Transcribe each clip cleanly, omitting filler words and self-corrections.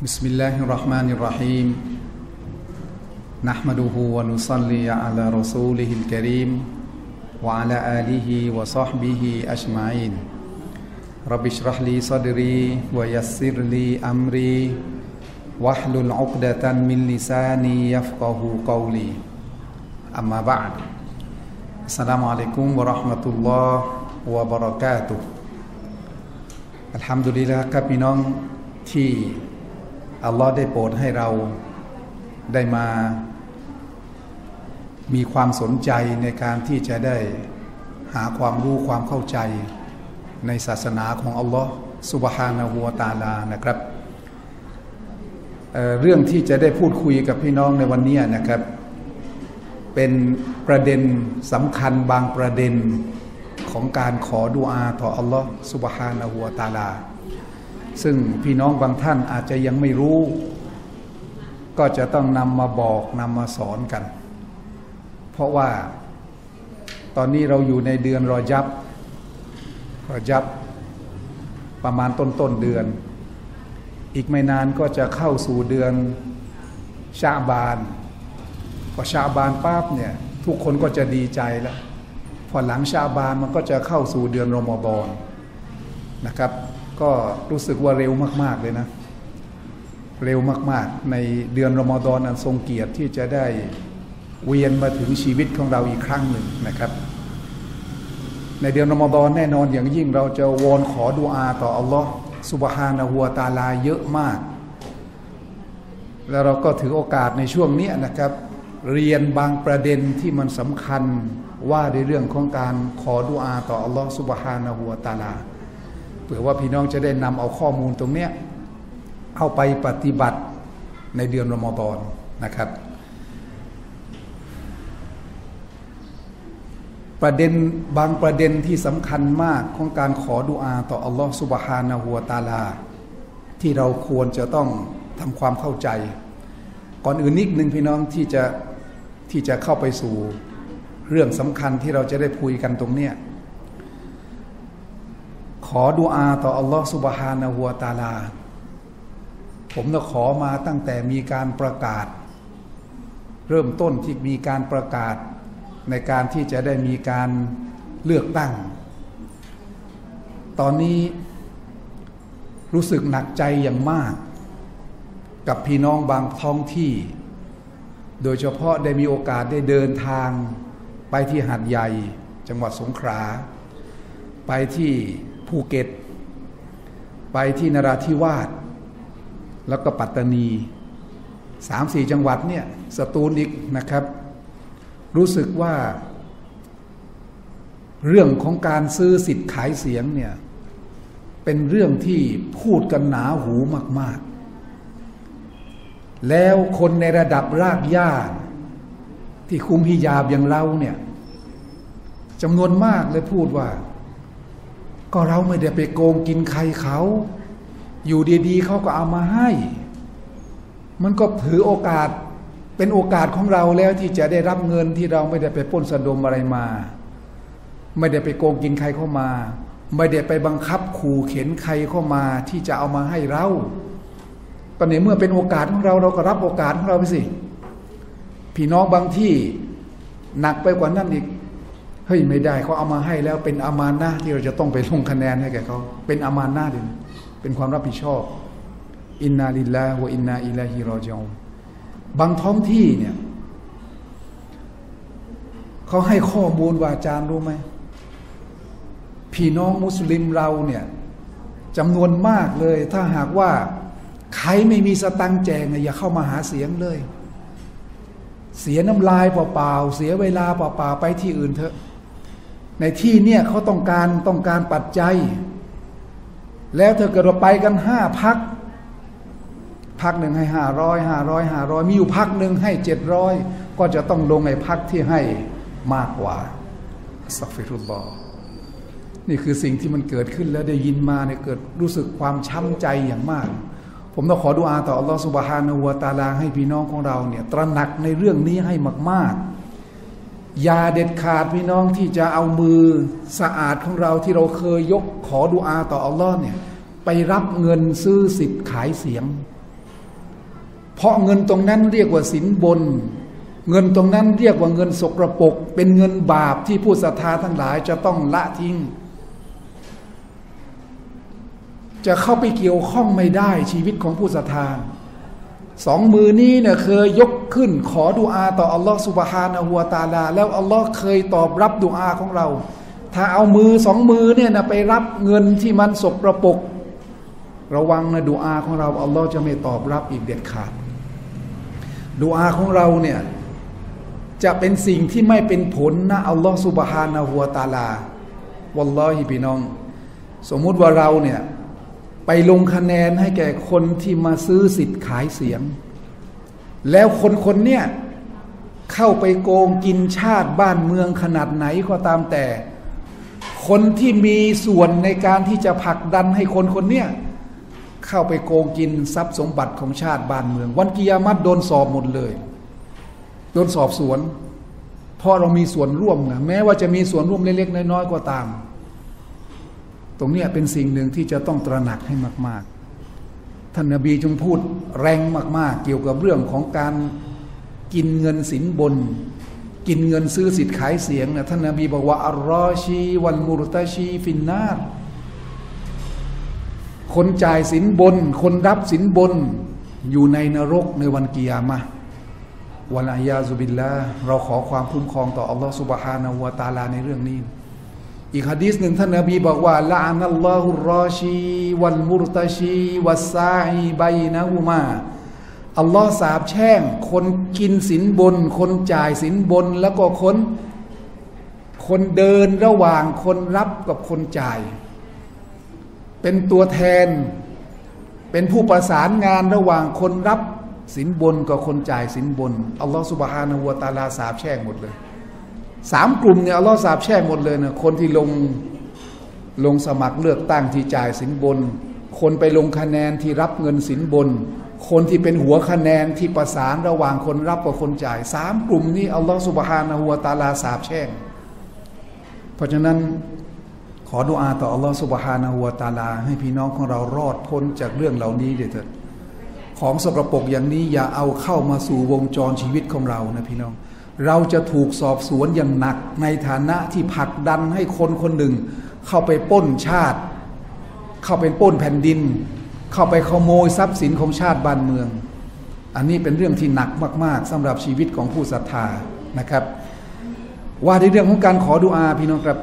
بسم الله الرحمن الرحيم نحمده ونصلي على رسوله الكريم وعلى آله وصحبه أجمعين رب اشرح لي صدري ويسر لي أمري واحلل عقدة من لساني يفقه قولي أما بعد السلام عليكم ورحمة الله وبركاته الحمد لله ครับพี่น้องที่อัลลอฮ์ได้โปรดให้เราได้มามีความสนใจในการที่จะได้หาความรู้ความเข้าใจในศาสนาของอัลลอฮ์ซุบฮานะฮูวะตะอาลานะครับเรื่องที่จะได้พูดคุยกับพี่น้องในวันนี้นะครับเป็นประเด็นสำคัญบางประเด็นของการขอดุอาต่ออัลลอฮ์ซุบฮานะฮูวะตะอาลาซึ่งพี่น้องบางท่านอาจจะยังไม่รู้ก็จะต้องนำมาบอกนำมาสอนกันเพราะว่าตอนนี้เราอยู่ในเดือนรอญับประมาณต้นเดือนอีกไม่นานก็จะเข้าสู่เดือนชะบานพอชะบานปั๊บเนี่ยทุกคนก็จะดีใจแล้วพอหลังชะบานมันก็จะเข้าสู่เดือนรอมฎอนนะครับก็รู้สึกว่าเร็วมากๆเลยนะเร็วมากๆในเดือนรอมฎอนอันทรงเกียรติที่จะได้เวียนมาถึงชีวิตของเราอีกครั้งหนึ่งนะครับในเดือนรอมฎอนแน่นอนอย่างยิ่งเราจะวอนขอดุอาต่ออัลลอฮ์ซุบฮานะฮูวะตะอาลาเยอะมากแล้วเราก็ถือโอกาสในช่วงนี้นะครับเรียนบางประเด็นที่มันสำคัญว่าในเรื่องของการขอดุอาต่ออัลลอฮ์ซุบฮานะฮูวะตะอาลาเผื่อว่าพี่น้องจะได้นำเอาข้อมูลตรงนี้เอาไปปฏิบัติในเดือนรอมฎอนนะครับประเด็นบางประเด็นที่สำคัญมากของการขอดุอาต่ออัลลอฮฺซุบฮานะฮูวะตะอาลาที่เราควรจะต้องทำความเข้าใจก่อนอื่นนิดนึงพี่น้องที่จะเข้าไปสู่เรื่องสำคัญที่เราจะได้คุยกันตรงเนี้ยขอดุอาต่ออัลลอฮฺซุบฮานะฮูวะตะอาลาผมขอมาตั้งแต่มีการประกาศเริ่มต้นที่มีการประกาศในการที่จะได้มีการเลือกตั้งตอนนี้รู้สึกหนักใจอย่างมากกับพี่น้องบางท้องที่โดยเฉพาะได้มีโอกาสได้เดินทางไปที่หาดใหญ่จังหวัดสงขลาไปที่ภูเก็ตไปที่นราธิวาสแล้วก็ปัตตานี 3-4 จังหวัดเนี่ยสตูลอีกนะครับรู้สึกว่าเรื่องของการซื้อสิทธิ์ขายเสียงเนี่ยเป็นเรื่องที่พูดกันหนาหูมากๆแล้วคนในระดับรากหญ้าที่คุมฮิญาบอย่างเราเนี่ยจำนวนมากเลยพูดว่าก็เราไม่ได้ไปโกงกินใครเขาอยู่ดีๆเขาก็เอามาให้มันก็ถือโอกาสเป็นโอกาสของเราแล้วที่จะได้รับเงินที่เราไม่ได้ไปปล้นสะดมอะไรมาไม่ได้ไปโกงกินใครเข้ามาไม่ได้ไปบังคับขู่เข็นใครเข้ามาที่จะเอามาให้เราก็ในเมื่อเป็นโอกาสของเราก็รับโอกาสของเราไปสิพี่น้องบางที่หนักไปกว่านั้นอีกเฮ้ยไม่ได้เขาเอามาให้แล้วเป็นอามานะห์ที่เราจะต้องไปลงคะแนนให้แก่เขาเป็นอามานะห์เลยเป็นความรับผิดชอบอินนาลิลลาฮิวะอินนาอิลัยฮิรอญิอูนบางท้องที่เนี่ยเขาให้ข้อมูลว่าอาจารย์รู้ไหมพี่น้องมุสลิมเราเนี่ยจำนวนมากเลยถ้าหากว่าใครไม่มีสตังค์แจกอย่าเข้ามาหาเสียงเลยเสียน้ำลายเปล่าๆเสียเวลาเปล่าๆไปที่อื่นเถอะในที่เนี่ยเขาต้องการปัจจัยแล้วเธอเกิดเราไปกัน5 พรรคหนึ่งให้500มีอยู่พรรคหนึ่งให้700ก็จะต้องลงในพรรคที่ให้มากกว่าอัสตัฆฟิรุลลอฮ์นี่คือสิ่งที่มันเกิดขึ้นแล้วได้ยินมาเนี่ยเกิดรู้สึกความช้ำใจอย่างมากผมต้องขอดุอาต่ออัลลอฮฺซุบฮานะฮูวะตะอาลาให้พี่น้องของเราเนี่ยตระหนักในเรื่องนี้ให้มากๆอย่าเด็ดขาดพี่น้องที่จะเอามือสะอาดของเราที่เราเคยยกขอดุอาต่ออัลลอฮ์เนี่ยไปรับเงินซื้อสิทธิ์ขายเสียงเพราะเงินตรงนั้นเรียกว่าสินบนเงินตรงนั้นเรียกว่าเงินสกปรกเป็นเงินบาปที่ผู้ศรัทธาทั้งหลายจะต้องละทิ้งจะเข้าไปเกี่ยวข้องไม่ได้ชีวิตของผู้ศรัทธาสองมือนี้เนี่ยเคยยกขึ้นขอดุอาต่ออัลลอฮฺซุบฮานะฮูวะตะอาลาแล้วอัลลอฮ์เคยตอบรับดุอาของเราถ้าเอามือสองมือเนี่ยนะไปรับเงินที่มันสกปรกระวังนะดุอาของเราอัลลอฮ์จะไม่ตอบรับอีกเด็ดขาดดุอาของเราเนี่ยจะเป็นสิ่งที่ไม่เป็นผลนะอัลลอฮ์ซุบฮานะฮูวะตะอาลาวัลลอฮิพี่น้องสมมุติว่าเราเนี่ยไปลงคะแนนให้แก่คนที่มาซื้อสิทธิ์ขายเสียงแล้วคนเนี่ยเข้าไปโกงกินชาติบ้านเมืองขนาดไหนก็ตามแต่คนที่มีส่วนในการที่จะผลักดันให้คนเนี่ยเข้าไปโกงกินทรัพย์สมบัติของชาติบ้านเมืองวันกิยามะฮ์โดนสอบหมดเลยโดนสอบสวนเพราะเรามีส่วนร่วมนะแม้ว่าจะมีส่วนร่วมเล็กๆน้อยๆก็ตามตรงนี้เป็นสิ่งหนึ่งที่จะต้องตระหนักให้มากๆท่านนบีจึงพูดแรงมากๆเกี่ยวกับเรื่องของการกินเงินสินบนกินเงินซื้อสิทธิ์ขายเสียงนะท่านนบีบอกว่าอัลรอชีวัลมุรตาชีฟินนาร์คนจ่ายสินบนคนรับสินบนอยู่ในนรกในวันกิยามะฮ์วะลัยยาซุบิลลาห์เราขอความคุ้มครองต่ออัลลอฮฺซุบฮานะฮูวะตะอาลาในเรื่องนี้อีกหะดีษหนึ่งท่านนบีบอกว่าละอานัลลอฮุรรอชีวัลมุรตาชีวัสซาอีบัยนะฮูมาอัลลอฮ์สาปแช่งคนกินสินบนคนจ่ายสินบนแล้วก็คนเดินระหว่างคนรับกับคนจ่ายเป็นตัวแทนเป็นผู้ประสานงานระหว่างคนรับสินบนกับคนจ่ายสินบนอัลลอฮ์ซุบฮานะฮูวะตะอาลาสาปแช่งหมดเลยสามกลุ่มเนี่ยอัลลอฮ์สาปแช่งหมดเลยนะคนที่ลงสมัครเลือกตั้งที่จ่ายสินบนคนไปลงคะแนนที่รับเงินสินบนคนที่เป็นหัวคะแนนที่ประสานระหว่างคนรับกับคนจ่ายสามกลุ่มนี้อัลลอฮ์ซุบฮานะฮูวะตะอาลาสาปแช่งเพราะฉะนั้นขอดุอาต่ออัลลอฮ์ซุบฮานะฮูวะตะอาลาให้พี่น้องของเรารอดพ้นจากเรื่องเหล่านี้เถิดของสกปรกอย่างนี้อย่าเอาเข้ามาสู่วงจรชีวิตของเรานะพี่น้องเราจะถูกสอบสวนอย่างหนักในฐานะที่ผลักดันให้คนคนหนึ่งเข้าไปปล้นชาติเข้าไปปล้นแผ่นดินเข้าไปขโมยทรัพย์สินของชาติบ้านเมืองอันนี้เป็นเรื่องที่หนักมากๆสำหรับชีวิตของผู้ศรัทธานะครับว่าในเรื่องของการขอดุอาพี่น้องครับ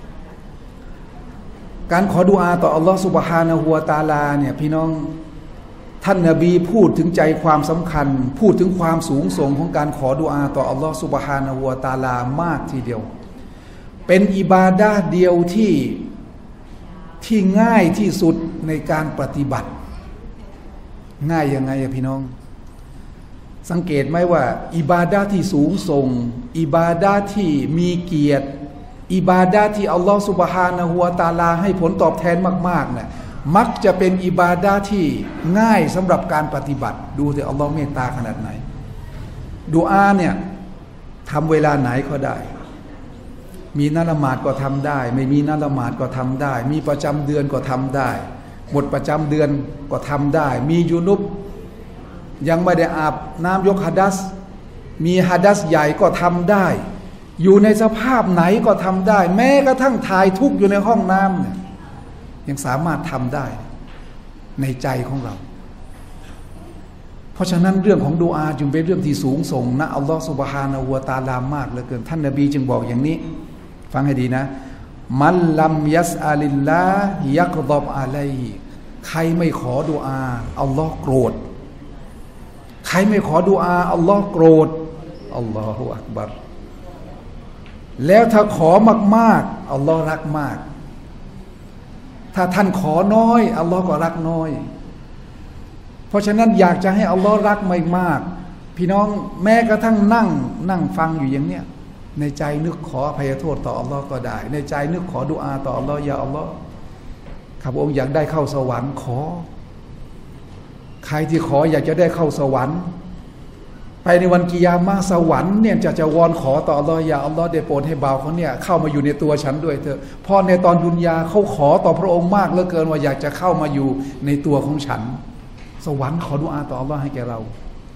การขอดุอาต่ออัลลอฮฺซุบฮานะฮูวะตะอาลาเนี่ยพี่น้องท่านนบีพูดถึงใจความสำคัญพูดถึงความสูงส่งของการขอดุอาต่ออัลลอฮฺซุบฮานะฮูวะตะอาลามากทีเดียวเป็นอิบาดะห์เดียวที่ง่ายที่สุดในการปฏิบัติง่ายยังไงพี่น้องสังเกตไหมว่าอิบาดะห์ที่สูงส่งอิบาดะห์ที่มีเกียรติอิบาดะห์ที่อัลลอฮฺซุบฮานะฮูวะตะอาลาให้ผลตอบแทนมากๆเนี่ยมักจะเป็นอิบาดะห์ที่ง่ายสำหรับการปฏิบัติดูสิอัลลอฮ์เมตตาขนาดไหนดุอาเนี่ยทำเวลาไหนก็ได้มีนัดละหมาดก็ทำได้ไม่มีนัดละหมาดก็ทำได้มีประจำเดือนก็ทำได้หมดประจำเดือนก็ทำได้มียูนุบยังไม่ได้อาบน้ำยกหะดัษมีหะดัษใหญ่ก็ทำได้อยู่ในสภาพไหนก็ทำได้แม้กระทั่งถ่ายทุกข์อยู่ในห้องน้ำเนี่ยยังสามารถทำได้ในใจของเราเพราะฉะนั้นเรื่องของดุอาจึงเป็นเรื่องที่สูงส่งนะอัลลอฮฺซุบฮานะฮูวะตะอาลามากเหลือเกินท่านนบีจึงบอกอย่างนี้ฟังให้ดีนะมันลัมยัสอาลิลลาฮิยักฎอบอะลัยฮิใครไม่ขอดุอาอัลลอฮ์โกรธใครไม่ขอดุอาอัลลอฮ์โกรธอัลลอฮฺอักบัรแล้วถ้าขอมากๆอัลลอฮ์รักมากถ้าท่านขอน้อยอัลลอฮ์ก็รักน้อยเพราะฉะนั้นอยากจะให้อัลลอฮ์รักไม่มากพี่น้องแม้กระทั่งนั่งฟังอยู่อย่างเนี้ยในใจนึกขออภัยโทษต่ออัลลอฮ์ก็ได้ในใจนึกขอดุอาต่ออัลลอฮ์ยาอัลลอฮ์ข้าพระองค์อยากได้เข้าสวรรค์ขอใครที่ขออยากจะได้เข้าสวรรค์ไปในวันกิยามะฮ์สวรรค์เนี่ยจะวอนขอต่ออัลลอฮ์ยาอัลลอฮ์ได้โปรดให้บ่าวเขาเนี่ยเข้ามาอยู่ในตัวฉันด้วยเถอะเพราะในตอนดุนยาเขาขอต่อพระองค์มากเหลือเกินว่าอยากจะเข้ามาอยู่ในตัวของฉันสวรรค์ขอดุอาต่ออัลลอฮ์ให้แก่เรา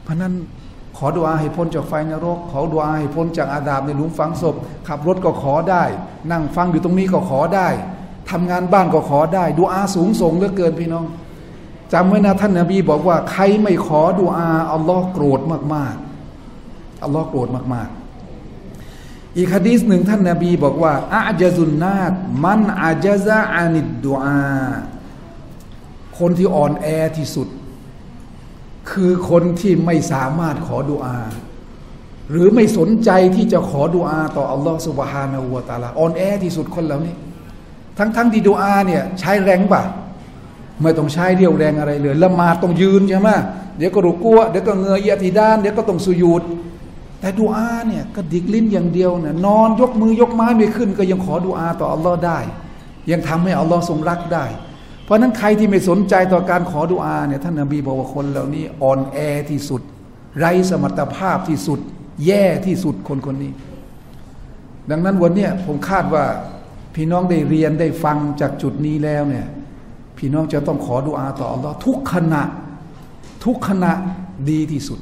เพราะนั้นขอดุอาให้พ้นจากไฟนรกขอดุอาให้พ้นจากอาดาบในหลุมฝังศพขับรถก็ขอได้นั่งฟังอยู่ตรงนี้ก็ขอได้ทำงานบ้านก็ขอได้ดุอาสูงส่งเหลือเกินพี่น้องจำไว้นะท่านนบีบอกว่าใครไม่ขอดุอาอัลลอฮ์โกรธมากๆอัลลอฮ์โกรธมากๆอีกหะดีษหนึ่งท่านนบีบอกว่าอะจซุนนาสมันอะจซะอานิดดุอาคนที่อ่อนแอที่สุดคือคนที่ไม่สามารถขอดุอาหรือไม่สนใจที่จะขอดุอาต่ออัลลอฮฺซุบฮานะฮูวะตะอาลาอ่อนแอที่สุดคนเหล่านี้ทั้งที่ดุอาเนี่ยใช้แรงป่ะไม่ต้องใช้เรี่ยวแรงอะไรเลยละหมาดต้องยืนใช่ไหมเดี๋ยวก็รุกัวเดี๋ยวก็เงยอิอ์ติดาลเดี๋ยวก็ต้องสุญูดแต่ดุอาเนี่ยก็ดิกลิ้นอย่างเดียวเนี่ยนอนยกมือยกไม้ไม่ขึ้นก็ยังขอดุอาต่ออัลลอฮ์ได้ยังทำให้อัลลอฮ์ทรงรักได้เพราะนั้นใครที่ไม่สนใจต่อการขอดุอาเนี่ยท่านนบีบอกว่าคนเหล่านี้อ่อนแอที่สุดไร้สมรรถภาพที่สุดแย่ที่สุดคนนี้ดังนั้นวันนี้ผมคาดว่าพี่น้องได้เรียนได้ฟังจากจุดนี้แล้วเนี่ยพี่น้องจะต้องขอดุอาต่ออัลลอฮ์ทุกขณะดีที่สุด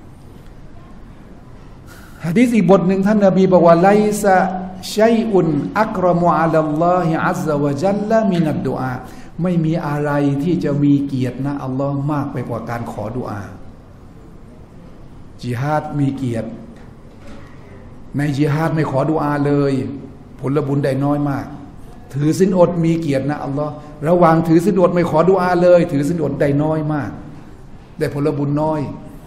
หะดีษอีกบทหนึ่งท่านนบีบอกว่าไลซะชัยอุนอักรมุอะลัลลอฮิอัซซะวะญัลละมินัดดุอาไม่มีอะไรที่จะมีเกียรตินะอัลลอฮ์มากไปกว่าการขอดุอาจิฮาดมีเกียรติในจิฮาดไม่ขอดุอาเลยผลบุญได้น้อยมากถือศีลอดมีเกียรตินะอัลลอฮ์ระหว่างถือศีลอดไม่ขอดุอาเลยถือศีลอดได้น้อยมากได้ผลบุญน้อย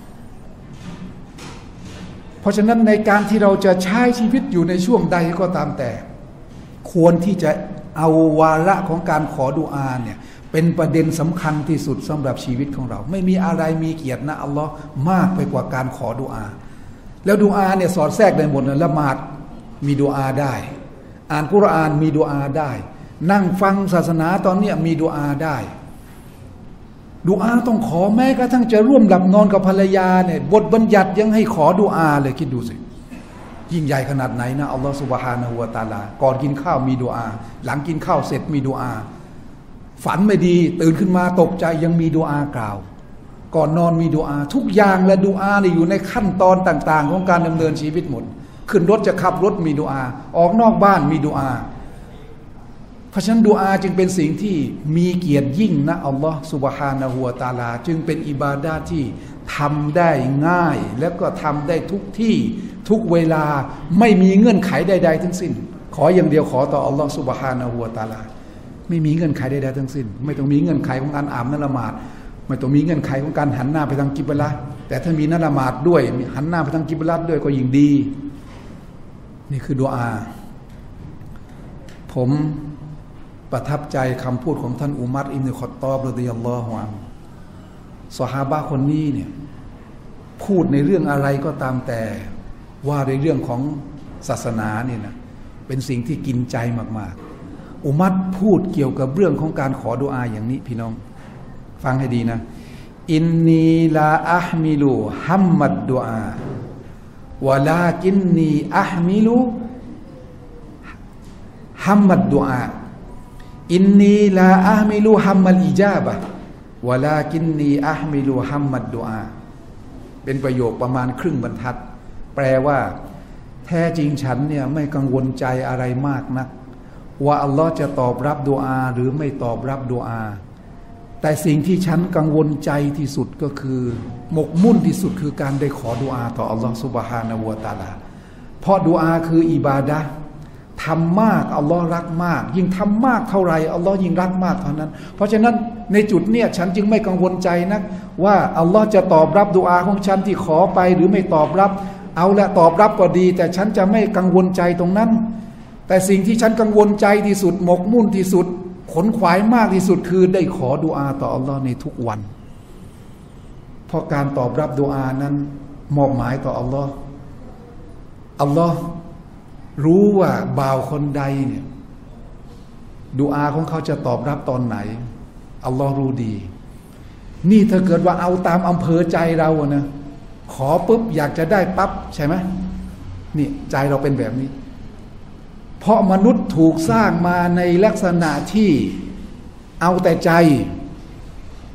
เพราะฉะนั้นในการที่เราจะใช้ชีวิตอยู่ในช่วงใดก็ตามแต่ควรที่จะเอาวาระของการขอดุอาเนี่ยเป็นประเด็นสำคัญที่สุดสำหรับชีวิตของเราไม่มีอะไรมีเกียรตินะอัลลอฮ์มากไปกว่าการขอดุอาแล้วดุอาเนี่ยสอดแทรกในหมดเลยละหมาดมีดุอาได้อ่านกุรอานมีดุอาได้นั่งฟังศาสนาตอนเนี้ยมีดุอาได้ดุอาต้องขอแม้กระทั่งจะร่วมหลับนอนกับภรรยาเนี่ยบทบัญญัติยังให้ขอดุอาเลยคิดดูสิยิ่งใหญ่ขนาดไหนนะอัลลอฮฺซุบฮานะฮูวะตะอาลาก่อนกินข้าวมีดุอาหลังกินข้าวเสร็จมีดุอาฝันไม่ดีตื่นขึ้นมาตกใจยังมีดุอากล่าวก่อนนอนมีดุอาทุกอย่างและดุอาเนี่ยอยู่ในขั้นตอนต่างๆของการดำเนินชีวิตหมดขึ้นรถจะขับรถมีดุอาออกนอกบ้านมีดุอาเพราะฉะนั้นดุอาจึงเป็นสิ่งที่มีเกียรติยิ่งนะอัลลอฮฺซุบฮานะฮูวะตะอาลาจึงเป็นอิบาดะห์ที่ทำได้ง่ายแล้วก็ทำได้ทุกที่ทุกเวลาไม่มีเงื่อนไขใดๆทั้งสิ้นขออย่างเดียวขอต่ออัลลอฮฺซุบฮานะฮูวะตะอาลาไม่มีเงื่อนไขใดๆทั้งสิ้นไม่ต้องมีเงื่อนไขของการอาบน้ำละหมาดไม่ต้องมีเงื่อนไขของการหันหน้าไปทางกิบละห์แต่ถ้ามีน้ำละหมาดด้วยหันหน้าไปทางกิบละห์ด้วยก็ยิ่งดีนี่คือดุอาผมประทับใจคำพูดของท่านอุมัรอิบนุค็อฏฏอบรอฎิยัลลอฮุอันฮุซอฮาบะห์คนนี้เนี่ยพูดในเรื่องอะไรก็ตามแต่ว่าในเรื่องของศาสนาเนี่ยนะเป็นสิ่งที่กินใจมากๆอุมัรพูดเกี่ยวกับเรื่องของการขอดุอาอย่างนี้พี่น้องฟังให้ดีนะอินนีลาอัฮมิลูฮัมมัดดุอาวะลากินนีอัฮมิลูฮัมมัดดุอาอินนีลาอัฮมิลูฮัมมัลอิจาบะวะลากินนีอัฮมิลูฮัมมัดดุอาเป็นประโยคประมาณครึ่งบรรทัดแปลว่าแท้จริงฉันเนี่ยไม่กังวลใจอะไรมากนักว่าอัลลอฮ์จะตอบรับดุอาหรือไม่ตอบรับดุอาแต่สิ่งที่ฉันกังวลใจที่สุดก็คือหมกมุ่นที่สุดคือการได้ขอดุอาต่ออัลลอฮ์ซุบฮานะฮูวะตะอาลาเพราะดุอาคืออิบาดะห์ทำมากอัลลอฮ์รักมากยิ่งทำมากเท่าไรอัลลอฮ์ยิ่งรักมากเท่านั้นเพราะฉะนั้นในจุดเนี้ยฉันจึงไม่กังวลใจนักว่าอัลลอฮ์จะตอบรับดุอาของฉันที่ขอไปหรือไม่ตอบรับเอาละตอบรับก็ดีแต่ฉันจะไม่กังวลใจตรงนั้นแต่สิ่งที่ฉันกังวลใจที่สุดหมกมุ่นที่สุดขนขวายมากที่สุดคือได้ขอดุอาต่ออัลลอฮ์ในทุกวันเพราะการตอบรับดุอานั้นมอบหมายต่ออัลลอฮ์อัลลอฮ์รู้ว่าบ่าวคนใดเนี่ยดุอาของเขาจะตอบรับตอนไหนอัลลอฮ์รู้ดีนี่ถ้าเกิดว่าเอาตามอำเภอใจเราอะนะขอปุ๊บอยากจะได้ปั๊บใช่ไหมนี่ใจเราเป็นแบบนี้เพราะมนุษย์ถูกสร้างมาในลักษณะที่เอาแต่ใจ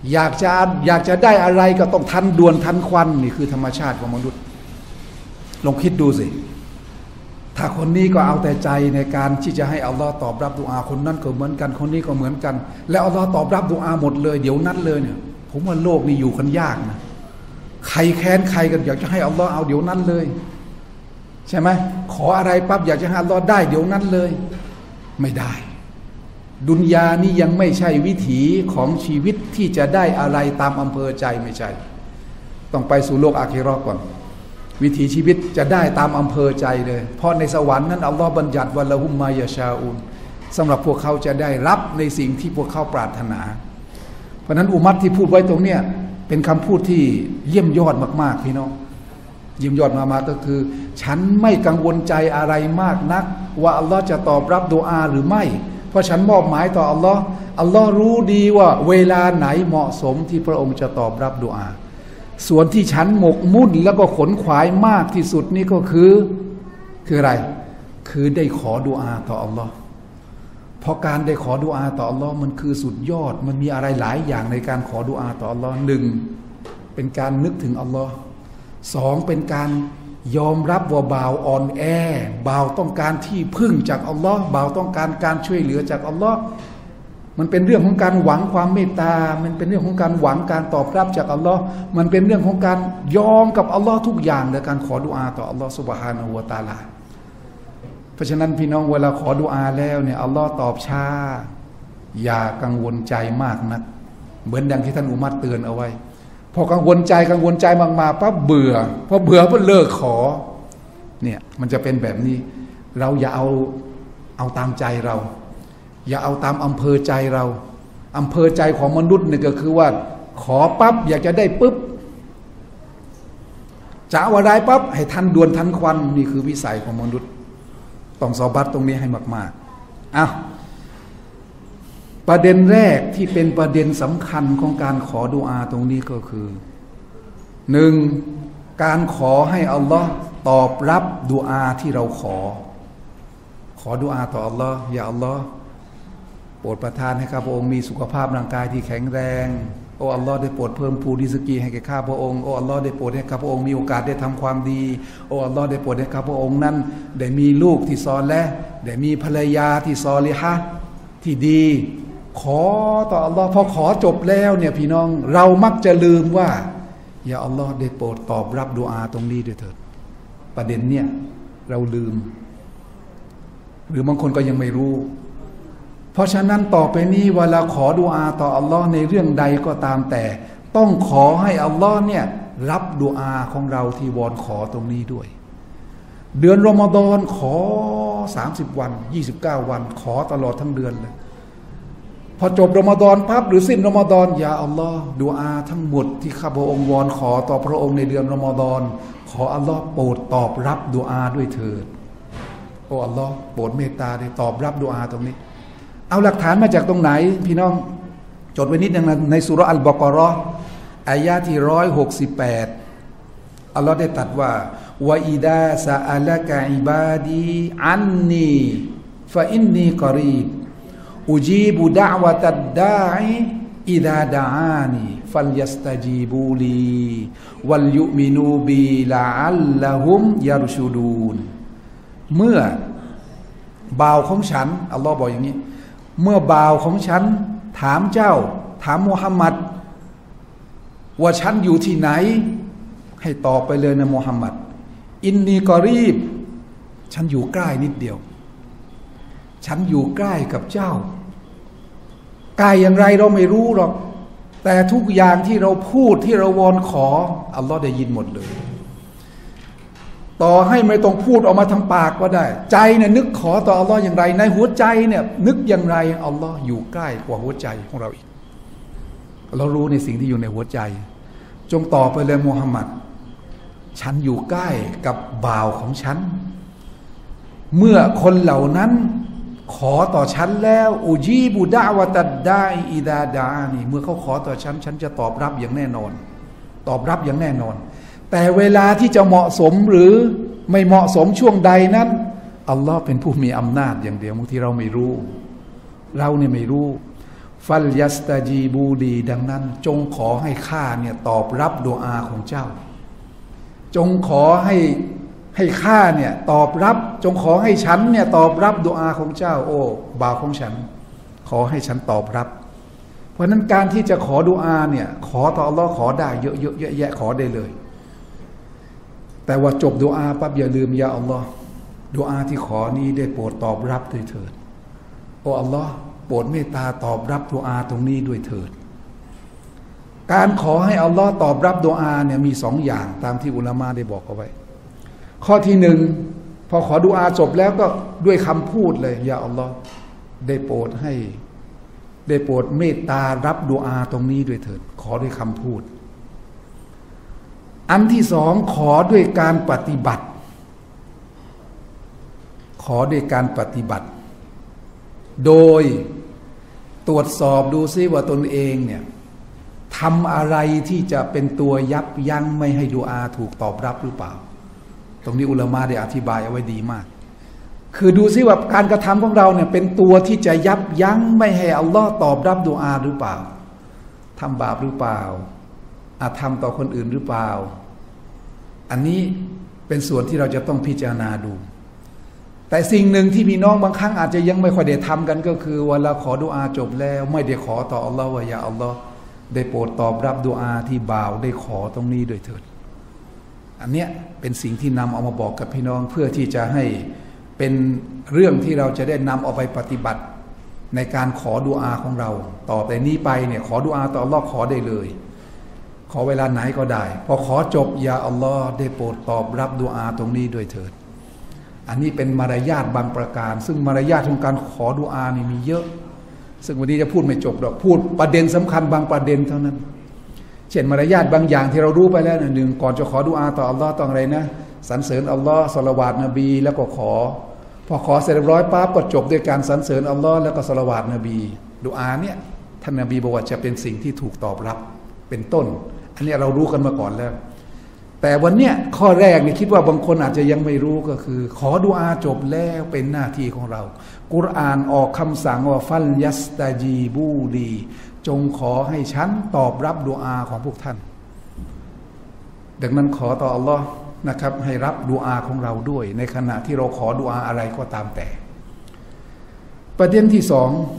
อยากจะได้อะไรก็ต้องทันด่วนทันควันนี่คือธรรมชาติของมนุษย์ลองคิดดูสิถ้าคนนี้ก็เอาแต่ใจในการที่จะให้อัลลอฮ์ตอบรับดุอาคนนั้นก็เหมือนกันคนนี้ก็เหมือนกันแล้วอัลลอฮ์ตอบรับดุอาหมดเลยเดี๋ยวนั้นเลยเนี่ยผมว่าโลกนี้อยู่กันยากนะใครแค้นใครกันอยากจะให้อัลลอฮ์เอาเดี๋ยวนั้นเลยใช่ไหมขออะไรปั๊บอยากจะให้อัลลอฮ์ได้เดี๋ยวนั้นเลยไม่ได้ดุนยานี่ยังไม่ใช่วิถีของชีวิตที่จะได้อะไรตามอำเภอใจไม่ใช่ต้องไปสู่โลกอาคิเราะห์ก่อนวิถีชีวิตจะได้ตามอำเภอใจเลยเพราะในสวรรค์นั้นอัลลอฮ์บัญญัติวะละฮุมมายะชาอูนสำหรับพวกเขาจะได้รับในสิ่งที่พวกเขาปรารถนาเพราะนั้นอุมัตที่พูดไว้ตรงเนี้ยเป็นคำพูดที่เยี่ยมยอดมากๆพี่น้องเยี่ยมยอดมากๆก็คือฉันไม่กังวลใจอะไรมากนักว่าอัลลอฮ์จะตอบรับดุอาหรือไม่เพราะฉันมอบหมายต่ออัลลอฮ์รู้ดีว่าเวลาไหนเหมาะสมที่พระองค์จะตอบรับดุอาส่วนที่ฉันหมกมุ่นแล้วก็ขนขวายมากที่สุดนี่ก็คืออะไรคือได้ขอดุอาต่ออัลลอฮ์เพราะการได้ขอดุอาต่ออัลลอฮ์มันคือสุดยอดมันมีอะไรหลายอย่างในการขอดุอาต่ออัลลอฮ์หนึ่งเป็นการนึกถึงอัลลอฮ์สองเป็นการยอมรับว่าบ่าวอ่อนแอบ่าวต้องการที่พึ่งจากอัลลอฮ์บ่าวต้องการการช่วยเหลือจากอัลลอฮ์มันเป็นเรื่องของการหวังความเมตตามันเป็นเรื่องของการหวังการตอบรับจากอัลลอฮ์มันเป็นเรื่องของการยอมกับอัลลอฮ์ทุกอย่างในการขอดุอาต่ออัลลอฮ์ซุบฮานะฮูวะตะอาลาเพราะฉะนั้นพี่น้องเวลาขอดุอาแล้วเนี่ยอัลลอฮ์ตอบช้าอย่ากังวลใจมากนักเหมือนดังที่ท่านอุมัรเตือนเอาไว้พอกังวลใจมากๆปั๊บเบื่อพอเบื่อก็เลิกขอเนี่ยมันจะเป็นแบบนี้เราอย่าเอาตามใจเราอย่าเอาตามอำเภอใจเราอำเภอใจของมนุษย์เนี่ยก็คือว่าขอปั๊บอยากจะได้ปุ๊บจะเอาอะไรปั๊บให้ทันด่วนทันควันนี่คือวิสัยของมนุษย์ต้องซอบัตตรงนี้ให้มากๆอ้าวประเด็นแรกที่เป็นประเด็นสำคัญของการขอดุอาตรงนี้ก็คือหนึ่งการขอให้อัลลอฮ์ตอบรับดุอาที่เราขอดุอาต่ออัลลอฮ์อย่าอัลลอฮ์โปรดประทานให้ข้าพระองค์มีสุขภาพร่างกายที่แข็งแรงโอ้อัลลอฮ์ได้โปรดเพิ่มพูนริสกีให้แก่ข้าพระองค์โอ้อัลลอฮ์ได้โปรดให้ข้าพระองค์มีโอกาสได้ทำความดีโอ้อัลลอฮ์ได้โปรดให้ข้าพระองค์นั้นได้มีลูกที่ซอลิฮ์ได้มีภรรยาที่ซอลิฮะห์ที่ดีขอต่ออัลลอฮ์พอขอจบแล้วเนี่ยพี่น้องเรามักจะลืมว่าอย่าอัลลอฮ์ได้โปรดตอบรับดุอาตรงนี้ด้วยเถิดประเด็นเนี่ยเราลืมหรือบางคนก็ยังไม่รู้เพราะฉะนั้นต่อไปนี้เวลาขอดุอาต่ออัลลอฮ์ในเรื่องใดก็ตามแต่ต้องขอให้อัลลอฮ์เนี่ยรับดุอาของเราที่วอนขอตรงนี้ด้วยเดือนรอมฎอนขอ30วัน29วันขอตลอดทั้งเดือนเลยพอจบรอมฎอนปั๊บหรือสิ้นรอมฎอนอย่าอัลลอฮ์ดุอาทั้งหมดที่ข้าพระองค์วอนขอต่อพระองค์ในเดือนรอมฎอนขออัลลอฮ์โปรดตอบรับดุอาด้วยเถิดโอ้อัลลอฮ์โปรดเมตตาได้ตอบรับดุอาตรงนี้เอาหลักฐานมาจากตรงไหนพี่น้องจดไว้นิดนึงในซูเราะห์อัลบะเกาะห์อายะห์ที่168อัลลอฮ์ได้ตรัสว่าวะอิดาซะอะละกะอิบาดีอันนีฟะอินนีกอรีบอุจีบุดะวะตัดดาอิอิดาดะอานีฟัลยัสตะจีบูลีวัลยุมินูบีละอัลละฮุมยารชูดูนเมื่อบ่าวของฉันอัลลอฮ์บอกอย่างนี้เมื่อบ่าวของฉันถามเจ้าถามมุฮัมมัดว่าฉันอยู่ที่ไหนให้ตอบไปเลยนะมุฮัมมัดอินนีกอรีบฉันอยู่ใกล้นิดเดียวฉันอยู่ใกล้กับเจ้าใกล้อย่างไรเราไม่รู้หรอกแต่ทุกอย่างที่เราพูดที่เราวอนขออัลลอฮ์ได้ยินหมดเลยต่อให้ไม่ต้องพูดออกมาทางปากก็ได้ใจเนี่ยนึกขอต่ออัลลอฮ์อย่างไรในหัวใจเนี่ยนึกอย่างไรอัลลอฮ์อยู่ใกล้กว่าหัวใจของเราอีกเรารู้ในสิ่งที่อยู่ในหัวใจจงตอบไปเลยมุฮัมมัดฉันอยู่ใกล้กับบ่าวของฉันเมื่อคนเหล่านั้นขอต่อฉันแล้วอุจีบุดะวะตัดดาอิดาดานี่เมื่อเขาขอต่อฉันฉันจะตอบรับอย่างแน่นอนตอบรับอย่างแน่นอนแต่เวลาที่จะเหมาะสมหรือไม่เหมาะสมช่วงใดนั้นอัลลอฮ์เป็นผู้มีอำนาจอย่างเดียวบางทีเราไม่รู้เราเนี่ยไม่รู้ฟัลยัสตาจีบูลีดังนั้นจงขอให้ข้าเนี่ยตอบรับดุอาของเจ้าจงขอให้ข้าเนี่ยตอบรับจงขอให้ฉันเนี่ยตอบรับดุอาของเจ้าโอ้บ่าวของฉันขอให้ฉันตอบรับเพราะนั้นการที่จะขอดุอาเนี่ยขอต่ออัลลอฮ์ขอได้เยอะๆแยะๆขอได้เลยแต่ว่าจบดุอาปั๊บอย่าลืมยาอัลลอฮ์ดุอาที่ขอนี้ได้โปรดตอบรับด้วยเถิดโอ้อัลลอฮ์โปรดเมตตาตอบรับดุอาตรงนี้ด้วยเถิดการขอให้อัลลอฮ์ตอบรับดุอาเนี่ยมี2 อย่างตามที่อุลามะได้บอกเอาไว้ข้อที่1พอขอดุอาจบแล้วก็ด้วยคำพูดเลยยาอัลลอฮ์ได้โปรดเมตตารับดุอาตรงนี้ด้วยเถิดขอด้วยคำพูดอันที่2ขอด้วยการปฏิบัติขอด้วยการปฏิบัติโดยตรวจสอบดูซิว่าตนเองเนี่ยทำอะไรที่จะเป็นตัวยับยั้งไม่ให้ดุอาถูกตอบรับหรือเปล่าตรงนี้อุลามะได้อธิบายเอาไว้ดีมากคือดูซิว่าการกระทำของเราเนี่ยเป็นตัวที่จะยับยั้งไม่ให้อัลลอฮ์ตอบรับดุอาหรือเปล่าทำบาปหรือเปล่าอาจทำต่อคนอื่นหรือเปล่าอันนี้เป็นส่วนที่เราจะต้องพิจารณาดูแต่สิ่งหนึ่งที่พี่น้องบางครั้งอาจจะยังไม่ค่อยได้ทำกันก็คือเวลาขอดุอาจบแล้วไม่ได้ขอต่ออัลลอฮ์ว่าอย่าอัลลอฮ์ได้โปรดตอบรับดุอาที่บ่าวได้ขอตรงนี้ด้วยเถิดอันเนี้ยเป็นสิ่งที่นำเอามาบอกกับพี่น้องเพื่อที่จะให้เป็นเรื่องที่เราจะได้นำเอาไปปฏิบัติในการขอดุอาของเราต่อแต่นี้ไปเนี่ยขอดุอาต่ออัลลอฮ์ขอได้เลยขอเวลาไหนก็ได้พอขอจบอย่าอัลลอฮ์ได้โปรดตอบรับดุอาตรงนี้ด้วยเถิดอันนี้เป็นมารยาทบางประการซึ่งมารยาทของการขอดุอานี่มีเยอะซึ่งวันนี้จะพูดไม่จบหรอกพูดประเด็นสำคัญบางประเด็นเท่านั้นเช่นมารยาทบางอย่างที่เรารู้ไปแล้วหนึ่งก่อนจะขอดุอาต่ออัลลอฮ์ต้องอะไรนะสรรเสริญอัลลอฮ์ศอลาวาตนบีแล้วก็ขอพอขอเสร็จเรียบร้อยปั๊บก็จบด้วยการสรรเสริญอัลลอฮ์แล้วก็ศอลาวาตนบีดุอาเนี่ยท่านนบีบอกว่าจะเป็นสิ่งที่ถูกตอบรับเป็นต้นอันนี้เรารู้กันมาก่อนแล้วแต่วันเนี้ยข้อแรกนี่คิดว่าบางคนอาจจะยังไม่รู้ก็คือขอดุอาจบแล้วเป็นหน้าที่ของเรากุรอานออกคำสั่งว่าฟัลยัสตาจีบูลีจงขอให้ฉันตอบรับดุอาของพวกท่านดังนั้นขอต่ออัลลอฮ์นะครับให้รับดุอาของเราด้วยในขณะที่เราขอดุอาอะไรก็ตามแต่ประเด็นที่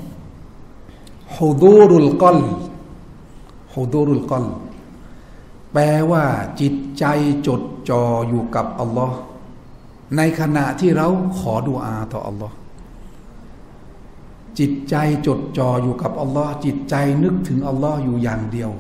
2ฮุดูรุลกอลฮุดูรุลกอลแปลว่าจิตใจจดจ่ออยู่กับอัลลอฮ์ในขณะที่เราขอดุอาต่ออัลลอฮ์จิตใจจดจ่ออยู่กับอัลลอฮ์จิตใจนึกถึงอัลลอฮ์อยู่อย่างเดียว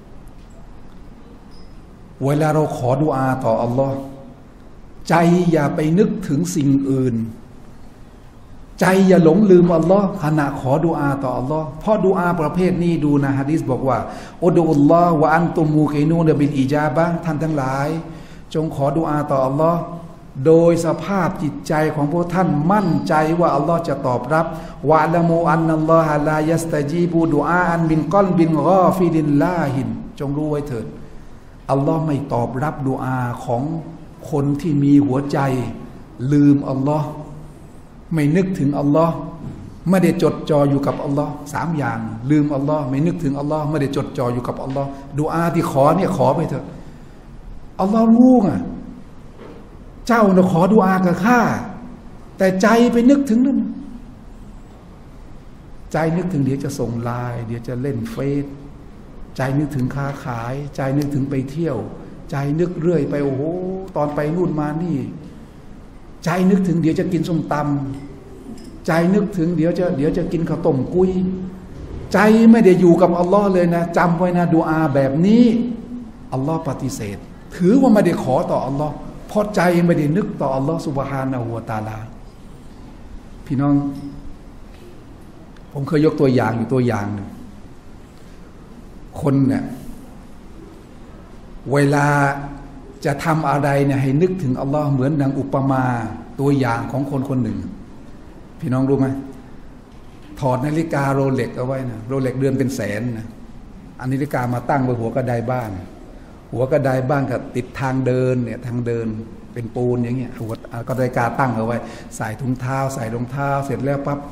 เวลาเราขอดุอาต่ออัลลอฮ์ใจอย่าไปนึกถึงสิ่งอื่นใจอย่าหลงลืมอัลลอฮ์ขณะขอดุอาต่ออัลลอฮ์เพราะดุอาประเภทนี้ดูนะฮะดีษบอกว่าอุดุลลอฮ์วะอันตุมูกินูนบิลอิจาบะท่านทั้งหลายจงขอดุอาต่ออัลลอฮ์โดยสภาพจิตใจของพวกท่านมั่นใจว่าอัลลอฮ์จะตอบรับวะละมูอันนัลลอฮะลายัสตะจีบูดุอาอันบินกอลบินกอฟิลินลาฮินจงรู้ไว้เถิดอัลลอฮ์ไม่ตอบรับดุอาของคนที่มีหัวใจลืมอัลลอฮ์ไม่นึกถึงอัลลอฮ์ไม่ได้จดจ่ออยู่กับอัลลอฮ์3อย่างลืมอัลลอฮ์ไม่นึกถึงอัลลอฮ์ไม่ได้จดจ่ออยู่กับอัลลอฮ์ดุอาที่ขอเนี่ยขอไปเถอะอัลลอฮ์รู้ไงเจ้าเนี่ยขอดุอากับข้าแต่ใจไปนึกถึงนั่นใจนึกถึงเดี๋ยวจะส่งไลน์เดี๋ยวจะเล่นเฟซใจนึกถึงค้าขายใจนึกถึงไปเที่ยวใจนึกเรื่อยไปโอ้โหตอนไปนู่นมานี่ใจนึกถึงเดี๋ยวจะกินส้มตำใจนึกถึงเดี๋ยวจะกินข้าวต้มกุ้ยใจไม่ได้อยู่กับอัลลอฮ์เลยนะจำไว้นะดุอาแบบนี้อัลลอฮ์ปฏิเสธถือว่าไม่ได้ขอต่ออัลลอฮ์เพราะใจไม่ได้นึกต่ออัลลอฮ์ซุบฮานะฮูวะตะอาลาพี่น้องผมเคยยกตัวอย่างอยู่ตัวอย่างหนึ่งคนเนี่ยเวลาจะทำอะไรเนี่ยให้นึกถึงอัลลอฮ์เหมือนดังอุปมาตัวอย่างของคนคนหนึ่งพี่น้องรู้ไหมถอดนาฬิกาโรเล็กเอาไว้นะโรเล็กเดือนเป็นแสนนะอันนาฬิกามาตั้งไว้หัวกระไดบ้านหัวกระไดบ้านก็ติดทางเดินเนี่ยทางเดินเป็นปูนอย่างเงี้ยหัวกระไดกาตั้งเอาไว้ใส่ถุงเท้าใส่รองเท้าเสร็จแล้วปั๊บ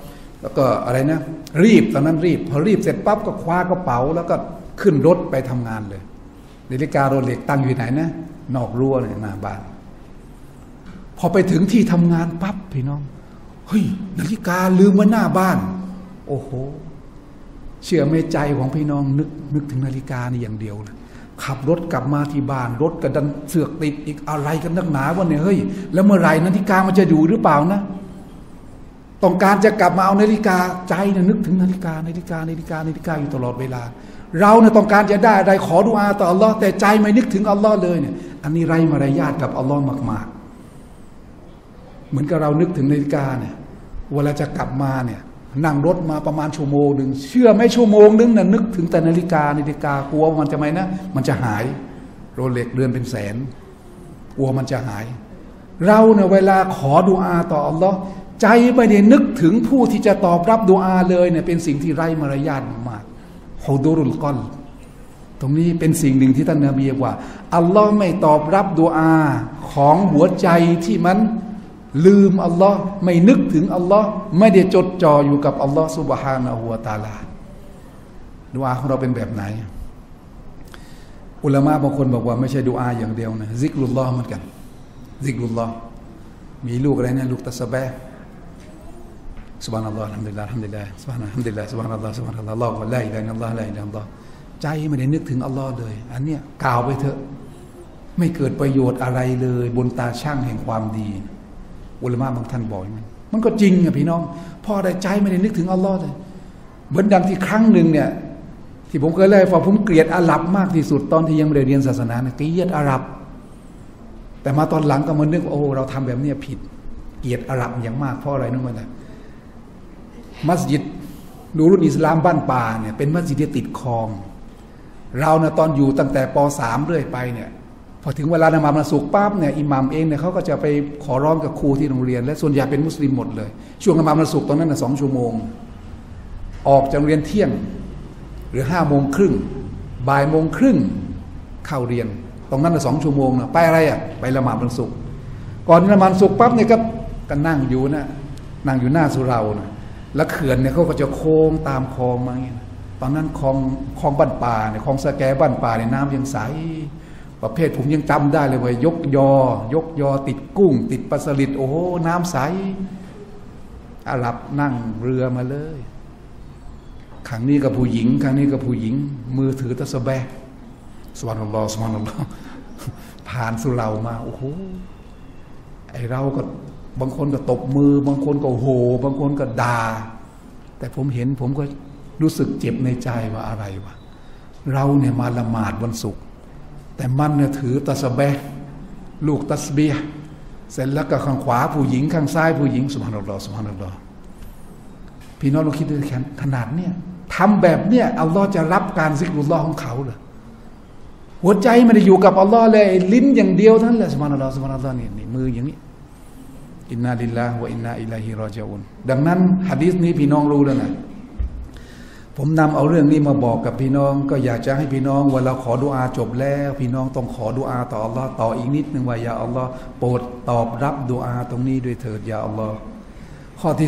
แล้วก็อะไรนะรีบตอนนั้นรีบพอรีบเสร็จปั๊บก็คว้ากระเป๋าแล้วก็ขึ้นรถไปทำงานเลยนาฬิกาโรเล็กตั้งอยู่ไหนนะนอกรั้วเนี่ยหน้าบ้านพอไปถึงที่ทำงานปั๊บพี่น้องเฮ้ยนาฬิกาลืมไว้หน้าบ้านโอ้โหเชื่อไม่ใจของพี่น้องนึกถึงนาฬิกานี่อย่างเดียวเลยขับรถกลับมาที่บ้านรถกระดันเสือกติดอีกอะไรกันนักหนาวะเนี่ยเฮ้ยแล้วเมื่อไหร่นาฬิกามันจะอยู่หรือเปล่านะต้องการจะกลับมาเอานาฬิกาใจเนี่ยนึกถึงนาฬิกาอยู่ตลอดเวลาเราเนี่ยต้องการจะได้อะไรขอดุอาต่ออัลลอฮ์แต่ใจไม่นึกถึงอัลลอฮ์เลยเนี่ยอันนี้ไร้มารยาทกับอัลลอฮ์มากๆเหมือนกับเรานึกถึงนาฬิกาเนี่ยเวลาจะกลับมาเนี่ยนั่งรถมาประมาณชั่วโมงหนึ่งเชื่อไม่ชั่วโมงนึงน่ะนึกถึงแต่นาฬิกากลัวมันจะไม่นะมันจะหายโรเล็กเรือนเป็นแสนกลัวมันจะหายเราเนี่ยเวลาขอดุอาต่ออัลลอฮ์ใจไม่ได้นึกถึงผู้ที่จะตอบรับดุอาเลยเนี่ยเป็นสิ่งที่ไร้มารยาทมากฮุดูรุลกอลตรงนี้เป็นสิ่งหนึ่งที่ท่านนบีบอกว่าอัลลอฮ์ไม่ตอบรับดุอาของหัวใจที่มันลืมอัลลอฮ์ไม่นึกถึงอัลลอฮ์ไม่ได้จดจ่ออยู่กับอัลลอฮ์ซุบฮานะฮูวะตะอาลาดุอาของเราเป็นแบบไหนอุลามะบางคนบอกว่าไม่ใช่ดุอาอย่างเดียวนะซิกรุลลอฮ์เหมือนกันซิกรุลลอฮ์มีลูกอะไรนะลูกตัสบะซุบฮานัลลอฮ์อัลฮัมดุลิลลาฮ์อัลฮัมดุลิลลาฮ์ซุบฮานะอัลฮัมดุลิลลาฮ์ซุบฮานัลลอฮ์ซุบฮานัลลอฮ์อัลลอฮ์วะลาอิลาฮะอิลลัลลอฮ์ลาอิลาฮะอิลลัลลอฮ์ใจไม่ได้นึกถึงอัลลอฮ์เลยอันเนี้ยกล่าวไปเถอะไม่เกิดประโยชน์อะไรเลยบนตาช่างแห่งความดีอุลามะบางท่านบอกมันก็จริงอะพี่น้องพ่อได้ใจไม่ได้นึกถึงอัลลอฮ์เลยเหมือนดังที่ครั้งหนึ่งเนี่ยที่ผมเคยเล่าให้ฟังผมเกลียดอาหรับมากที่สุดตอนที่ยังไม่ได้เรียนศาสนาเนี่ยเกลียดอาหรับแต่มาตอนหลังก็มานึกโอ้เราทำแบบนี้ผิดเกลียดอาหรับอย่างมากเพราะอะไรนึกว่าอะไรมัสยิดนูรุลอิสลามบ้านป่าเนี่ยเป็นมัสยิดที่ติดคลองเราเนี่ยตอนอยู่ตั้งแต่ป.3 เรื่อยไปเนี่ยพอถึงเวลานมามาสุกปั๊บเนี่ยอิหม่ามเองเนี่ยเขาก็จะไปขอร้องกับครูที่โรงเรียนและส่วนใหญ่เป็นมุสลิมหมดเลยช่วงนมาสุกตอนนั้นน่ะ2 ชั่วโมงออกจากโรงเรียนเที่ยงหรือ5 โมงครึ่งบ่ายโมงครึ่งเข้าเรียนตรงนั้นน่ะ2 ชั่วโมงนะไปอะไรอ่ะไปละหมาดวันศุกร์ก่อนละหมาดศุกร์ปั๊บเนี่ยก็นั่งอยู่นะนั่งอยู่หน้าสุเหร่านะแล้วเขื่อนเนี่ยเขาก็จะโค้งตามคลองมาอย่างนี้ตอนนั้นคลองบ้านป่าเนี่ยคลองสะแกบ้านป่าเนี่ยน้ำยังใสประเภทผมยังจำได้เลยว่ายกยอติดกุ้งติดปลาสลิดโอ้โหน้ำใสอาหรับนั่งเรือมาเลยครั้งนี้กับผู้หญิงครั้งนี้กับผู้หญิงมือถือตะสะแบะซุบฮานัลลอฮ์ซุบฮานัลลอฮ์ผ่านสุเหร่ามาโอ้โหไอเราก็บางคนก็ตบมือบางคนก็โหบางคนก็ด่าแต่ผมเห็นผมก็รู้สึกเจ็บในใจว่าอะไรวะเราเนี่ยมาละหมาดวันศุกร์แต่มันเนี่ยถือตะสะแบะลูกตัสบีฮ์เสร็จแล้วก็ข้างขวาผู้หญิงข้างซ้ายผู้หญิงซุบฮานัลลอฮ์ซุบฮานัลลอฮ์พี่น้องเราคิดดูขนาดเนี่ยทำแบบเนี่ยอัลลอฮ์จะรับการซิกรุลลอฮ์ของเขาเหรอหัวใจไม่ได้อยู่กับอัลลอฮ์เลยลิ้นอย่างเดียวเท่านั้นแหละซุบฮานัลลอฮ์ซุบฮานัลลอฮ์นี่มืออย่างนี้อินนาลิลลาฮิวะอินนาอิลัยฮิรอญิอูนดังนั้นหะดีษนี้พี่น้องรู้แล้วนะผมนำเอาเรื่องนี้มาบอกกับพี่น้องก็อยากจะให้พี่น้องเวลาขอดุอาจบแล้วพี่น้องต้องขอดุอาต่ออัลลอฮ์ต่ออีกนิดนึงว่ายาอัลลอฮ์โปรดตอบรับดุอาตรงนี้ด้วยเถิดยาอัลลอฮ์ข้อที่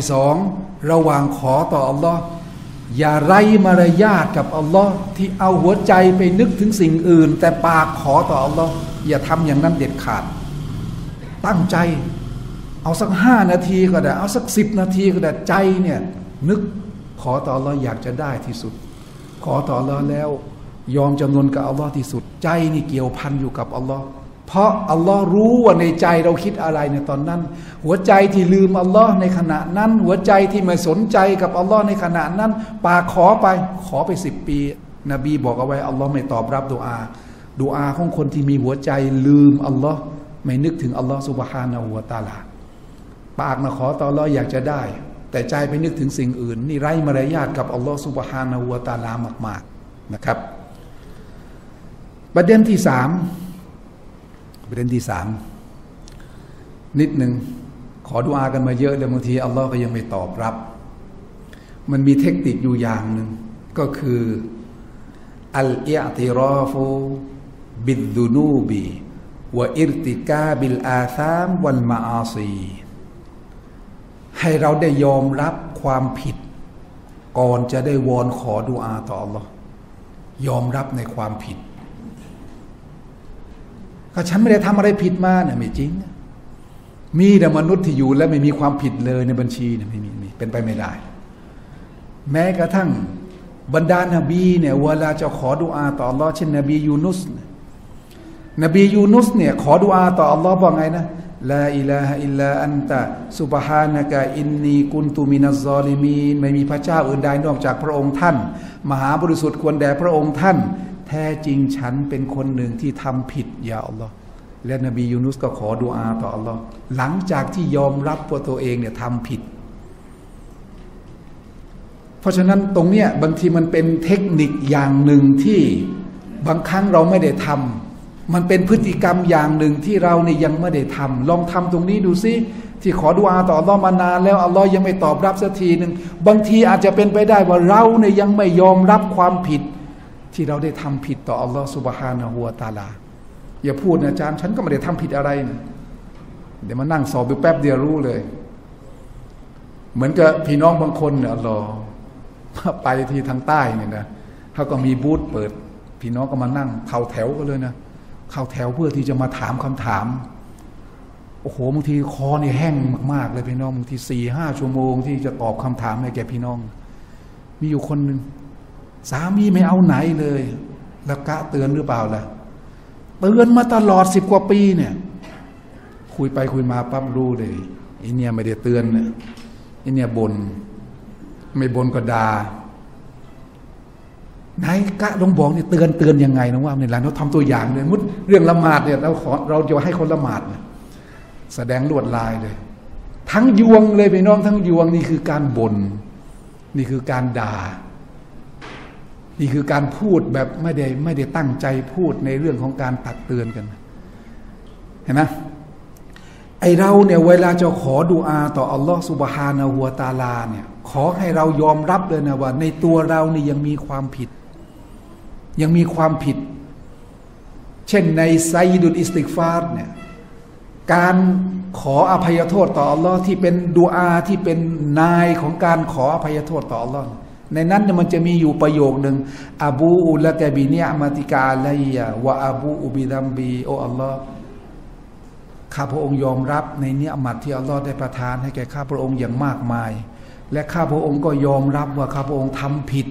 2ระหว่างขอต่ออัลลอฮ์อย่าไร้มารยาทกับอัลลอฮ์ที่เอาหัวใจไปนึกถึงสิ่งอื่นแต่ปากขอต่ออัลลอฮ์อย่าทำอย่างนั้นเด็ดขาดตั้งใจเอาสัก5 นาทีก็ได้เอาสัก10 นาทีก็ได้ใจเนี่ยนึกขอต่ออัลลอฮ์อยากจะได้ที่สุดขอต่ออัลลอฮ์แล้วยอมจำนนกับอัลลอฮ์ที่สุดใจนี่เกี่ยวพันอยู่กับอัลลอฮ์เพราะอัลลอฮ์รู้ว่าในใจเราคิดอะไรในตอนนั้นหัวใจที่ลืมอัลลอฮ์ในขณะนั้นหัวใจที่ไม่สนใจกับอัลลอฮ์ในขณะนั้นปากขอไป10 ปีนบีบอกเอาไว้อัลลอฮ์ไม่ตอบรับดุอาของคนที่มีหัวใจลืมอัลลอฮ์ไม่นึกถึงอัลลอฮ์ซุบฮานะฮูวะตะอาลาปากนะขอต่ออัลลอฮ์อยากจะได้แต่ใจไปนึกถึงสิ่งอื่นนี่ไร้มารยาทกับอัลลอฮ์ซุบฮานะฮูวะตะอาลามากๆนะครับประเด็นที่3นิดหนึ่งขอดุอากันมาเยอะแล้วบางทีอัลลอฮ์ก็ยังไม่ตอบรับมันมีเทคนิคอยู่อย่างหนึ่งก็คืออัลอิอ์ติรอฟุบิดดุนูบีวะอิรติกาบิลอาซามวัลมาอาซีให้เราได้ยอมรับความผิดก่อนจะได้วอนขอดุอาต่ออัลลอฮ์ยอมรับในความผิดก็ฉันไม่ได้ทำอะไรผิดมาเนี่ยไม่จริงมีแต่มนุษย์ที่อยู่และไม่มีความผิดเลยในบัญชีเนี่ยไม่มีเป็นไปไม่ได้แม้กระทั่งบรรดานบีเนี่ยเวลาจะขอดุอาต่ออัลลอฮ์เช่นนบียูนุสเนี่ยขอดุอาต่ออัลลอฮ์ว่าไงนะลาอิลาฮะอิลลาอันตะซุบฮานะกะอินนีกุนตุมินัซซอลิมีนไม่มีพระเจ้าอื่นใดนอกจากพระองค์ท่านมหาบริสุทธิ์ควรแด่พระองค์ท่านแท้จริงฉันเป็นคนหนึ่งที่ทำผิดยาอัลลอฮ์และนบียูนุสก็ขอดุอาต่ออัลลอฮ์หลังจากที่ยอมรับว่าตัวเองเนี่ยทำผิดเพราะฉะนั้นตรงเนี้ยบางทีมันเป็นเทคนิคอย่างหนึ่งที่บางครั้งเราไม่ได้ทำมันเป็นพฤติกรรมอย่างหนึ่งที่เราเนี่ยยังไม่ได้ทำลองทำตรงนี้ดูซิที่ขอดุอาต่ออัลลอฮ์มานานแล้วอัลลอฮ์ยังไม่ตอบรับสักทีหนึ่งบางทีอาจจะเป็นไปได้ว่าเราเนี่ยยังไม่ยอมรับความผิดที่เราได้ทำผิดต่ออัลลอฮ์ซุบฮานะฮูวะตะอาลาอย่าพูดนะอาจารย์ฉันก็ไม่ได้ทำผิดอะไรนะเดี๋ยวมานั่งสอบดูแป๊บเดียวรู้เลยเหมือนกับพี่น้องบางคนเนี่ยรอไปที่ทางใต้เนี่ยนะเขาก็มีบูธเปิดพี่น้องก็มานั่งเข้าแถวกันเลยนะเข้าแถวเพื่อที่จะมาถามคำถามโอ้โหบางทีคอนี่แห้งมากๆเลยพี่น้องบางที4-5 ชั่วโมงที่จะตอบคำถามให้แก่พี่น้องมีอยู่คนหนึ่งสามีไม่เอาไหนเลยแล้วกะเตือนหรือเปล่าล่ะเตือนมาตลอด10 กว่าปีเนี่ยคุยไปคุยมาปั๊บรู้เลยไอ้เนี่ยไม่ได้เตือนเนี่ยไอ้เนี่ยบ่นไม่บ่นก็ด่าไหนกะลงบอกเนี่ยเตือนยังไงนะว่าในหลังเราทำตัวอย่างเลยมุดเรื่องละหมาดเนี่ยเราจะให้คนละหมาดแสดงลวดลายเลยทั้งยวงเลยพี่น้องทั้งยวงนี่คือการบ่นนี่คือการด่านี่คือการพูดแบบไม่ได้ตั้งใจพูดในเรื่องของการตักเตือนกันเห็นไหมไอเราเนี่ยเวลาจะขอดุอาต่ออัลลอฮฺซุบฮานะฮูวะตะอาลาเนี่ยขอให้เรายอมรับเลยนะว่าในตัวเรานี่ยังมีความผิดเช่นในไซดุลอิสติฆฟารเนี่ยการขออภัยโทษต่ออัลลอฮ์ที่เป็นดุอาที่เป็นนายของการขออภัยโทษต่ออัลลอฮ์ในนั้นเนี่ยมันจะมีอยู่ประโยคหนึ่งอบูอุละกะบินิอ์มะติกะอะลัยยะวะอบูอุบิดัมบีโออัลลอฮ์ข้าพระองค์ยอมรับในเนียมัตที่อัลลอฮ์ได้ประทานให้แก่ข้าพระองค์อย่างมากมายและข้าพระองค์ก็ยอมรับว่าข้าพระองค์ทำผิด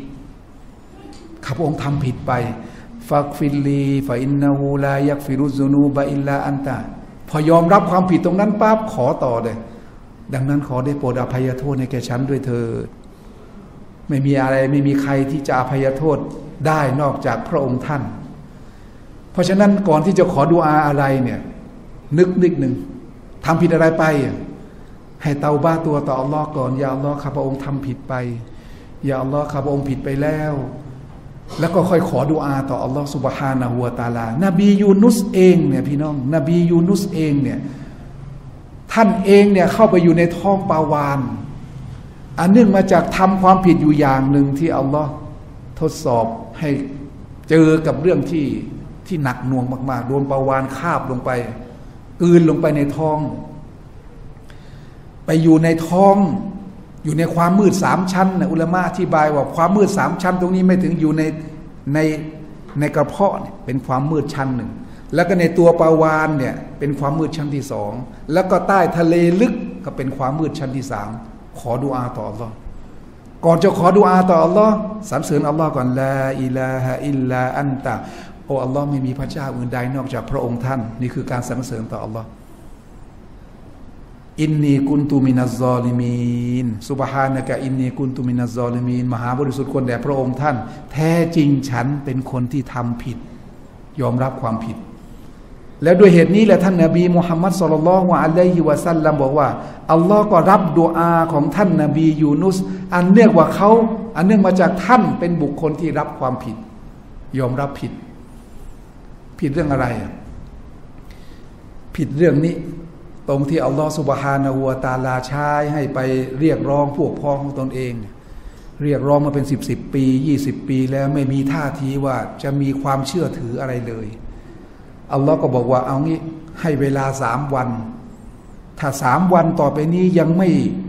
ไปฟักฟิลลีฟะอินนะฮูลายักฟิรุซุนูบะอิลลาอันตะพอยอมรับความผิดตรงนั้นปั๊บขอต่อเลยดังนั้นขอได้โปรดอภัยโทษให้แก่ฉันด้วยเถิดไม่มีใครที่จะอภัยโทษได้นอกจากพระองค์ท่านเพราะฉะนั้นก่อนที่จะขอดุอาอะไรเนี่ยนึกหนึ่งทำผิดอะไรไปให้เตาบ้าตัวต่ออัลลอฮ์ก่อนอย่าอัลลอฮ์ข้าพระองค์ทำผิดไปอย่าอัลลอฮ์ข้าพระองค์ผิดไปแล้วก็ค่อยขอดุอาต่ออัลลอฮ์ซุบฮานะฮูวะตะอาลานบียูนุสเองเนี่ยพี่น้องนบียูนุสเองเนี่ยท่านเองเนี่ยเข้าไปอยู่ในท้องปลาวาฬอันเนื่องมาจากทำความผิดอยู่อย่างหนึ่งที่อัลลอฮ์ทดสอบให้เจอกับเรื่องที่หนักหน่วงมากๆโดนปลาวาฬคาบลงไปกลืนลงไปในท้องไปอยู่ในท้องอยู่ในความมืด3 ชั้นนะอุลามะอธิบายว่าความมืด3 ชั้นตรงนี้ไม่ถึงอยู่ในกระเพาะเนี่ยเป็นความมืดชั้นหนึ่งแล้วก็ในตัวปลาวาฬเนี่ยเป็นความมืดชั้นที่2แล้วก็ใต้ทะเลลึกก็เป็นความมืดชั้นที่3ขอดุอาต่ออัลลอฮ์ก่อนจะขอดุอาต่ออัลลอฮ์สรรเสริญอัลลอฮ์ก่อนลาอิลาฮะอิลลาอันตะโอ้อัลลอฮ์ไม่มีพระเจ้าอื่นใดนอกจากพระองค์ท่านนี่คือการสรรเสริญต่ออัลลอฮ์อินนีกุนตุมินัซซอลิมีนซุบฮานะกะอินนีกุนตุมินัซซอลิมีนมหาบริสุทธิ์ควรแด่พระองค์ท่านแท้จริงฉันเป็นคนที่ทำผิดยอมรับความผิดแล้วด้วยเหตุนี้แหละท่านนบีมุฮัมมัดศ็อลลัลลอฮุอะลัยฮิวะซัลลัมบอกว่าอัลลอฮ์ก็รับดุอาของท่านนบียูนุสอันเนื่องมาจากท่านเป็นบุคคลที่รับความผิดยอมรับผิดเรื่องอะไรผิดเรื่องนี้ตรงที่อัลลอฮฺซุบฮานะฮูวะตะอาลาใช้ให้ไปเรียกร้องพวกพ้องของตนเองเรียกร้องมาเป็น10 ปี20 ปีแล้วไม่มีท่าทีว่าจะมีความเชื่อถืออะไรเลยอัลลอฮ์ก็บอกว่าเอางี้ให้เวลา3 วันถ้า3 วันต่อไปนี้ยังไม่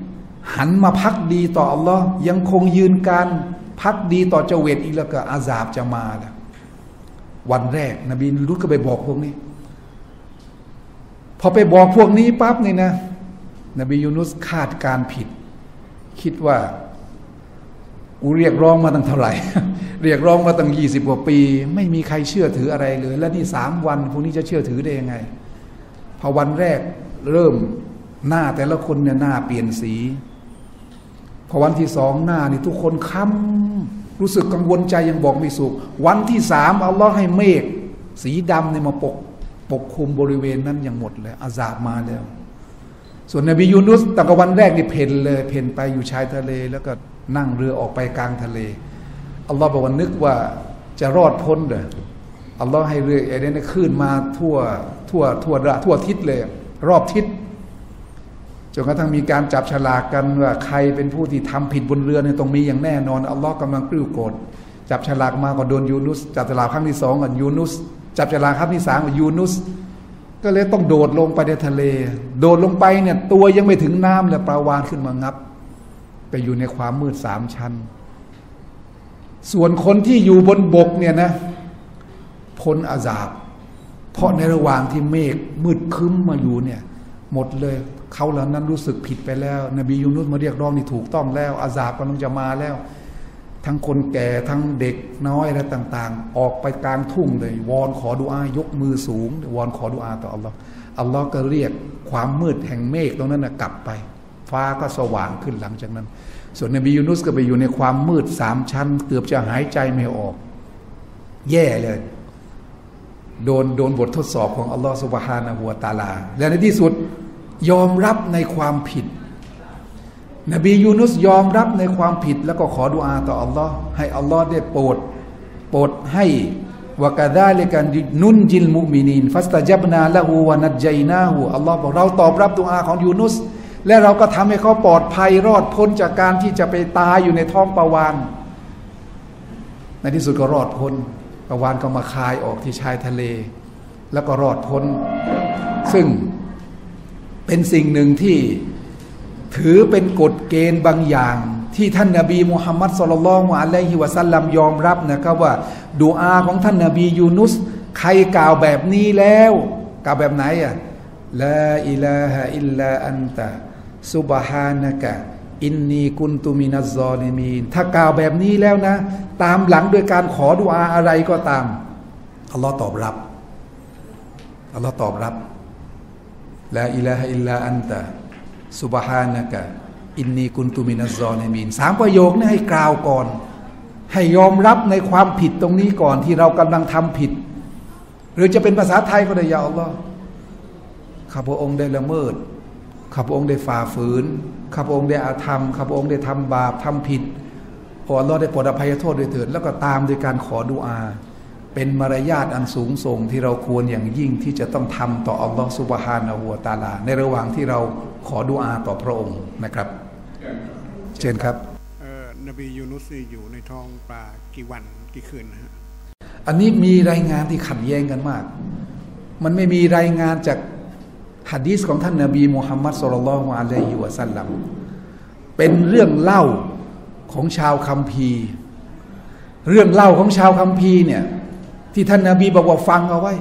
หันมาพักดีต่ออัลลอฮ์ยังคงยืนการพักดีต่อเจเวตอีกแล้วก็อาซาบจะมาแล้ววันแรกนบีลุดก็ไปบอกพวกนี้พอไปบอกพวกนี้ปั๊บนี่นะนบียูนุสคาดการผิดคิดว่ากูเรียกร้องมาตั้งเท่าไหร่ เรียกร้องมาตั้ง20 กว่าปีไม่มีใครเชื่อถืออะไรเลยแล้วนี่3 วันพวกนี้จะเชื่อถือได้ยังไงพอวันแรกเริ่มหน้าแต่ละคนเนี่ยหน้าเปลี่ยนสีพอวันที่2หน้านี่ทุกคนค้ำรู้สึกกังวลใจยังบอกไม่สุขวันที่3อัลลอฮ์ให้เมฆสีดำเนี่ยมาปกคลุมบริเวณนั้นอย่างหมดเลยอาซาบมาแล้วส่วนนบียูนุสตั้งแต่วันแรกนี่เพ่นเลยเพ่นไปอยู่ชายทะเลแล้วก็นั่งเรือออกไปกลางทะเลอัลลอฮ์บอกว่านึกว่าจะรอดพ้นเด้ออัลลอฮ์ให้เรือไอ้นี่ขึ้นมาทั่วทิศเลยรอบทิศจนกระทั่งมีการจับฉลากกันว่าใครเป็นผู้ที่ทำผิดบนเรือเนี่ยต้องมีอย่างแน่นอนอัลลอฮ์กำลังกริ้วโกรธจับฉลากมาก็โดนยูนุสจับฉลากครั้งที่2กับยูนุสจับฉลากครั้งที่3กับยูนุสก็เลยต้องโดดลงไปในทะเลโดดลงไปเนี่ยตัวยังไม่ถึงน้ำเลยปลาวาฬขึ้นมางับไปอยู่ในความมืด3 ชั้นส่วนคนที่อยู่บนบกเนี่ยนะพ้นอาซาบเพราะในระหว่างที่เมฆมืดครึ้มมาอยู่เนี่ยหมดเลยเขาเหล่านั้นรู้สึกผิดไปแล้วนบียูนุสมาเรียกร้องนี่ถูกต้องแล้วอาซาบกำลังจะมาแล้วทั้งคนแก่ทั้งเด็กน้อยและต่างๆออกไปกลางทุ่งเลยวอนขอดุอายกมือสูงวอนขอดุอาต่ออัลลอฮ์อัลลอฮ์ก็เรียกความมืดแห่งเมฆตรงนั้นกลับไปฟ้าก็สว่างขึ้นหลังจากนั้นส่วนนบียูนุสก็ไปอยู่ในความมืด3 ชั้นเกือบจะหายใจไม่ออกแย่เลยโดนบททดสอบของอัลลอฮ์ซุบฮานะฮูวะตะอาลาและในที่สุดยอมรับในความผิดนบียูนุสยอมรับในความผิดแล้วก็ขอดุอาต่ออัลลอฮ์ให้อัลลอฮ์ได้โปรดให้วะกะซาลิกะนุนจิลมุมินีนฟัสตะญับนาละฮูวะนัจญัยนาฮูอัลลอฮ์บอกเราตอบรับดุอาของยูนุสและเราก็ทำให้เขาปลอดภัยรอดพ้นจากการที่จะไปตายอยู่ในท้องปลาวาฬในที่สุดก็รอดพ้นปลาวาฬก็มาคายออกที่ชายทะเลแล้วก็รอดพ้นซึ่งเป็นสิ่งหนึ่งที่ถือเป็นกฎเกณฑ์บางอย่างที่ท่านนบีมุฮัมมัดศ็อลลัลลอฮุอะลัยฮิวะซัลลัมยอมรับนะครับว่าดุอาของท่านนบียูนุสใครกล่าวแบบนี้แล้วกล่าวแบบไหนลาอิลาฮะอิลลาอันตะซุบฮานะกะอินนีกุนตุมินัซซอลิมีนถ้ากล่าวแบบนี้แล้วนะตามหลังด้วยการขอดุอาอะไรก็ตามอัลลอฮ์ตอบรับอัลลอฮ์ตอบรับลาอิลาฮะอิลลาอันตะซุบฮานะกะอินนีกุนตุมินัซซอลิมีน3 ประโยคนี้ให้กล่าวก่อนให้ยอมรับในความผิดตรงนี้ก่อนที่เรากำลังทำผิดหรือจะเป็นภาษาไทยก็ได้ยาอัลลอฮ์ข้าพระองค์ได้ละเมิดข้าพระองค์ได้ฝ่าฝืนข้าพระองค์ได้อาธรรมข้าพระองค์ได้ทำบาปทำผิดขออัลลอฮ์ได้โปรดอภัยโทษด้วยเถิดแล้วก็ตามด้วยการขอดุอาเป็นมารยาทอันสูงส่งที่เราควรอย่างยิ่งที่จะต้องทำต่ออัลลอฮ์ซุบฮานะฮูวะตะอาลาในระหว่างที่เราขอดุอาต่อพระองค์นะครับเชิญครับนบียูนุสอยู่ในท้องปลากี่วันกี่คืนนะฮะอันนี้มีรายงานที่ขัดแย้งกันมากมันไม่มีรายงานจากหะดีษของท่านนบีมุฮัมมัดศ็อลลัลลอฮุอะลัยฮิวะซัลลัมเป็นเรื่องเล่าของชาวคัมภีร์เรื่องเล่าของชาวคัมภีร์เนี่ยที่ท่านนบีบอกว่าฟังเอาไว้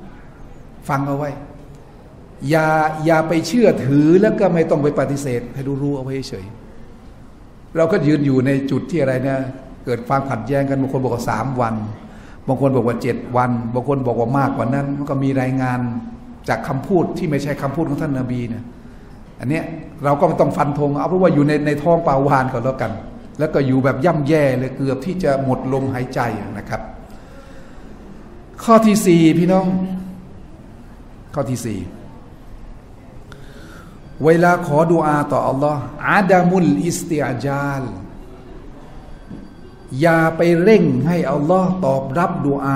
อย่าไปเชื่อถือแล้วก็ไม่ต้องไปปฏิเสธให้รู้เอาไว้เฉยเราก็ยืนอยู่ในจุดที่อะไรนะเกิดความขัดแย้งกันบางคนบอกว่า3 วันบางคนบอกว่า7 วันบางคนบอกว่ามากกว่านั้นมันก็มีรายงานจากคำพูดที่ไม่ใช่คำพูดของท่านนบีเนี่ยอันเนี้ยเราก็ไม่ต้องฟันธงเอาเพราะว่าอยู่ในท้องปลาวาฬก่อนแล้วกันแล้วก็อยู่แบบย่ำแย่เลยเกือบที่จะหมดลมหายใจนะครับข้อที่4พี่น้องข้อที่4เวลาขอดุอาต่ออัลลอฮ์อาดามุลอิสติอาจาลอย่าไปเร่งให้อัลลอฮ์ตอบรับดุอา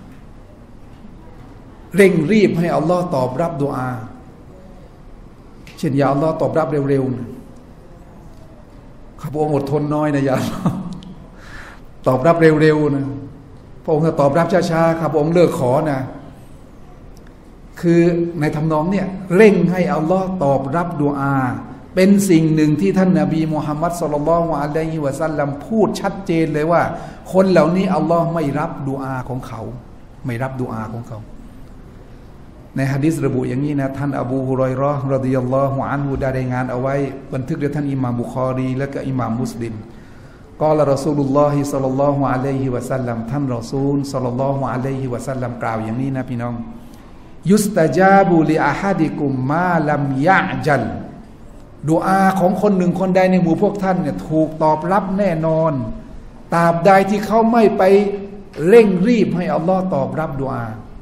เร่งรีบให้อัลลอฮ์ตอบรับดุอาเช่นอย่าอัลลอฮ์ตอบรับเร็วๆนะข้าพระองค์อดทนน้อยนะอย่าตอบรับเร็วๆนะพระองค์จะตอบรับช้าๆข้าพระองค์เลิกขอนะคือในทำนองเนี่ยเร่งให้อัลลอฮ์ตอบรับดุอาเป็นสิ่งหนึ่งที่ท่านนบีมุฮัมมัดศ็อลลัลลอฮุอะลัยฮิวะซัลลัมพูดชัดเจนเลยว่าคนเหล่านี้อัลลอฮ์ไม่รับดุอาของเขาไม่รับดุอาของเขาในหะดีษระบุอย่างนี้นะท่านอบูฮุรอยเราะห์รอฎิยัลลอฮุอันฮุได้รายงานเอาไว้บันทึกโดยท่านอิหม่ามบุคอรีและก็อิหม่ามมุสลิมกล่าวรอซูลุลลอฮิศ็อลลัลลอฮุอะลัยฮิวะซัลลัมท่านรอซูลศ็อลลัลลอฮุอะลัยฮิวะซัลลัมกล่าวอย่างนี้นะพี่น้องยุสตะจาบุลิอะฮัดิกุมมาลัมยะจัลดุอาของคนหนึ่งคนใดในหมู่พวกท่านเนี่ยถูกตอบรับแน่นอนตราบใดที่เขาไม่ไปเร่งรีบให้อัลลอฮ์ตอบรับดุอา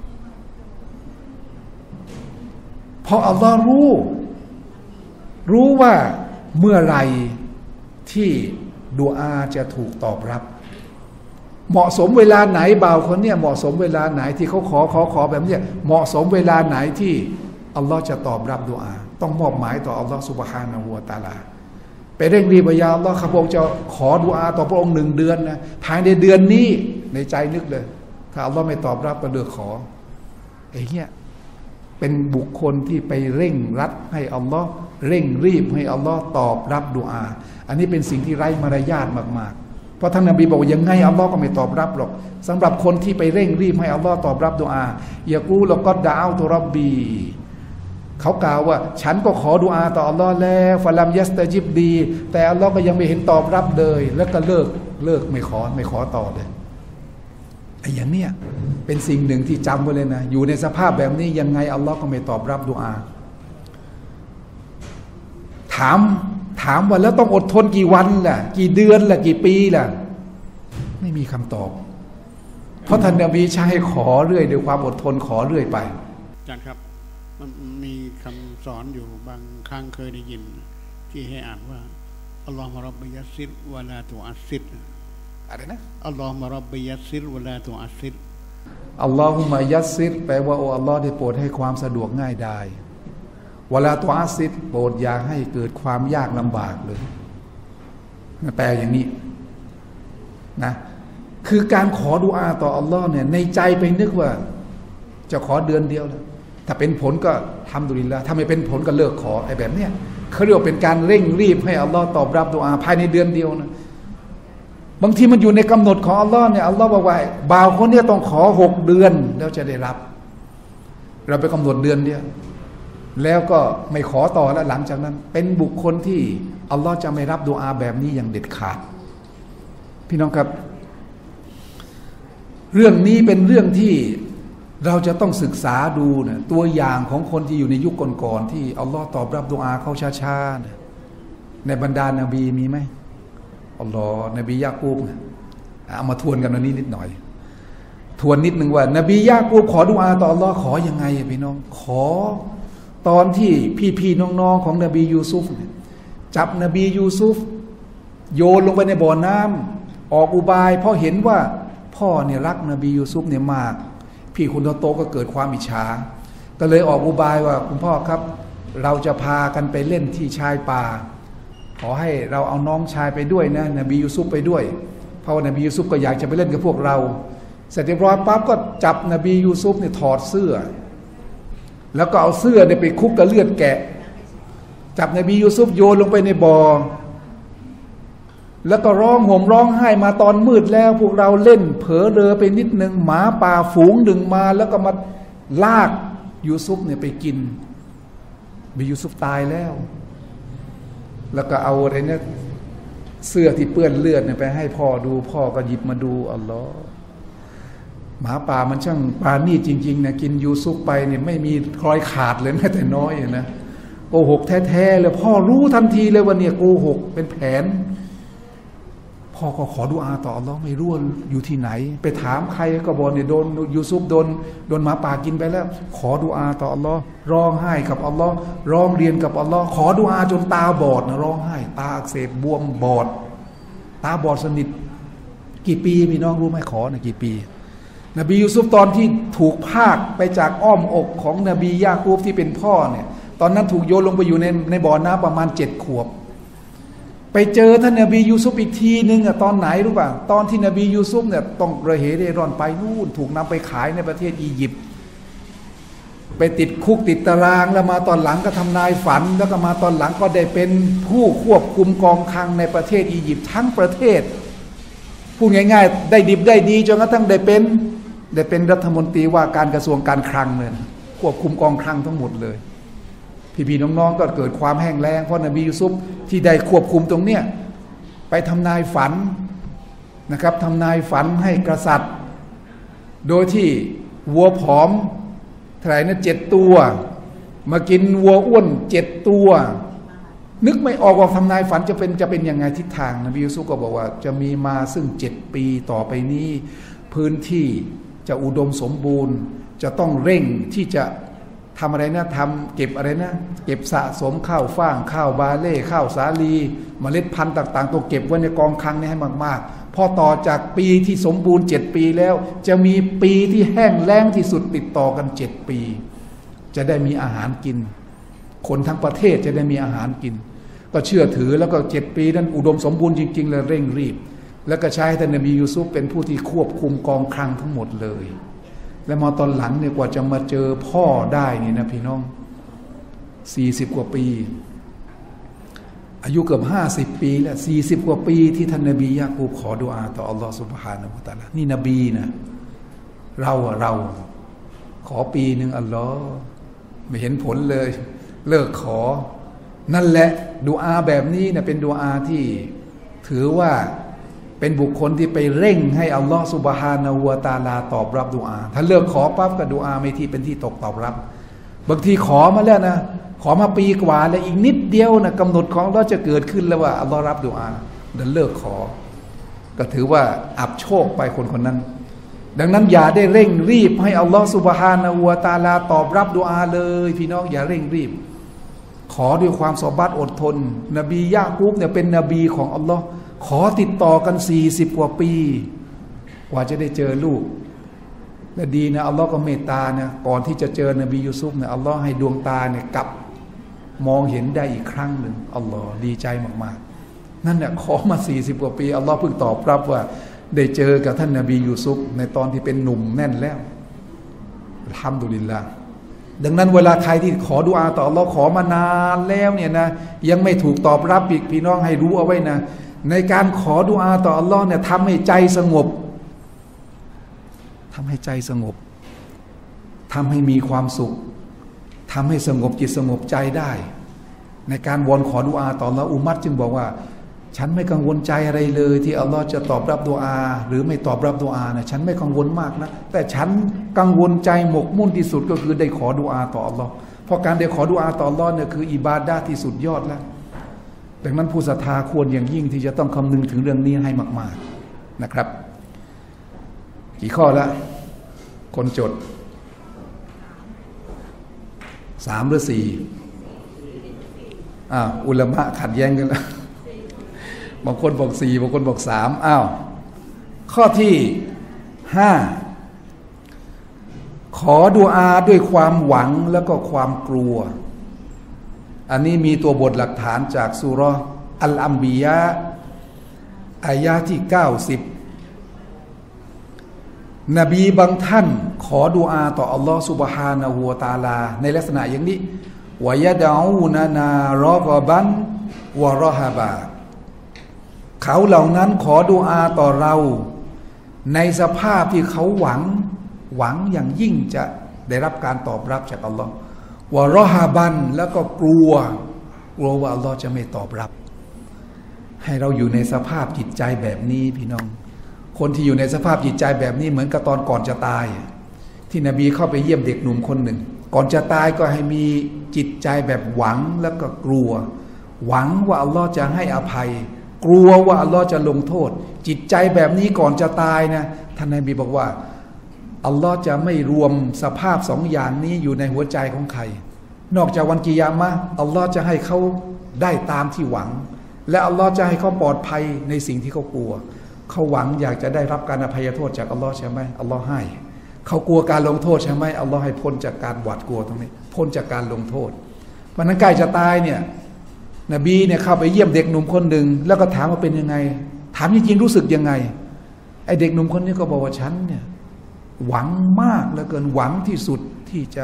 เพราะอัลลอฮ์รู้ว่าเมื่อไรที่ดุอาจะถูกตอบรับเหมาะสมเวลาไหนบ่าวคนเนี่ยเหมาะสมเวลาไหนที่เขาขอแบบเนี้ยเหมาะสมเวลาไหนที่อัลลอฮ์จะตอบรับดุอาต้องมอบหมายต่ออัลลอฮ์ซุบฮานะฮูวะตะอาลาไปเร่งรีบยาอัลลอฮ์ข้าพงจะขอดุอาต่อพระองค์1 เดือนนะภายในเดือนนี้ในใจนึกเลยถ้าอัลลอฮ์ไม่ตอบรับก็เลิกขอไอ้เหี้ยเป็นบุคคลที่ไปเร่งรัดให้อัลลอฮ์เร่งรีบให้อัลลอฮ์ตอบรับดุอาอันนี้เป็นสิ่งที่ไร้มารยาทมากๆเพราะท่านนบีบอกว่ายังไงอัลลอฮ์ก็ไม่ตอบรับหรอกสำหรับคนที่ไปเร่งรีบให้อัลลอฮ์ตอบรับดุอาอย่ากูแล้วก็ดะเอาตุร็อบบีเขากล่าวว่าฉันก็ขอดุอาต่ออัลลอฮ์แล้วฟะลัมยัสตะจิบดีแต่อัลลอฮ์ก็ยังไม่เห็นตอบรับเลยแล้วก็เลิกไม่ขอต่อเลยไอ้อย่างเนี้ยเป็นสิ่งหนึ่งที่จำไว้เลยนะอยู่ในสภาพแบบนี้ยังไงอัลลอฮ์ก็ไม่ตอบรับดุอาถามว่าแล้วต้องอดทนกี่วันล่ะกี่เดือนล่ะกี่ปีล่ะไม่มีคำตอบเพราะท่านนบีใช้ขอเรื่อยด้วยความอดทนขอเรื่อยไปอาจารย์ครับมันมีคำสอนอยู่บางครั้งเคยได้ยินที่ให้อ่านว่าอัลลอฮฺมะร็อบบิยัสซิรวะลาตุอัสซิรอะไรนะอัลลอฮฺมะร็อบบิยัสซิรวะลาตุอัสซิรอัลลอฮุมะยัสซิรแปลว่าโอ้อัลลอฮ์ได้โปรดให้ความสะดวกง่ายได้วะลาตุอัสซิรโปรดอย่าให้เกิดความยากลำบากเลยแปลอย่างนี้นะคือการขอดุอาต่ออัลลอฮ์เนี่ยในใจไปนึกว่าจะขอเดือนเดียวแล้วถ้าเป็นผลก็ทำดุลิลละถ้าไม่เป็นผลก็เลิกขอไอ้แบบเนี้ยเขาเรียกว่าเป็นการเร่งรีบให้อัลลอฮ์ตอบรับดุอาภายในเดือนเดียวนะบางทีมันอยู่ในกำหนดของอัลลอฮ์เนี่ยอัลลอฮ์บอกว่าบ่าวคนนี้ต้องขอ6 เดือนแล้วจะได้รับเราไปกำหนดเดือนเดียวแล้วก็ไม่ขอต่อแล้วหลังจากนั้นเป็นบุคคลที่อัลลอฮ์จะไม่รับดุอาแบบนี้อย่างเด็ดขาดพี่น้องครับเรื่องนี้เป็นเรื่องที่เราจะต้องศึกษาดูนะตัวอย่างของคนที่อยู่ในยุคก่อนๆที่อัลลอฮ์ตอบรับดุอาเขาช้าๆนะในบรรดานาบีมีไหมอัลลอฮ์นบียะกูบเอามาทวนกันวันนี้นิดหน่อยทวนนิดหนึ่งว่านบียะกูบขอดุอาต่ออัลลอฮ์ขอยังไงพี่น้องขอตอนที่พี่ๆน้องๆของนบียูซุฟจับนบียูซุฟโยนลงไปในบ่อน้ำออกอุบายเพราะเห็นว่าพ่อเนี่ยรักนบียูซุฟเนี่ยมากพี่คนโตก็เกิดความอิจฉาก็เลยออกอุบายว่าคุณพ่อครับเราจะพากันไปเล่นที่ชายป่าขอให้เราเอาน้องชายไปด้วยนะนบียูซุฟไปด้วยเพราะว่านบียูซุฟก็อยากจะไปเล่นกับพวกเราเสร็จเรียบร้อยปั๊บก็จับนบียูซุฟเนี่ยถอดเสื้อแล้วก็เอาเสื้อเนี่ยไปคลุกกับเลือดแกะจับนบียูซุฟโยนลงไปในบ่อแล้วก็ร้องห่มร้องไห้มาตอนมืดแล้วพวกเราเล่นเผลอเลอไปนิดนึงหมาป่าฝูงหนึ่งมาแล้วก็มาลากยูซุฟเนี่ยไปกินบียูซุฟตายแล้วแล้วก็เอาอะไรเนี่ยเสื้อที่เปื้อนเลือดเนี่ยไปให้พ่อดูพ่อก็หยิบมาดูอัลลอฮ์หมาป่ามันช่างปราณีตจริงๆนะกินยูซุฟไปเนี่ยไม่มีรอยขาดเลยแม้แต่น้อยนะโกหกแท้ๆเลยพ่อรู้ทันทีเลยว่าเนี่ยโกหกเป็นแผนพ่อก็ขอดุอาต่ออัลลอฮ์ไม่รู้อยู่ที่ไหนไปถามใครก็บอกเนี่ยโดนยูซุฟโดนหมาป่ากินไปแล้วขอดุอาต่ออัลลอฮ์ร้องไห้กับอัลลอฮ์ร้องเรียนกับอัลลอฮ์ขอดุอาจนตาบอดนะร้องไห้ตาอักเสบบวมบอดตาบอดสนิทกี่ปีพี่น้องรู้ไหมขอนะกี่ปีนบียูซุฟตอนที่ถูกพากไปจากอ้อมอกของนบียะกูบที่เป็นพ่อเนี่ยตอนนั้นถูกโยนลงไปอยู่ในบ่อน้ำประมาณ7 ขวบไปเจอท่านนบียูซุฟอีกทีนึงอะตอนไหนรู้ป่ะตอนที่นบียูซุฟเนี่ยต้องระเหเร่ร่อนไปนู่นถูกนำไปขายในประเทศอียิปต์ไปติดคุกติดตารางแล้วมาตอนหลังก็ทำนายฝันแล้วก็มาตอนหลังก็ได้เป็นผู้ควบคุมกองคลังในประเทศอียิปต์ทั้งประเทศพูดง่ายๆได้ดิบได้ดีจนกระทั่งได้เป็นรัฐมนตรีว่าการกระทรวงการคลังเลยควบคุมกองคลังทั้งหมดเลยพี่ๆน้องๆก็เกิดความแห้งแล้งเพราะนบียูซุฟที่ได้ควบคุมตรงเนี้ยไปทำนายฝันนะครับทำนายฝันให้กษัตริย์โดยที่วัวผอมเท่าไหร่นะ7 ตัวมากินวัวอ้วน7 ตัวนึกไม่ออกว่าทำนายฝันจะเป็นยังไงทิศทางนบียูซุฟก็บอกว่าจะมีมาซึ่ง7 ปีต่อไปนี้พื้นที่จะอุดมสมบูรณ์จะต้องเร่งที่จะทำอะไรนะทำเก็บอะไรนะเก็บสะสมข้าวฟ่างข้าวบาเล่ข้าวสาลีเมล็ดพันธุ์ต่างๆตัวเก็บไว้ในกองคลังนี้ให้มากๆพอต่อจากปีที่สมบูรณ์7 ปีแล้วจะมีปีที่แห้งแล้งที่สุดติดต่อกัน7 ปีจะได้มีอาหารกินคนทั้งประเทศจะได้มีอาหารกินก็เชื่อถือแล้วก็7 ปีนั้นอุดมสมบูรณ์จริงๆเลยเร่งรีบแล้วก็ใช้ท่านนบียูซุฟเป็นผู้ที่ควบคุมกองคลังทั้งหมดเลยและมาตอนหลังเนี่ยกว่าจะมาเจอพ่อได้นี่นะพี่น้อง40 กว่าปีอายุเกือบ50 ปีแล้ว40 กว่าปีที่ท่านนบียะกูบขอดุอาต่ออัลลอฮฺซุบฮานะฮูวะตะอาลานี่นบีนะเราขอปีหนึ่งอัลลอฮฺไม่เห็นผลเลยเลิกขอนั่นแหละดุอาแบบนี้นะเป็นดุอาที่ถือว่าเป็นบุคคลที่ไปเร่งให้อัลลอฮฺซุบฮานะฮูวะตะอาลาตอบรับดุอาถ้าเลิกขอปั๊บก็ดุอาไม่ที่เป็นที่ตอบรับบางทีขอมาแล้วนะขอมาปีกว่าแล้วอีกนิดเดียวนะกำหนดของเราจะเกิดขึ้นแล้วว่าอัลลอฮฺรับดุอาเดินเลิกขอก็ถือว่าอับโชคไปคนนั้นดังนั้นอย่าได้เร่งรีบให้อัลลอฮฺซุบฮานะฮูวะตะอาลาตอบรับดุอาเลยพี่น้องอย่าเร่งรีบขอด้วยความสบัดอดทนนบียะกูบเนี่ยเป็นนบีของอัลลอฮฺขอติดต่อกัน40 กว่าปีกว่าจะได้เจอลูกและดีนะอัลลอฮ์ก็เมตตานะก่อนที่จะเจอนบียูซุฟเนี่ยอัลลอฮ์ให้ดวงตาเนี่ยกลับมองเห็นได้อีกครั้งหนึ่งอัลลอฮ์ดีใจมากๆนั่นแหละขอมา40 กว่าปีอัลลอฮ์เพิ่งตอบรับว่าได้เจอกับท่านนบียูซุฟในตอนที่เป็นหนุ่มแน่นแล้วอัลฮัมดุลิลลาห์ดังนั้นเวลาใครที่ขอดุอาต่ออัลลอฮ์ขอมานานแล้วเนี่ยนะยังไม่ถูกตอบรับอีกพี่น้องให้รู้เอาไว้นะในการขอดุอาต่ออัลลอฮ์เนี่ยทำให้ใจสงบทำให้ใจสงบทำให้มีความสุขทำให้สงบจิตสงบใจได้ในการวอนขอดุอาต่ออัลลอฮ์อุมัตจึงบอกว่าฉันไม่กังวลใจอะไรเลยที่อัลลอฮ์จะตอบรับดุอาหรือไม่ตอบรับดุอานะฉันไม่กังวลมากนะแต่ฉันกังวลใจหมกมุ่นที่สุดก็คือได้ขอดุอาต่ออัลลอฮ์เพราะการได้ขอดุอาต่ออัลลอฮ์เนี่ยคืออิบาดะห์ที่สุดยอดแล้วดังนั้นผู้ศรัทธาควรอย่างยิ่งที่จะต้องคำนึงถึงเรื่องนี้ให้มากๆนะครับกี่ข้อแล้วคนจด3 หรือ 4อุลามะขัดแย้งกันแล้วบางคนบอก4บางคนบอก3ข้อที่5ขอดุอาด้วยความหวังแล้วก็ความกลัวอันนี้มีตัวบทหลักฐานจากซูเราะห์อัลอัมบิยาอายะที่90นบีบางท่านขอดุอาต่ออัลลอฮฺซุบฮานะฮูวะตะอาลาในลักษณะอย่างนี้วะยะดะอูนานารอกอบันวะรอฮาบะเขาเหล่านั้นขอดุอาต่อเราในสภาพที่เขาหวังอย่างยิ่งจะได้รับการตอบรับจากอัลลอฮฺวะรอฮาบันแล้วก็กลัวว่าอัลลอฮฺจะไม่ตอบรับให้เราอยู่ในสภาพจิตใจแบบนี้พี่น้องคนที่อยู่ในสภาพจิตใจแบบนี้เหมือนกับตอนก่อนจะตายที่นบีเข้าไปเยี่ยมเด็กหนุ่มคนหนึ่งก่อนจะตายก็ให้มีจิตใจแบบหวังแล้วก็กลัวหวังว่าอัลลอฮฺจะให้อภัยกลัวว่าอัลลอฮฺจะลงโทษจิตใจแบบนี้ก่อนจะตายนะท่านนบีบอกว่าอัลลอฮฺจะไม่รวมสภาพ2 อย่างนี้อยู่ในหัวใจของใครนอกจากวันกิยามะห์อัลลอฮฺจะให้เขาได้ตามที่หวังและอัลลอฮฺจะให้เขาปลอดภัยในสิ่งที่เขากลัวเขาหวังอยากจะได้รับการอภัยโทษจากอัลลอฮ์ใช่ไหมอัลลอฮ์ให้เขากลัวการลงโทษใช่ไหมอัลลอฮ์ให้พ้นจากการหวาดกลัวตรงนี้พ้นจากการลงโทษวันนั้นใกล้จะตายเนี่ยนบีเนี่ยเข้าไปเยี่ยมเด็กหนุ่มคนหนึ่งแล้วก็ถามว่าเป็นยังไงถามจริงๆรู้สึกยังไงไอเด็กหนุ่มคนนี้ก็บอกว่าฉันเนี่ยหวังมากเหลือเกินหวังที่สุดที่จะ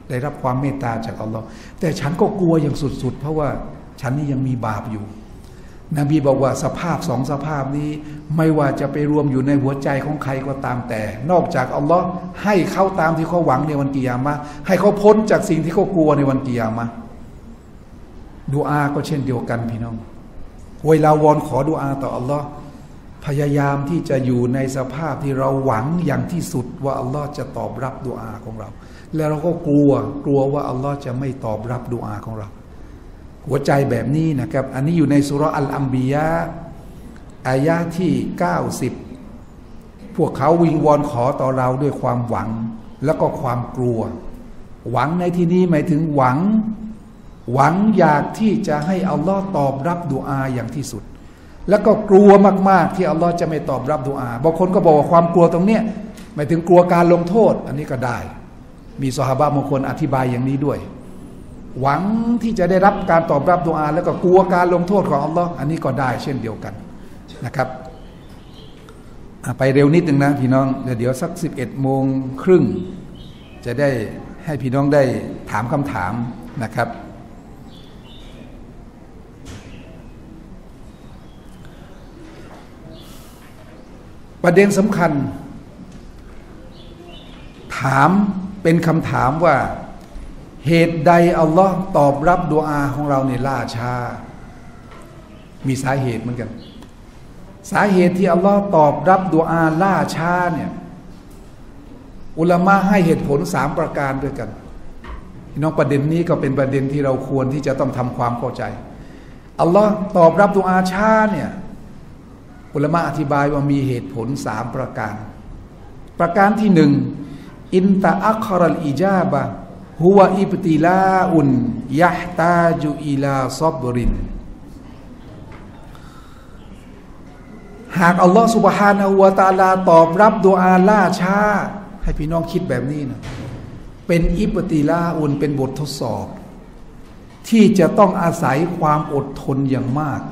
ได้รับความเมตตาจากอัลลอฮ์แต่ฉันก็กลัวอย่างสุดๆเพราะว่าฉันนี่ยังมีบาปอยู่นบีบอกว่าสภาพสองสภาพนี้ไม่ว่าจะไปรวมอยู่ในหัวใจของใครก็ตามแต่นอกจากอัลลอฮ์ให้เขาตามที่เขาหวังในวันกิยามะห์ให้เขาพ้นจากสิ่งที่เขากลัวในวันกิยามะห์ดุอาก็เช่นเดียวกันพี่น้องเวลาวอนขอดุอาต่ออัลลอฮ์พยายามที่จะอยู่ในสภาพที่เราหวังอย่างที่สุดว่าอัลลอฮ์จะตอบรับดุอาของเราแล้วเราก็กลัวว่าอัลลอฮ์จะไม่ตอบรับดุอาของเราหัวใจแบบนี้นะครับอันนี้อยู่ในสุเราะห์อัลอัมบิยาอายะห์ที่90พวกเขาวิงวอนขอต่อเราด้วยความหวังแล้วก็ความกลัวหวังในที่นี้หมายถึงหวังอยากที่จะให้อัลลอฮ์ตอบรับดุอาอย่างที่สุดแล้วก็กลัวมากๆที่อัลลอฮ์จะไม่ตอบรับดุอาบางคนก็บอกว่าความกลัวตรงเนี้ยหมายถึงกลัวการลงโทษอันนี้ก็ได้มีซอฮาบะห์บางคนอธิบายอย่างนี้ด้วยหวังที่จะได้รับการตอบรับดุอาแล้วก็กลัวการลงโทษของอัลลอฮ์อันนี้ก็ได้เช่นเดียวกันนะครับไปเร็วนิดนึงนะพี่น้องเดี๋ยวสัก11:30จะได้ให้พี่น้องได้ถามคำถามนะครับประเด็นสำคัญถามเป็นคำถามว่าเหตุใดอัลลอฮ์ตอบรับดุอาของเราในล่าช้ามีสาเหตุเหมือนกันสาเหตุที่อัลลอฮ์ตอบรับดุอาล่าช้าเนี่ยอุลามะให้เหตุผล3ประการด้วยกันน้องประเด็นนี้ก็เป็นประเด็นที่เราควรที่จะต้องทำความเข้าใจอัลลอฮ์ตอบรับดุอาช้าเนี่ยอุลามะอธิบายว่ามีเหตุผล3ประการที่1อินตะอัครัลอิจาบะฮุวะอิบติลาอุนยะฮตาจุอิลาซอบรินหากอัลลอฮฺซุบฮานะฮูวะตะอาลาตอบรับดุอาล่าช้าให้พี่น้องคิดแบบนี้นะเป็นอิบติลาอุนเป็นบททดสอบที่จะต้องอาศัยความอดทนอย่างมาก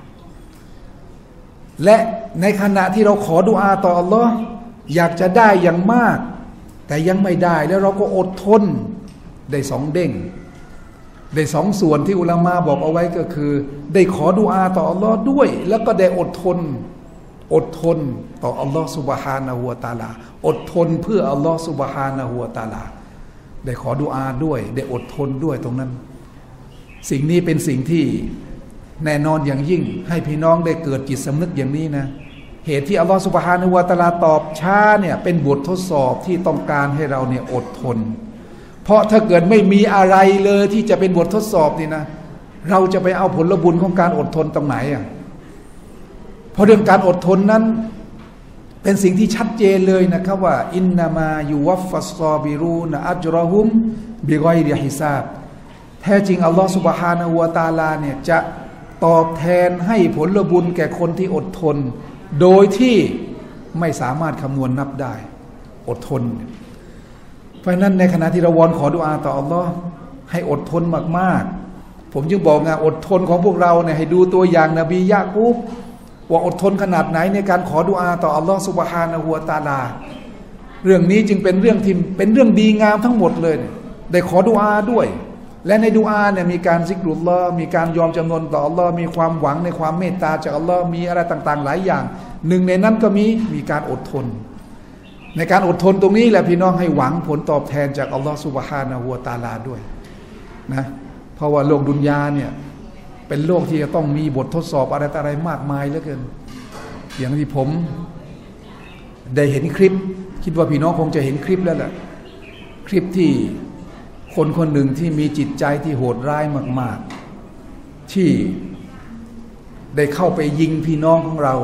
และในขณะที่เราขอดุอาต่ออัลลอฮ์อยากจะได้อย่างมากแต่ยังไม่ได้แล้วเราก็อดทนได้2เด้งได้2ส่วนที่อุลามะบอกเอาไว้ก็คือได้ขอดุอาต่ออัลลอฮ์ด้วยแล้วก็ได้อดทนต่ออัลลอฮ์ซุบฮานะฮูวะตะอาลาอดทนเพื่ออัลลอฮ์ซุบฮานะฮูวะตะอาลาได้ขอดุอาด้วยได้อดทนด้วยตรงนั้นสิ่งนี้เป็นสิ่งที่แน่นอนอย่างยิ่งให้พี่น้องได้เกิดจิตสำนึกอย่างนี้นะเหตุที่อัลลอฮฺซุบฮานะฮูวะตะอาลาตอบช้าเนี่ยเป็นบททดสอบที่ต้องการให้เราเนี่ยอดทนเพราะถ้าเกิดไม่มีอะไรเลยที่จะเป็นบททดสอบนี่นะเราจะไปเอาผลบุญของการอดทนตรงไหนอ่ะเพราะเรื่องการอดทนนั้นเป็นสิ่งที่ชัดเจนเลยนะครับว่าอินนามายูวัฟฟัสซอบิรูนอัจรอฮุมบิกอยริฮิซาบแท้จริงอัลลอฮฺซุบฮานะฮูวะตะอาลาเนี่ยจะตอบแทนให้ผลบุญแก่คนที่อดทนโดยที่ไม่สามารถคำนวณนับได้อดทนเพราะนั้นในขณะที่เราวอนขอดุอาต่ออัลลอฮ์ให้อดทนมากๆผมจึงบอกไงอดทนของพวกเราเนี่ยให้ดูตัวอย่างนบียะกูบว่าอดทนขนาดไหนในการขอดุอาต่ออัลลอฮ์ซุบฮานะฮูวะตะอาลาเรื่องนี้จึงเป็นเรื่องที่เป็นเรื่องดีงามทั้งหมดเลยได้ขอดุอาด้วยและในดุอาเนี่ยมีการซิกรุลลอฮ์มีการยอมจำนนต่ออัลลอฮ์มีความหวังในความเมตตาจากอัลลอฮ์มีอะไรต่างๆหลายอย่างหนึ่งในนั้นก็มีการอดทนในการอดทนตรงนี้แหละพี่น้องให้หวังผลตอบแทนจากอัลลอฮ์ซุบฮานะฮูวะตะอาลาด้วยนะเพราะว่าโลกดุนยาเนี่ยเป็นโลกที่จะต้องมีบททดสอบอะไรมากมายเหลือเกินอย่างที่ผมได้เห็นคลิปคิดว่าพี่น้องคงจะเห็นคลิปแล้วแหละคลิปที่คนหนึ่งที่มีจิตใจที่โหดร้ายมากๆที่ได้เข้าไปยิงพี่น้องของเรา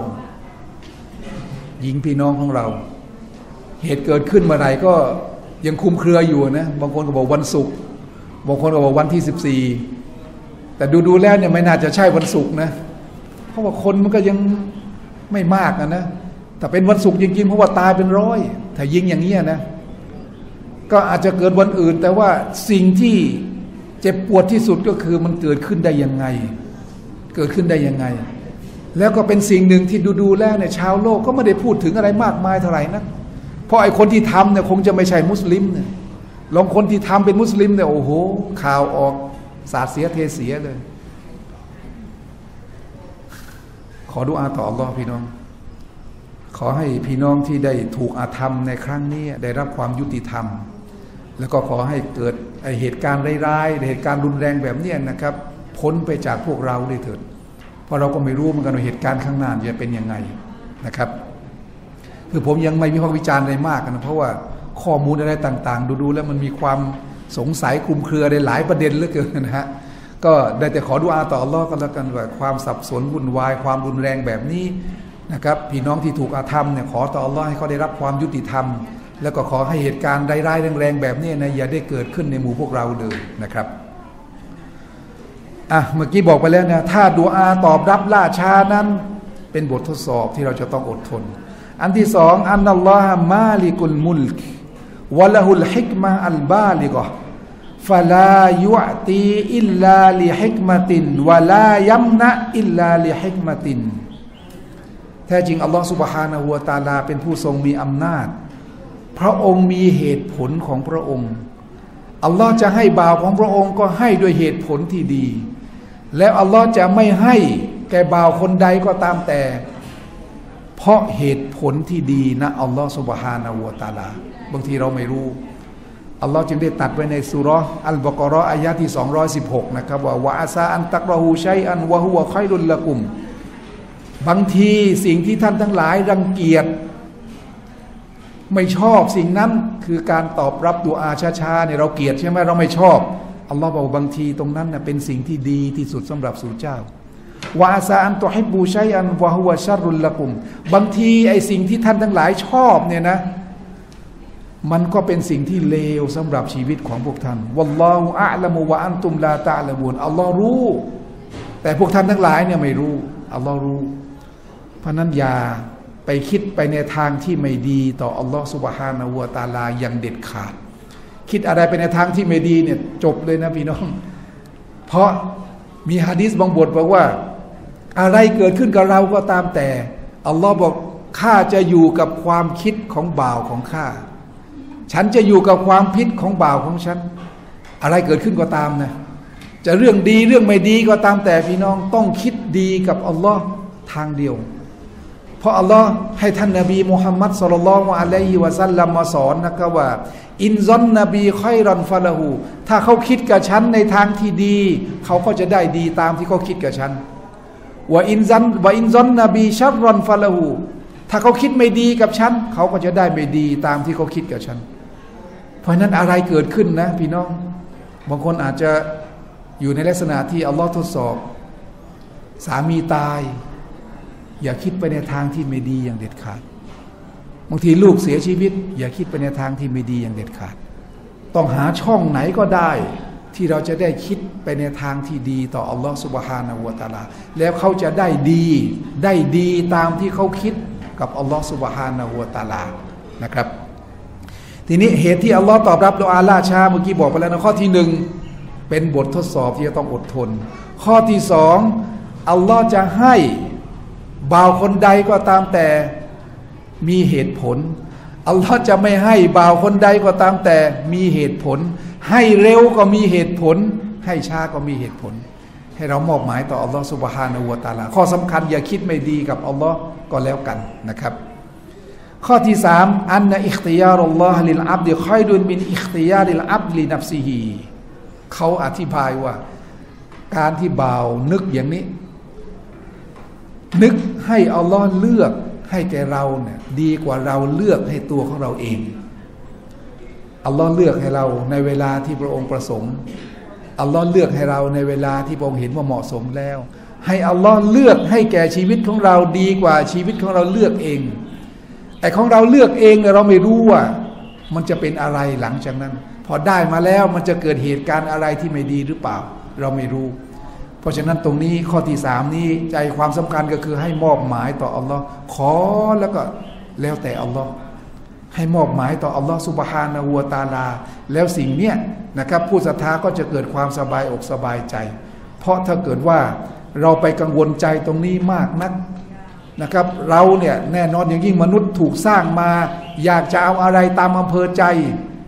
เหตุเกิดขึ้นเมื่อไหร่ก็ยังคุมเครืออยู่นะบางคนก็บอกวันศุกร์บางคนก็บอกวันที่14แต่ดูแล้วเนี่ยไม่น่าจะใช่วันศุกร์นะเพราะว่าคนมันก็ยังไม่มากนะแต่เป็นวันศุกร์จริงๆเพราะว่าตายเป็นร้อยถ้ายิงอย่างนี้นะก็อาจจะเกิดวันอื่นแต่ว่าสิ่งที่เจ็บปวดที่สุดก็คือมันเกิดขึ้นได้ยังไงแล้วก็เป็นสิ่งหนึ่งที่ดูแล้วเนี่ยชาวโลกก็ไม่ได้พูดถึงอะไรมากมายเท่าไหร่นะเพราะไอ้คนที่ทำเนี่ยคงจะไม่ใช่มุสลิมเนี่ยลองคนที่ทำเป็นมุสลิมเนี่ยโอ้โหข่าวออกสาดเสียเทเสียเลยขอดุอาต่ออัลลอฮ์พี่น้องขอให้พี่น้องที่ได้ถูกอาธรรมในครั้งนี้ได้รับความยุติธรรมแล้วก็ขอให้เกิดเหตุการณ์ร้ายๆเหตุการณ์รุนแรงแบบนี้นะครับพ้นไปจากพวกเราด้วยเถิดเพราะเราก็ไม่รู้เหมือนกันว่าเหตุการณ์ข้างหน้าจะเป็นยังไงนะครับคือผมยังไม่วิพากษ์วิจารณ์อะไรมากนะเพราะว่าข้อมูลอะไรต่างๆดูแล้วมันมีความสงสัยคลุมเครือในหลายประเด็นเหลือเกินนะฮะก็ได้แต่ขอดุอาต่ออัลลอฮ์ก็แล้วกันว่าความสับสนวุ่นวายความรุนแรงแบบนี้นะครับพี่น้องที่ถูกอาธรรมเนี่ยขอต่ออัลลอฮ์ให้เขาได้รับความยุติธรรมแล้วก็ขอให้เหตุการณ์ร้ายๆแรงๆแบบนี้นะอย่าได้เกิดขึ้นในหมู่พวกเราเลยนะครับเมื่อกี้บอกไปแล้วนะถ้าดุอาตอบรับล่าช้านั้นเป็นบททดสอบที่เราจะต้องอดทนอันที่สองอันนัลลอฮะมาลิกุลมุลกวะละฮุลฮิกมะอัลบาลิกะฟะลายุอตีอิลลาลิฮิกมะตินวะลายัมนะอิลลาลิฮิกมะตินแท้จริงอัลลอฮฺซุบฮานะฮูวะตะอาลาเป็นผู้ทรงมีอำนาจพระองค์มีเหตุผลของพระองค์อัลลอฮ์จะให้บ่าวของพระองค์ก็ให้ด้วยเหตุผลที่ดีแล้วอัลลอฮ์จะไม่ให้แก่บ่าวคนใดก็ตามแต่เพราะเหตุผลที่ดีนะอัลลอฮ์ซุบฮานะฮูวะตะอาลาบางทีเราไม่รู้อัลลอฮ์จึงได้ตัดไว้ในซูเราะห์อัลบะเกาะเราะห์อายะห์ที่216นะครับว่าวะอาซาอันตักรอฮูชัยอันวะฮุวะค็อยรุลละกุมบางทีสิ่งที่ท่านทั้งหลายรังเกียจไม่ชอบสิ่งนั้นคือการตอบรับดุอาช้าๆเนี่ยเราเกลียดใช่ไหมเราไม่ชอบอัลลอฮ์บอกบางทีตรงนั้นเป็นสิ่งที่ดีที่สุดสำหรับสู่เจ้าวะอาซาอันตุฮิบบูชัยอันวะฮุวะชัรรุลละกุมบางทีไอ้สิ่งที่ท่านทั้งหลายชอบเนี่ยนะมันก็เป็นสิ่งที่เลวสำหรับชีวิตของพวกท่านวัลลอฮุอะละมุวะอันตุมลาตะละมูนอัลลอฮ์รู้แต่พวกท่านทั้งหลายเนี่ยไม่รู้อัลลอฮ์รู้เพราะนั้นอย่าไปคิดไปในทางที่ไม่ดีต่ออัลลอฮ์ซุบฮานะฮูวะตะอาลาอย่างเด็ดขาดคิดอะไรไปในทางที่ไม่ดีเนี่ยจบเลยนะพี่น้องเพราะมีหะดีษบางบทบอกว่าอะไรเกิดขึ้นกับเราก็ตามแต่อัลลอฮ์บอกข้าจะอยู่กับความคิดของบ่าวของข้าฉันจะอยู่กับความคิดของบ่าวของฉันอะไรเกิดขึ้นก็ตามนะจะเรื่องดีเรื่องไม่ดีก็ตามแต่พี่น้องต้องคิดดีกับอัลลอฮ์ทางเดียวเพราะอัลลอฮ์ให้ท่านนบีมุฮัมมัดศ็อลลัลลอฮุอะลัยฮิวะซัลลัมมาสอนนะครับว่าอินซอนนบีค็อยรันฟะละฮูถ้าเขาคิดกับฉันในทางที่ดีเขาก็จะได้ดีตามที่เขาคิดกับฉันวะอินซอนนบีชัรรันฟะละฮูถ้าเขาคิดไม่ดีกับฉันเขาก็จะได้ไม่ดีตามที่เขาคิดกับฉันเพราะนั้นอะไรเกิดขึ้นนะพี่น้องบางคนอาจจะอยู่ในลักษณะที่อัลลอฮ์ทดสอบสามีตายอย่าคิดไปในทางที่ไม่ดีอย่างเด็ดขาดบางทีลูกเสียชีวิตอย่าคิดไปในทางที่ไม่ดีอย่างเด็ดขาดต้องหาช่องไหนก็ได้ที่เราจะได้คิดไปในทางที่ดีต่ออัลลอฮ์ซุบฮานะฮูวะตะอาลาแล้วเขาจะได้ดีตามที่เขาคิดกับอัลลอฮ์ซุบฮานะฮูวะตะอาลานะครับทีนี้เหตุที่อัลลอฮ์ตอบรับดุอาล่าช้าเมื่อกี้บอกไปแล้วนะข้อที่หนึ่งเป็นบททดสอบที่จะต้องอดทนข้อที่สองอัลลอฮ์จะให้บ่าวคนใดก็ตามแต่มีเหตุผลอัลลอฮ์จะไม่ให้บ่าวคนใดก็ตามแต่มีเหตุผลให้เร็วก็มีเหตุผลให้ช้าก็มีเหตุผลให้เรามอบหมายต่ออัลลอฮ์ซุบฮานะฮูวะตะอาลาข้อสำคัญอย่าคิดไม่ดีกับอัลลอฮ์ก็แล้วกันนะครับข้อที่สามอันนะอิคติยารุลลอฮ์ลิลอับดิค็อยรุนมินอิคติยาริลอับลินัฟซิฮีเขาอธิบายว่าการที่บ่าวนึกอย่างนี้นึกให้อัลลอฮ์เลือกให้แก่เราเนี่ยดีกว่าเราเลือกให้ตัวของเราเองอัลลอฮ์เลือกให้เราในเวลาที่พระองค์ประสงค์อัลลอฮ์เลือกให้เราในเวลาที่พระองค์เห็นว่าเหมาะสมแล้วให้อัลลอฮ์เลือกให้แก่ชีวิตของเราดีกว่าชีวิตของเราเลือกเองแต่ของเราเลือกเองเนี่ยเราไม่รู้ว่ามันจะเป็นอะไรหลังจากนั้นพอได้มาแล้วมันจะเกิดเหตุการณ์อะไรที่ไม่ดีหรือเปล่าเราไม่รู้เพราะฉะนั้นตรงนี้ข้อที่สามนี้ใจความสำคัญก็คือให้มอบหมายต่ออัลลอฮ์ขอแล้วก็แล้วแต่อัลลอฮ์ให้มอบหมายต่ออัลลอฮ์ซุบฮานะฮูวะตะอาลาแล้วสิ่งเนี้ยนะครับผู้ศรัทธาก็จะเกิดความสบายอกสบายใจเพราะถ้าเกิดว่าเราไปกังวลใจตรงนี้มากนักนะครับเราเนี่ยแน่นอนอย่างยิ่งมนุษย์ถูกสร้างมาอยากจะเอาอะไรตามอำเภอใจ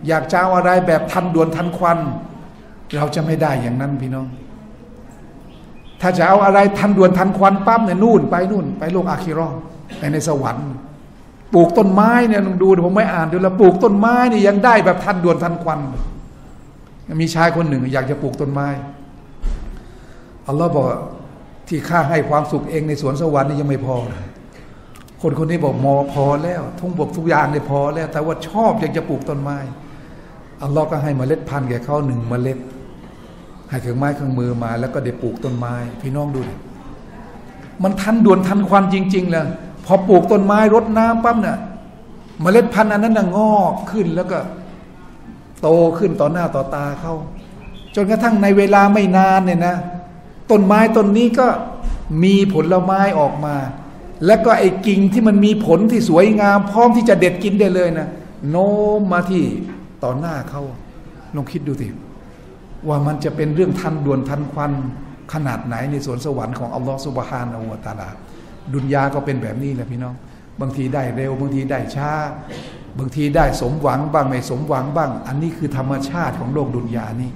อยากจะเอาอะไรแบบทันด่วนทันควันเราจะไม่ได้อย่างนั้นพี่น้องถ้าจะเอาอะไรทันด่วนทันควันปั๊บเนี่ยนู่นไปโลกอาคิเราะห์ไปในสวรรค์ปลูกต้นไม้เนี่ยลองดูผมไม่อ่านดูแล้วปลูกต้นไม้นี่ยังได้แบบทันด่วนทันควันมีชายคนหนึ่งอยากจะปลูกต้นไม้อัลลอฮ์บอกที่ข้าให้ความสุขเองในสวนสวรรค์นี่ยังไม่พอคนนี้บอกพอแล้วทุกอย่างเนี่ยพอแล้วแต่ว่าชอบอยากจะปลูกต้นไม้อัลลอฮ์ก็ให้เมล็ดพันธุ์แก่เขา1 เมล็ดให้เครื่องไม้เครื่องมือมาแล้วก็ได้ปลูกต้นไม้พี่น้องดูมันทันด่วนทันควันจริงๆเลยพอปลูกต้นไม้รดน้ำปั๊บเนี่ยเมล็ดพันธุ์อันนั้นน่ะงอกขึ้นแล้วก็โตขึ้นต่อหน้าต่อตาเขาจนกระทั่งในเวลาไม่นานเนี่ยนะต้นไม้ต้นนี้ก็มีผลไม้ออกมาแล้วก็ไอ้กิ่งที่มันมีผลที่สวยงามพร้อมที่จะเด็ดกินได้เลยนะโน้มมาที่ต่อหน้าเขาลองคิดดูสิว่ามันจะเป็นเรื่องทันด่วนทันควันขนาดไหนในสวนสวรรค์ของอัลลอฮฺซุบฮานะฮูวะตะอาลาดุนยาก็เป็นแบบนี้แหละพี่น้องบางทีได้เร็วบางทีได้ช้าบางทีได้สมหวังบ้างไม่สมหวังบ้างอันนี้คือธรรมชาติของโลกดุนยานี่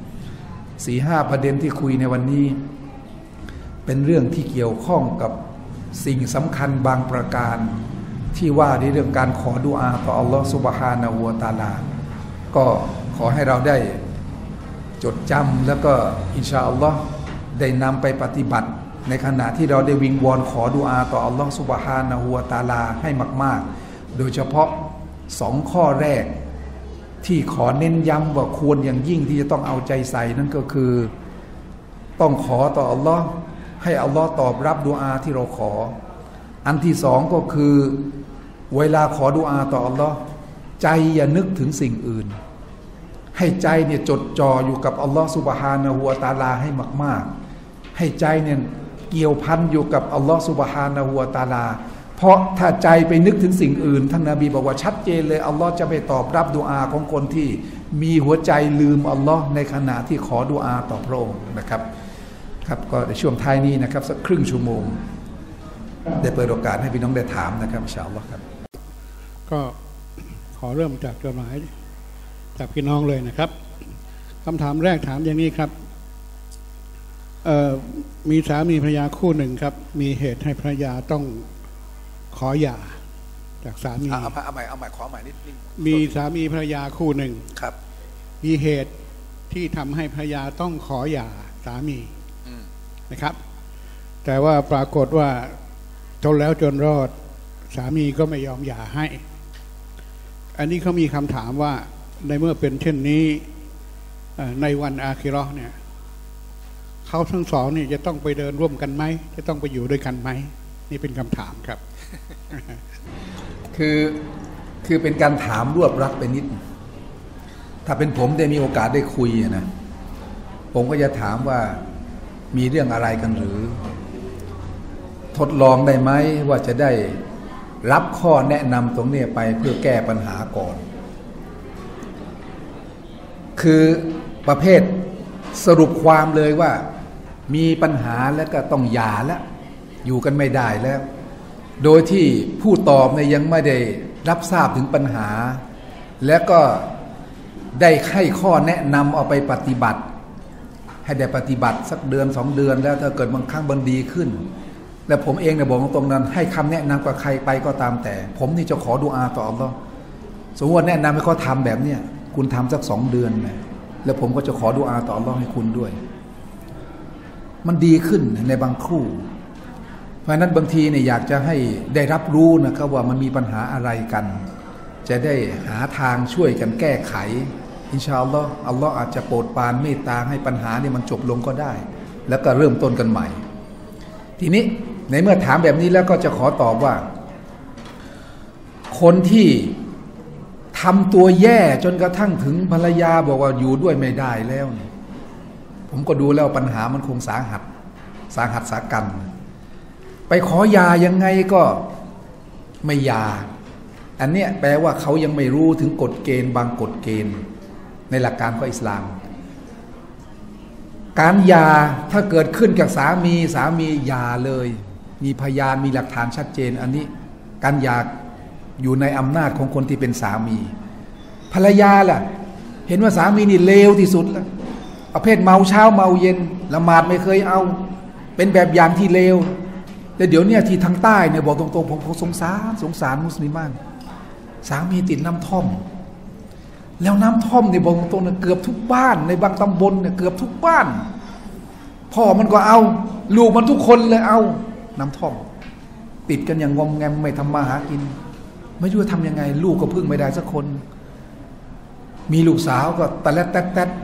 4-5 ประเด็นที่คุยในวันนี้เป็นเรื่องที่เกี่ยวข้องกับสิ่งสำคัญบางประการที่ว่าในเรื่องการขอดุอาต่ออัลลอฮฺซุบฮานะฮูวะตะอาลาก็ขอให้เราได้จดจำแล้วก็อินชาอัลลอฮ์ได้นำไปปฏิบัติในขณะที่เราได้วิงวอนขอดุอาต่ออัลลอฮ์ซุบฮานะฮูวะตะอาลาให้มากๆโดยเฉพาะ2 ข้อแรกที่ขอเน้นย้ำว่าควรอย่างยิ่งที่จะต้องเอาใจใส่นั่นก็คือต้องขอต่ออัลลอฮ์ให้อัลลอฮ์ตอบรับดุอาที่เราขออันที่2ก็คือเวลาขอดุอาต่ออัลลอฮ์ใจอย่านึกถึงสิ่งอื่นให้ใจเนี่ยจดจ่ออยู่กับอัลลอฮ์ซุบฮานะฮูวะตะอาลาให้มากๆให้ใจเนี่ยเกี่ยวพันอยู่กับอัลลอฮ์ซุบฮานะฮูวะตะอาลาเพราะถ้าใจไปนึกถึงสิ่งอื่นท่านนบีบอกว่าชัดเจนเลยอัลลอฮ์จะไม่ตอบรับดุอาของคนที่มีหัวใจลืมอัลลอฮ์ในขณะที่ขอดุอาต่อพระองค์นะครับครับก็ในช่วงท้ายนี้นะครับสักครึ่งชั่วโมงได้เปิดโอกาสให้พี่น้องได้ถามนะครับอินชาอัลลอฮ์ครับก็ขอเริ่มจากจดหมายจากพี่น้องเลยนะครับคำถามแรกถามอย่างนี้ครับมีสามีภรรยาคู่หนึ่งครับมีเหตุให้ภรรยาต้องขอหย่าจากสามีเอาใหม่ขอใหม่นิดนึงมีสามีภรรยาคู่หนึ่งครับมีเหตุที่ทำให้ภรรยาต้องขอหย่าสามีนะครับแต่ว่าปรากฏว่าจนแล้วจนรอดสามีก็ไม่ยอมหย่าให้อันนี้เขามีคำถามว่าในเมื่อเป็นเช่นนี้ในวันอาคิเราะห์เนี่ยเขาทั้งสองนี่จะต้องไปเดินร่วมกันไหมจะต้องไปอยู่ด้วยกันไหมนี่เป็นคำถามครับคือเป็นการถามรวบรัดไปนิดถ้าเป็นผมได้มีโอกาสได้คุยนะผมก็จะถามว่ามีเรื่องอะไรกันหรือทดลองได้ไหมว่าจะได้รับข้อแนะนำตรงนี้ไปเพื่อแก้ปัญหาก่อนคือประเภทสรุปความเลยว่ามีปัญหาแล้วก็ต้องหย่าแล้วอยู่กันไม่ได้แล้วโดยที่ผู้ตอบเนี่ยยังไม่ได้รับทราบถึงปัญหาแล้วก็ได้ให้ข้อแนะนำเอาไปปฏิบัติให้ได้ปฏิบัติสัก1-2 เดือนแล้วถ้าเกิดบางครั้งมันดีขึ้นแล้วผมเองเนี่ยบอกตรงนั้นให้คำแนะนำกับใครไปก็ตามแต่ผมนี่จะขอดุอาต่ออัลเลาะห์สมมติว่าแนะนำให้เขาทำแบบเนี้ยคุณทำสัก2 เดือนนะแล้วผมก็จะขอดุอาต่ออัลเลาะห์ให้คุณด้วยมันดีขึ้นในบางครู่เพราะนั้นบางทีเนี่ยอยากจะให้ได้รับรู้นะครับว่ามันมีปัญหาอะไรกันจะได้หาทางช่วยกันแก้ไขอินชาอัลลอฮ์อัลลอฮ์อาจจะโปรดปรานเมตตาให้ปัญหาเนี่ยมันจบลงก็ได้แล้วก็เริ่มต้นกันใหม่ทีนี้ในเมื่อถามแบบนี้แล้วก็จะขอตอบว่าคนที่ทำตัวแย่จนกระทั่งถึงภรรยาบอกว่าอยู่ด้วยไม่ได้แล้วเนี่ยผมก็ดูแล้วปัญหามันคงสาหัสสากันไปขอหย่ายังไงก็ไม่หย่าอันเนี้ยแปลว่าเขายังไม่รู้ถึงกฎเกณฑ์บางกฎเกณฑ์ในหลักการของอิสลามการหย่าถ้าเกิดขึ้นกับสามีหย่าเลยมีพยานมีหลักฐานชัดเจนอันนี้การหย่าอยู่ในอำนาจของคนที่เป็นสามีภรรยาล่ะเห็นว่าสามีนี่เลวที่สุดแล้วประเภทเมาเช้าเมาเย็นละหมาดไม่เคยเอาเป็นแบบอย่างที่เลวแต่เดี๋ยวนี้ที่ทางใต้เนี่ยบอกตรงๆผมสงสารมุสลิมานสามีติดน้ำท่อมแล้วน้ำท่อมเนี่ยบอกตรงๆเกือบทุกบ้านในบางตำบลเนี่ยเกือบทุกบ้านพ่อมันก็เอาลูกมันทุกคนเลยเอาน้ำท่อมติดกันอย่างงอมแงมไม่ทำมาหากินไม่รู้จะทำยังไงลูกก็พึ่งไม่ได้สักคนมีลูกสาวก็ตะแลดแต๊ด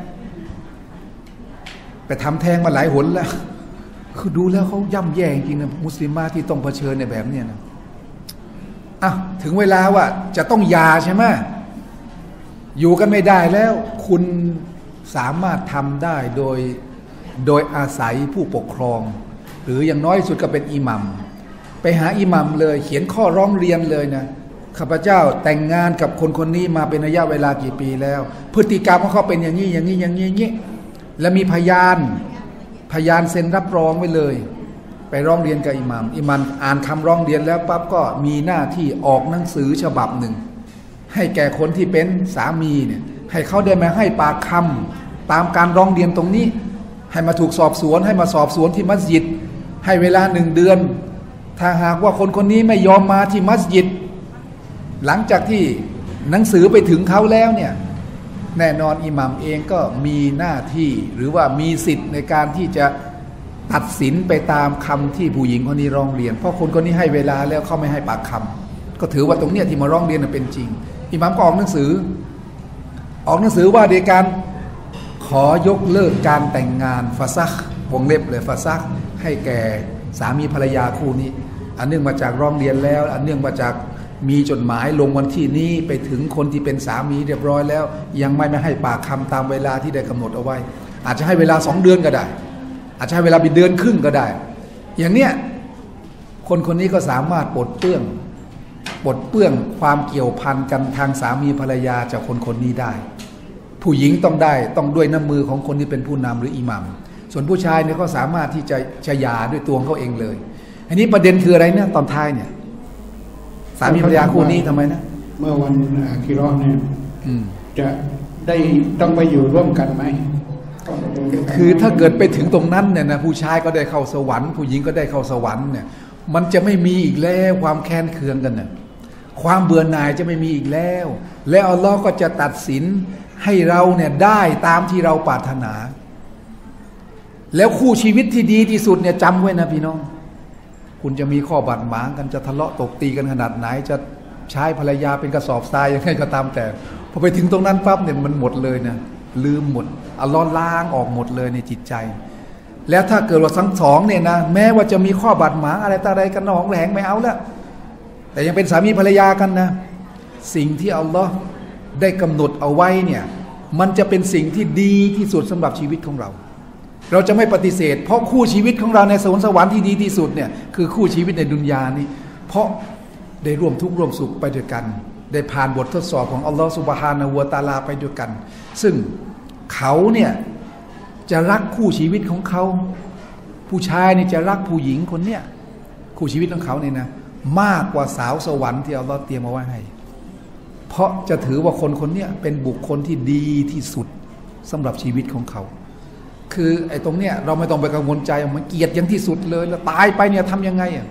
ไปทำแท้งมาหลายหนแล้วคือดูแล้วเขาย่ำแย่จริงนะมุสลิมที่ต้องเผชิญในแบบนี้นะถึงเวลาว่าจะต้องหย่าใช่ไหมอยู่กันไม่ได้แล้วคุณสามารถทำได้โดยอาศัยผู้ปกครองหรืออย่างน้อยสุดก็เป็นอิหมัมไปหาอิหมัมเลยเขียนข้อร้องเรียนเลยนะข้าพเจ้าแต่งงานกับคนนี้มาเป็นระยะเวลากี่ปีแล้วพฤติกรรมของเขาเป็นอย่างนี้และมีพยานเซ็นรับรองไว้เลยไปร้องเรียนกับอิหมัมอ่านคำร้องเรียนแล้วปั๊บก็มีหน้าที่ออกหนังสือฉบับหนึ่งให้แก่คนที่เป็นสามีเนี่ยให้เขาได้มาให้ปากคำตามการร้องเรียนตรงนี้ให้มาถูกสอบสวนให้มาสอบสวนที่มัสยิดให้เวลา1 เดือนถ้าหากว่าคนนี้ไม่ยอมมาที่มัสยิดหลังจากที่หนังสือไปถึงเขาแล้วเนี่ยแน่นอนอิหมัมเองก็มีหน้าที่หรือว่ามีสิทธิ์ในการที่จะตัดสินไปตามคำที่ผู้หญิงคนนี้ร้องเรียนเพราะคนนี้ให้เวลาแล้วเขาไม่ให้ปากคำก็ถือว่าตรงเนี้ยที่มาร้องเรียนเป็นจริงอิหมัมก็ออกหนังสือว่าโดยการขอยกเลิกการแต่งงานฟาซักวงเล็บเลยฟาซักให้แก่สามีภรรยาคู่นี้อันเนื่องมาจากร้องเรียนแล้วอันเนื่องมาจากมีจดหมายลงวันที่นี้ไปถึงคนที่เป็นสามีเรียบร้อยแล้วยังไม่ให้ปากคำตามเวลาที่ได้กำหนดเอาไว้อาจจะให้เวลา2 เดือนก็ได้อาจจะให้เวลาเป็นเดือนครึ่งก็ได้อย่างเนี้ยคนนี้ก็สามารถปลดเปลื้องความเกี่ยวพันกันทางสามีภรรยาจากคนนี้ได้ผู้หญิงต้องด้วยน้ำมือของคนที่เป็นผู้นำหรืออิหมัมส่วนผู้ชายเนี่ยก็สามารถที่จะหย่าด้วยตัวเขาเองเลยอันนี้ประเด็นคืออะไรเนี่ยตอนท้ายเนี่ยสามีภรรยาคู่นี้ทำไมนะเมื่อวันอาคิเราะห์เนี่ยจะได้ต้องไปอยู่ร่วมกันไหมคือถ้าเกิดไปถึงตรงนั้นเนี่ยนะผู้ชายก็ได้เข้าสวรรค์ผู้หญิงก็ได้เข้าสวรรค์เนี่ยมันจะไม่มีอีกแล้วความแค้นเคืองกันน่ะความเบื่อหน่ายจะไม่มีอีกแล้วและอัลลอฮ์ก็จะตัดสินให้เราเนี่ยได้ตามที่เราปรารถนาแล้วคู่ชีวิตที่ดีที่สุดเนี่ยจำไว้นะพี่น้องคุณจะมีข้อบาดหมางกันจะทะเลาะตบตีกันขนาดไหนจะใช้ภรรยาเป็นกระสอบทรายยังไงก็ตามแต่พอไปถึงตรงนั้นปั๊บเนี่ยมันหมดเลยนะลืมหมดอัลลอฮ์ล้างออกหมดเลยในจิตใจแล้วถ้าเกิดว่าทั้งสองเนี่ยนะแม้ว่าจะมีข้อบาดหมางอะไรต่ออะไรกันหนองแหลงไม่เอาแล้วแต่ยังเป็นสามีภรรยากันนะสิ่งที่อัลลอฮ์ได้กำหนดเอาไว้เนี่ยมันจะเป็นสิ่งที่ดีที่สุดสำหรับชีวิตของเราจะไม่ปฏิเสธเพราะคู่ชีวิตของเราในสวรรค์ที่ดีที่สุดเนี่ยคือคู่ชีวิตในดุนยานี่เพราะได้ร่วมทุกข์ร่วมสุขไปด้วยกันได้ผ่านบททดสอบของอัลลอฮฺซุบฮานะฮูวะตะอาลาไปด้วยกันซึ่งเขาเนี่ยจะรักคู่ชีวิตของเขาผู้ชายนี่จะรักผู้หญิงคนเนี้ยคู่ชีวิตของเขาเนี่ยนะมากกว่าสาวสวรรค์ที่อัลลอฮฺเตรียมเอาไว้ให้เพราะจะถือว่าคนเนี้ยเป็นบุคคลที่ดีที่สุดสำหรับชีวิตของเขาคือไอ้ตรงเนี้ยเราไม่ต้องไปกังวลใจมันเกลียดอย่างที่สุดเลยแล้วตายไปเนี่ยทำยังไงอ่ะ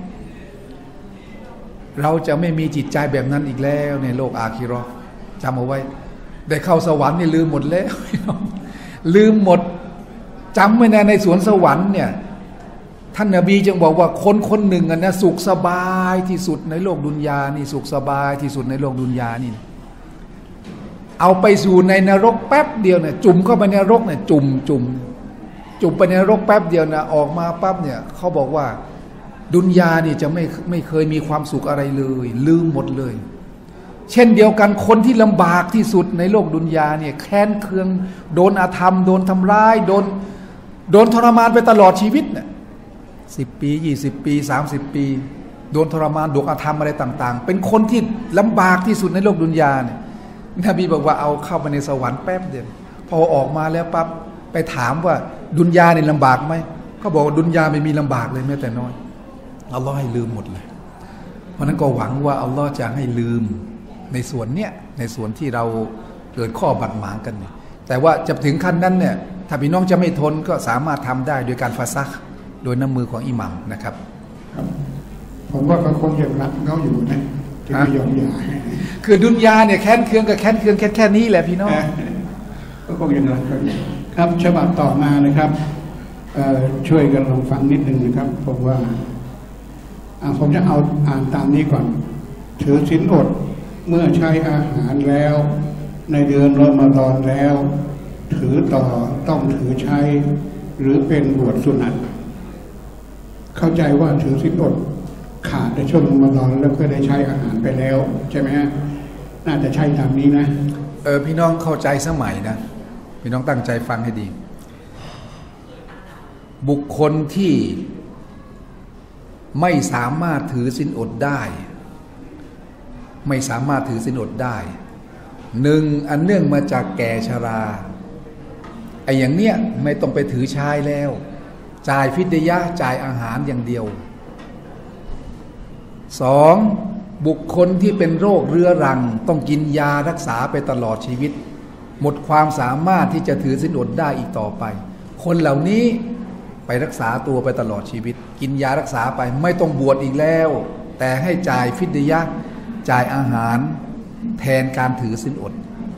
เราจะไม่มีจิตใจแบบนั้นอีกแล้วในโลกอาคิเราะห์จำเอาไว้ได้เข้าสวรรค์นี่ลืมหมดแล้วลืมหมดจำไว้ในสวนสวรรค์เนี่ยท่านนบีจึงบอกว่าคนหนึ่งนะสุขสบายที่สุดในโลกดุนยานี่สุขสบายที่สุดในโลกดุนยานี่เอาไปสู่ในนรกแป๊บเดียวเนี่ยจุ่มเข้าไปในนรกเนี่ยจุ่มไปในนรกแป๊บเดียวนะออกมาปั๊บเนี่ยเขาบอกว่าดุนยานี่จะไม่เคยมีความสุขอะไรเลยลืมหมดเลยเช่นเดียวกันคนที่ลำบากที่สุดในโลกดุนยาเนี่ยแค้นเคืองโดนอาธรรมโดนทำร้ายโดนทรมานไปตลอดชีวิตเนี่ย10 ปี20 ปี30 ปีโดนทรมานโดนอาธรรมอะไรต่างๆเป็นคนที่ลำบากที่สุดในโลกดุนยาเนี่ยนบีบอกว่าเอาเข้าไปในสวรรค์แป๊บเดียวพอออกมาแล้วปั๊บไปถามว่าดุนยาเนี่ยลำบากไหมเขาบอกว่าดุนยาไม่มีลำบากเลยแม้แต่น้อยอัลลอฮ์ให้ลืมหมดเลยเพราะนั้นก็หวังว่าอัลลอฮ์จะให้ลืมในส่วนเนี้ยในส่วนที่เราเกิดข้อบาดหมางกันเนี่ยแต่ว่าจะถึงขั้นนั้นเนี่ยถ้าพี่น้องจะไม่ทนก็สามารถทำได้โดยการฟาซักโดยน้ำมือของอิหมัมนะครับผมว่าเขาคงยังรักเขาอยู่นะที่ไม่ยอมหย่าคือดุนยาเนี่ยแค้นเคืองกับแค้นเคืองแค่นี้แหละพี่น้องก็คงยังรักเขาอยู่ครับฉบับต่อมานะครับช่วยกันลองฟังนิดนึงนะครับผมว่าผมจะเอาอ่านตามนี้ก่อนถือศีลอดเมื่อใช้อาหารแล้วในเดือนรอมฎอนแล้วถือต่อต้องถือใช้หรือเป็นบวชสุนัตเข้าใจว่าถือศีลอดขาดในช่วงรอมฎอนแล้วก็ได้ใช้อาหารไปแล้วใช่ไหมฮะน่าจะใช่ตามนี้นะพี่น้องเข้าใจสมัยนะพี่น้องตั้งใจฟังให้ดีบุคคลที่ไม่สามารถถือศีลอดได้ไม่สามารถถือศีลอดได้หนึ่งอันเนื่องมาจากแก่ชราไอ้อย่างเนี้ยไม่ต้องไปถือชายแล้วจ่ายฟิดยะจ่ายอาหารอย่างเดียวสองบุคคลที่เป็นโรคเรื้อรังต้องกินยารักษาไปตลอดชีวิตหมดความสามารถที่จะถือศีลอดได้อีกต่อไปคนเหล่านี้ไปรักษาตัวไปตลอดชีวิตกินยารักษาไปไม่ต้องบวชอีกแล้วแต่ให้จ่ายฟิดยะจ่ายอาหารแทนการถือศีลอด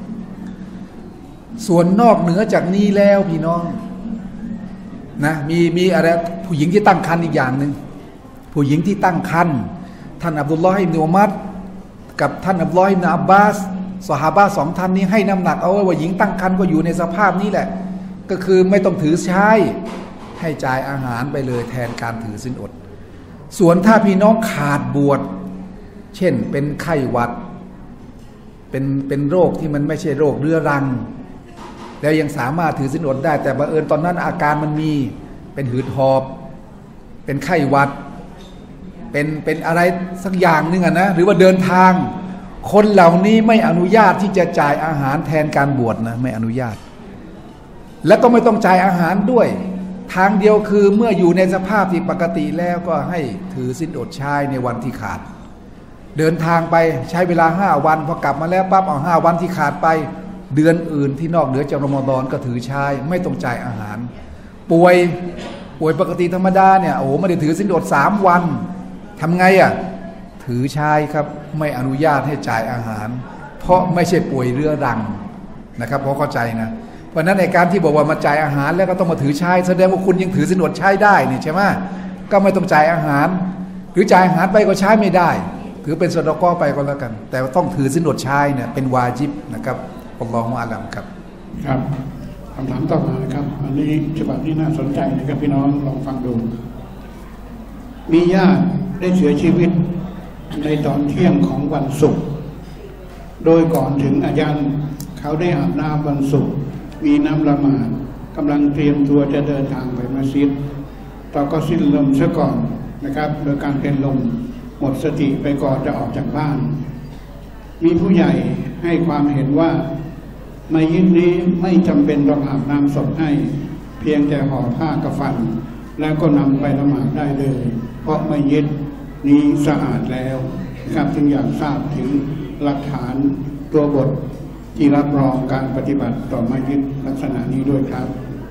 ส่วนนอกเหนือจากนี้แล้วพี่น้องนะมีอะไรผู้หญิงที่ตั้งครรภ์อีกอย่างหนึ่งผู้หญิงที่ตั้งครรภ์ท่านอับดุลลอฮ์อิบนุอุมัรกับท่านอับดุลลอฮ์อิบนุอับบาสซอฮาบะห์สองท่านนี้ให้น้ำหนักเอาไว้ว่าหญิงตั้งครรภ์ก็อยู่ในสภาพนี้แหละก็คือไม่ต้องถือใช้ให้จ่ายอาหารไปเลยแทนการถือศีลอดส่วนถ้าพี่น้องขาดบวชเช่นเป็นไข้หวัดเป็นโรคที่มันไม่ใช่โรคเรื้อรังแล้วยังสามารถถือศีลอดได้แต่บังเอิญตอนนั้นอาการมันมีเป็นหืดหอบเป็นไข้หวัดเป็นอะไรสักอย่างนึงนะหรือว่าเดินทางคนเหล่านี้ไม่อนุญาตที่จะจ่ายอาหารแทนการบวชนะไม่อนุญาตและก็ไม่ต้องจ่ายอาหารด้วยทางเดียวคือเมื่ออยู่ในสภาพที่ปกติแล้วก็ให้ถือศีลอดใช้ในวันที่ขาดเดินทางไปใช้เวลา5 วันพอกลับมาแล้วปั๊บเอา5 วันที่ขาดไปเดือนอื่นที่นอกเหนือจากรอมฎอนก็ถือใช้ไม่ต้องจ่ายอาหารป่วยปกติธรรมดาเนี่ยโอ้ไม่ได้ถือศีลอด3 วันทำไงถือใช้ครับไม่อนุญาตให้จ่ายอาหารเพราะไม่ใช่ป่วยเรื้อรังนะครับเพราะเข้าใจนะเพราะนั้นในการที่บอกว่ามาจ่ายอาหารแล้วก็ต้องมาถือใช้แสดงว่าคุณยังถือศีลอดใช้ได้นี่ใช่ไหมก็ไม่ต้องจ่ายอาหารหรือจ่ายอาหารไปก็ใช้ไม่ได้ถือเป็นซอดาเกาะห์ไปก็แล้วกันแต่ต้องถือศีลอดใช้เนี่ยเป็นวาญิบนะครับอัลลอฮุอาลัมครับครับคำถามต่อมานะครับอันนี้ฉบับที่น่าสนใจนะครับพี่น้องลองฟังดูมีญาติได้เสียชีวิตในตอนเที่ยงของวันศุกร์โดยก่อนถึงอาญานเขาได้อาบน้ำวันศุกร์มีน้ำละหมาดกำลังเตรียมตัวจะเดินทางไปมัสยิดต่อก็สิ้นลมซะก่อนนะครับโดยการเป็นลมหมดสติไปก่อนจะออกจากบ้านมีผู้ใหญ่ให้ความเห็นว่ามัยยิตนี้ไม่จำเป็นต้องอาบน้ำศพให้เพียงแต่ห่อผ้ากฟันแล้วก็นำไปละหมาดได้เลยเพราะมัยยิตนี้สะอาดแล้วนะครับจึงอยากทราบถึงหลักฐานตัวบทที่รับรองการปฏิบัติต่อมัยยิตลักษณะนี้ด้วยครับ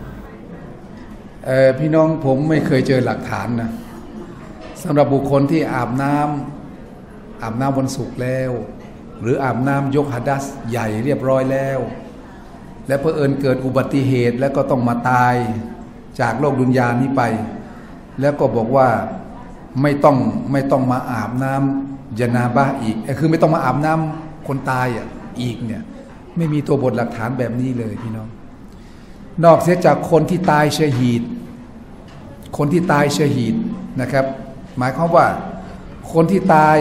พี่น้องผมไม่เคยเจอหลักฐานนะสำหรับบุคคลที่อาบน้ำวันศุกร์แล้วหรืออาบน้ำยกหะดัษใหญ่เรียบร้อยแล้วและเผอิญเกิดอุบัติเหตุแล้วก็ต้องมาตายจากโลกดุนยานี้ไปแล้วก็บอกว่าไม่ต้องมาอาบน้ำญะนาบะห์อีกคือไม่ต้องมาอาบน้ำคนตายอีกเนี่ยไม่มีตัวบทหลักฐานแบบนี้เลยพี่น้องนอกเสียจากคนที่ตายชะฮีดนะครับหมายความว่าคนที่ตาย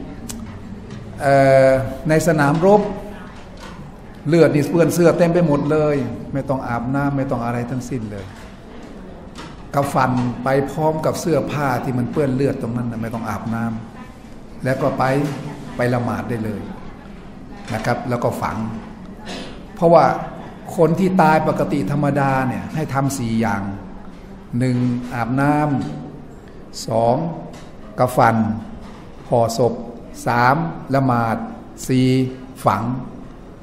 ในสนามรบเลือดนี่เปื้อนเสื้อเต็มไปหมดเลยไม่ต้องอาบน้ำไม่ต้องอะไรทั้งสิ้นเลยกำฟันไปพร้อมกับเสื้อผ้าที่มันเปื้อนเลือดตรงนั้นไม่ต้องอาบน้ำแล้วก็ไปละหมาดได้เลยนะครับแล้วก็ฝังเพราะว่าคนที่ตายปกติธรรมดาเนี่ยให้ทำ4 อย่าง 1. อาบน้ำ 2. กำฟันห่อศพ 3. ละหมาด 4. ฝัง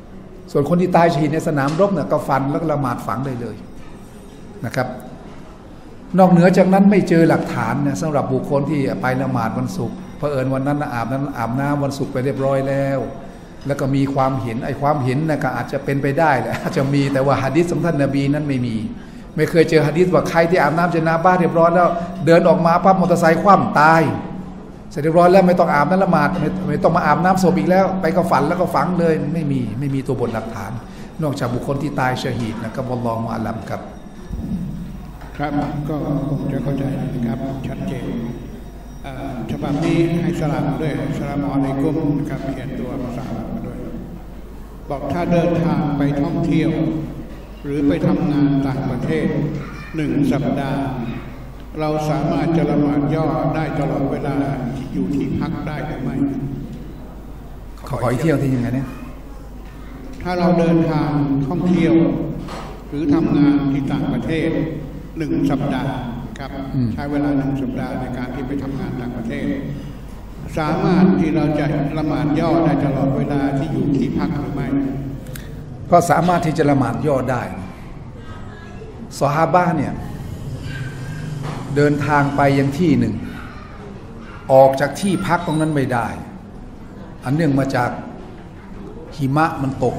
ส่วนคนที่ตายชฮีดในสนามรบเนี่ยก็ฟันแล้วก็ละหมาดฝังได้เลยนะครับนอกเหนือจากนั้นไม่เจอหลักฐานนะสำหรับบุคคลที่ไปละหมาดวันศุกร์เผอิญวันนั้นอาบน้ำวันศุกร์ไปเรียบร้อยแล้วก็มีความเห็นไอ้ความเห็นนะก็อาจจะเป็นไปได้แหละอาจจะมีแต่ว่าหะดีษของท่านนบีนั้นไม่เคยเจอหะดีษว่าใครที่อาบน้ำเจนาบ้าเรียบร้อยแล้วเดินออกมาปั๊บมอเตอร์ไซค์คว่ำตายเสร็จเรียบร้อยแล้วไม่ต้องอาบน้ำละหมาดไม่ต้องมาอาบน้ำศพอีกแล้วไปก็ฝันแล้วก็ฝังเลยไม่มีตัวบทหลักฐาน นอกจากบุคคลที่ตายชะฮีดนะครับอัลลอฮุอะลัมครับครับก็คงจะเข้าใจนะครับชัดเจนฉบับนี้ให้สลามด้วยสลามอะลัยกุมนะครับเขียนตัวภาษาอาหรับมาด้วยบอกถ้าเดินทางไปท่องเที่ยวหรือไปทำงานต่างประเทศ1 สัปดาห์เราสามารถจะละหมาดย่อได้ตลอดเวลาอยู่ที่พักได้หรือไม่ขออีกเที่ยวที่ยังไงเนี่ยถ้าเราเดินทางท่องเที่ยวหรือทำงานที่ต่างประเทศ1 สัปดาห์ครับใช้เวลา1 สัปดาห์ในการที่ไปทำงานต่างประเทศสามารถที่เราจะละหมาดย่อได้ตลอดเวลาที่อยู่ที่พักหรือไม่ก็สามารถที่จะละหมาดย่อได้ซอฮาบะห์เนี่ยเดินทางไปยังที่หนึ่งออกจากที่พักตรงนั้นไม่ได้อันเนื่องมาจากหิมะมันตก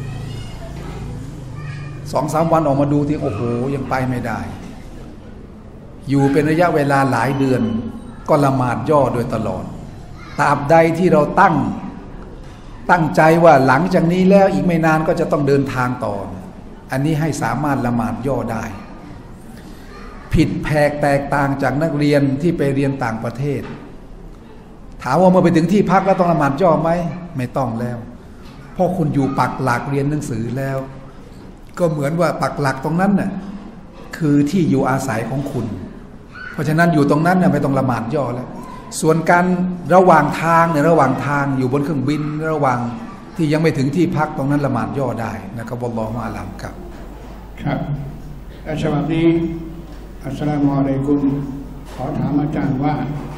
2-3 วันออกมาดูที่โอ้โหยังไปไม่ได้อยู่เป็นระยะเวลาหลายเดือนก็ละหมาดย่อโดยตลอดตราบใดที่เราตั้งใจว่าหลังจากนี้แล้วอีกไม่นานก็จะต้องเดินทางต่ออันนี้ให้สามารถละหมาดย่อได้ผิดแผกแตกต่างจากนักเรียนที่ไปเรียนต่างประเทศถามว่าเมื่อไปถึงที่พักแล้วต้องละหมาดย่อไหมไม่ต้องแล้วเพราะคุณอยู่ปักหลักเรียนหนังสือแล้วก็เหมือนว่าปักหลักตรงนั้นน่ะคือที่อยู่อาศัยของคุณเพราะฉะนั้นอยู่ตรงนั้นน่ะไม่ต้องละหมาดย่อแล้วส่วนการระหว่างทางอยู่บนเครื่องบินระหว่างที่ยังไม่ถึงที่พักตรงนั้นละหมาดย่อได้นะครับอัลลอฮุอะลัมครับครับฉบับนี้อัสสลามุอะลัยกุมขอถามอาจารย์ว่า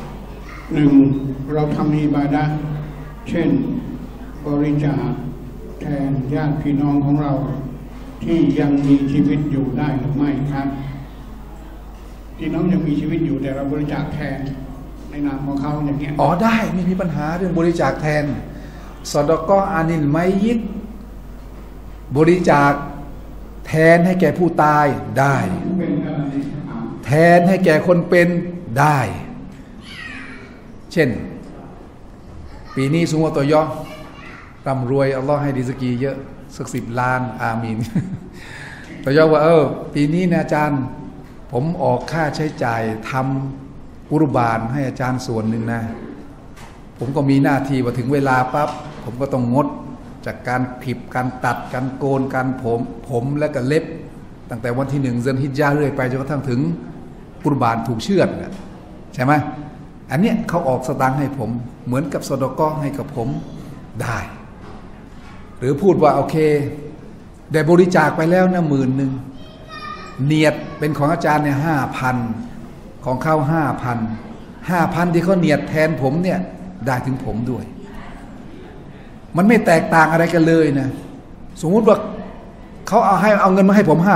1เราทำอิบาดะห์เช่นบริจาคแทนญาติพี่น้องของเราที่ยังมีชีวิตอยู่ได้หรือไม่ครับพี่น้องยังมีชีวิตอยู่แต่เราบริจาคแทนในนามของเขาอย่างเงี้ยได้ไม่มีปัญหาเรื่องบริจาคแทนซอดากออานิลไมยิตบริจาคแทนให้แก่ผู้ตายได้แทนให้แก่คนเป็นได้เช่นปีนี้ซุมตอยอร่ำรวยอัลลอฮ์ให้ริสกีเยอะสัก10 ล้านอามีนตอยอว่าปีนี้นะอาจารย์ผมออกค่าใช้จ่ายทำกุรบานให้อาจารย์ส่วนหนึ่งนะผมก็มีหน้าที่ว่าถึงเวลาปั๊บผมก็ต้องงดจากการคลิปการตัดการโกนการผมและก็เล็บตั้งแต่วันที่1 เดือนฮิจญาห์เรื่อยไปจนกระทั่งถึงกุรบานถูกเชือดใช่ไหมอันเนี้ยเขาออกสตางค์ให้ผมเหมือนกับซอดากอให้กับผมได้หรือพูดว่าโอเคได้บริจาคไปแล้วนะ10,000เนียดเป็นของอาจารย์เนี่ย5,000ของเขา5,000ที่เขาเนียดแทนผมเนี่ยได้ถึงผมด้วยมันไม่แตกต่างอะไรกันเลยนะสมมุติว่าเขาเอาเงินมาให้ผม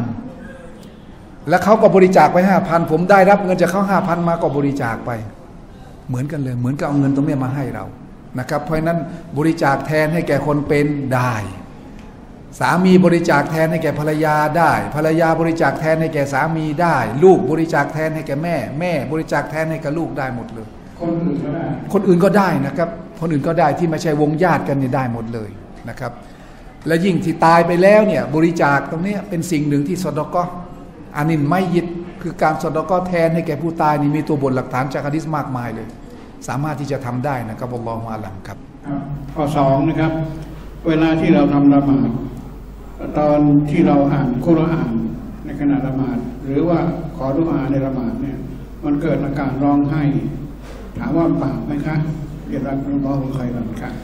5,000แล้วเขาก็บริจาคไป5,000ผมได้รับเงินจากเขา5,000มาก็บริจาคไปเหมือนกันเลยเหมือนกับเอาเงินตรงนี้มาให้เรานะครับเพราะฉะนั้นบริจาคแทนให้แก่คนเป็นได้สามีบริจาคแทนให้แก่ภรรยาได้ภรรยาบริจาคแทนให้แก่สามีได้ลูกบริจาคแทนให้แก่แม่บริจาคแทนให้กับลูกได้หมดเลยคนอื่นก็ได้นะครับคนอื่นก็ได้ที่ไม่ใช่วงญาติกันเนี่ยได้หมดเลยนะครับและยิ่งที่ตายไปแล้วเนี่ยบริจาคตรงนี้เป็นสิ่งหนึ่งที่ซอดากออานิลไมยิตคือการซอดากอแทนให้แก่ผู้ตายนี่มีตัวบทหลักฐานจากหะดีษมากมายเลยสามารถที่จะทำได้นะครับอัลลอฮุอะลัมครับข้อ2นะครับเวลาที่เราทำละหมาดตอนที่เราอ่านกุรอานในขณะละหมาดหรือว่าขอดุอาในละหมาดเนี่ยมันเกิดอาการร้องไห้ถามว่าบาปไหมคะเรียนรักน้องใครบ้างครับ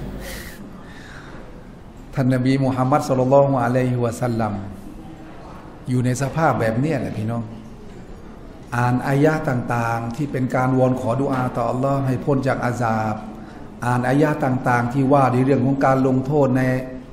ท่านนบีมุฮัมมัดศ็อลลัลลอฮุอะลัยฮิวะซัลลัมอยู่ในสภาพแบบนี้แหละพี่น้องอ่านอายะห์ต่างๆที่เป็นการวอนขอดุอาต่ออัลลอฮ์ให้พ้นจากอาซาบอ่านอายะห์ต่างๆที่ว่าในเรื่องของการลงโทษ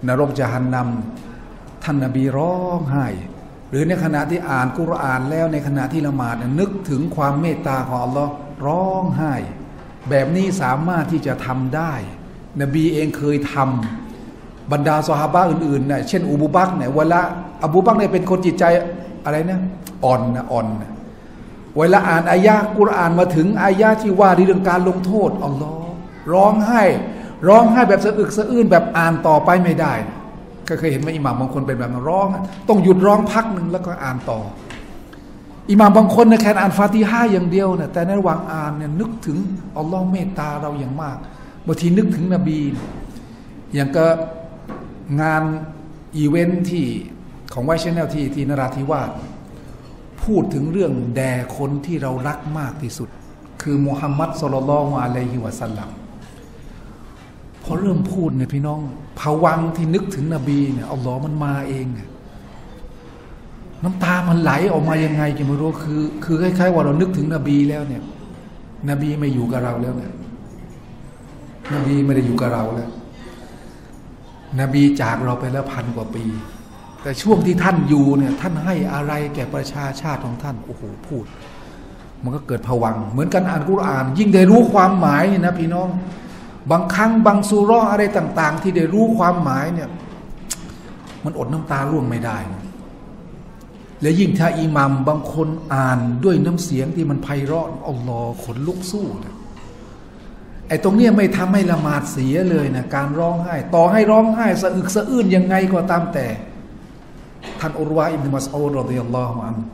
นรกญะฮันนัมท่านนบีร้องไห้หรือในขณะที่อ่านกุรอานแล้วในขณะที่ละหมาดนึกถึงความเมตตาของอัลลอฮ์ร้องไห้แบบนี้สามารถที่จะทำได้นบีเองเคยทำบรรดาซอฮาบะห์อื่นๆเนี่ยเช่นอบูบักรเนี่ยเวลาอบูบักรเนี่ยเป็นคนจิตใจอะไรนะอ่อนนะเวลาอ่านอายะห์กุรอานมาถึงอายะห์ที่ว่าเรื่องการลงโทษอัลลอฮ์ร้องไห้แบบสะอึกสะอื้นแบบอ่านต่อไปไม่ได้ก็เคยเห็นไหมอิหม่ามบางคนเป็นแบบนั้นร้องต้องหยุดร้องพักหนึ่งแล้วก็อ่านต่ออิหม่ามบางคนเนี่ยแค่อ่านฟาติฮะห์อย่างเดียวนะแต่ในระหว่างอ่านเนี่ยนึกถึงอัลลอฮ์เมตตาเราอย่างมากบางทีนึกถึงนบีอย่างก็งานอีเวนท์ที่ของไวท์ชแนลที่นราธิวาสพูดถึงเรื่องแด่คนที่เรารักมากที่สุดคือมุฮัมมัดศ็อลลัลลอฮุอะลัยฮิวะซัลลัมพอเริ่มพูดเนี่ยพี่น้องภวังค์ที่นึกถึงนบีเนี่ยอัลลอฮ์มันมาเองน้ำตามันไหลออกมายังไงจะไม่รู้คือคล้ายๆว่าเรานึกถึงนบีแล้วเนี่ยนบีไม่อยู่กับเราแล้วเนี่ยนบีไม่ได้อยู่กับเราแล้วนบีจากเราไปแล้ว1,000 กว่าปีแต่ช่วงที่ท่านอยู่เนี่ยท่านให้อะไรแก่ประชาชาติของท่านโอ้โหพูดมันก็เกิดภวังค์เหมือนกันอ่านกุรอานยิ่งได้รู้ความหมายนี่นะพี่น้องบางครั้งบางซูเราะห์อะไรต่างๆที่ได้รู้ความหมายเนี่ยมันอดน้ำตาร่วงไม่ได้และยิ่งถ้าอิหมัมบางคนอ่านด้วยน้ำเสียงที่มันไพเราะอัลลอฮ์ขนลุกสู้นะไอ้ตรงเนี้ยไม่ทำให้ละหมาดเสียเลยนะการร้องไห้ต่อให้ร้องไห้สะอึกสะอื้นยังไงก็ตามแต่ท่านอุรวะอิบนุมัสอูดรอฎิยัลลอฮุอันฮุ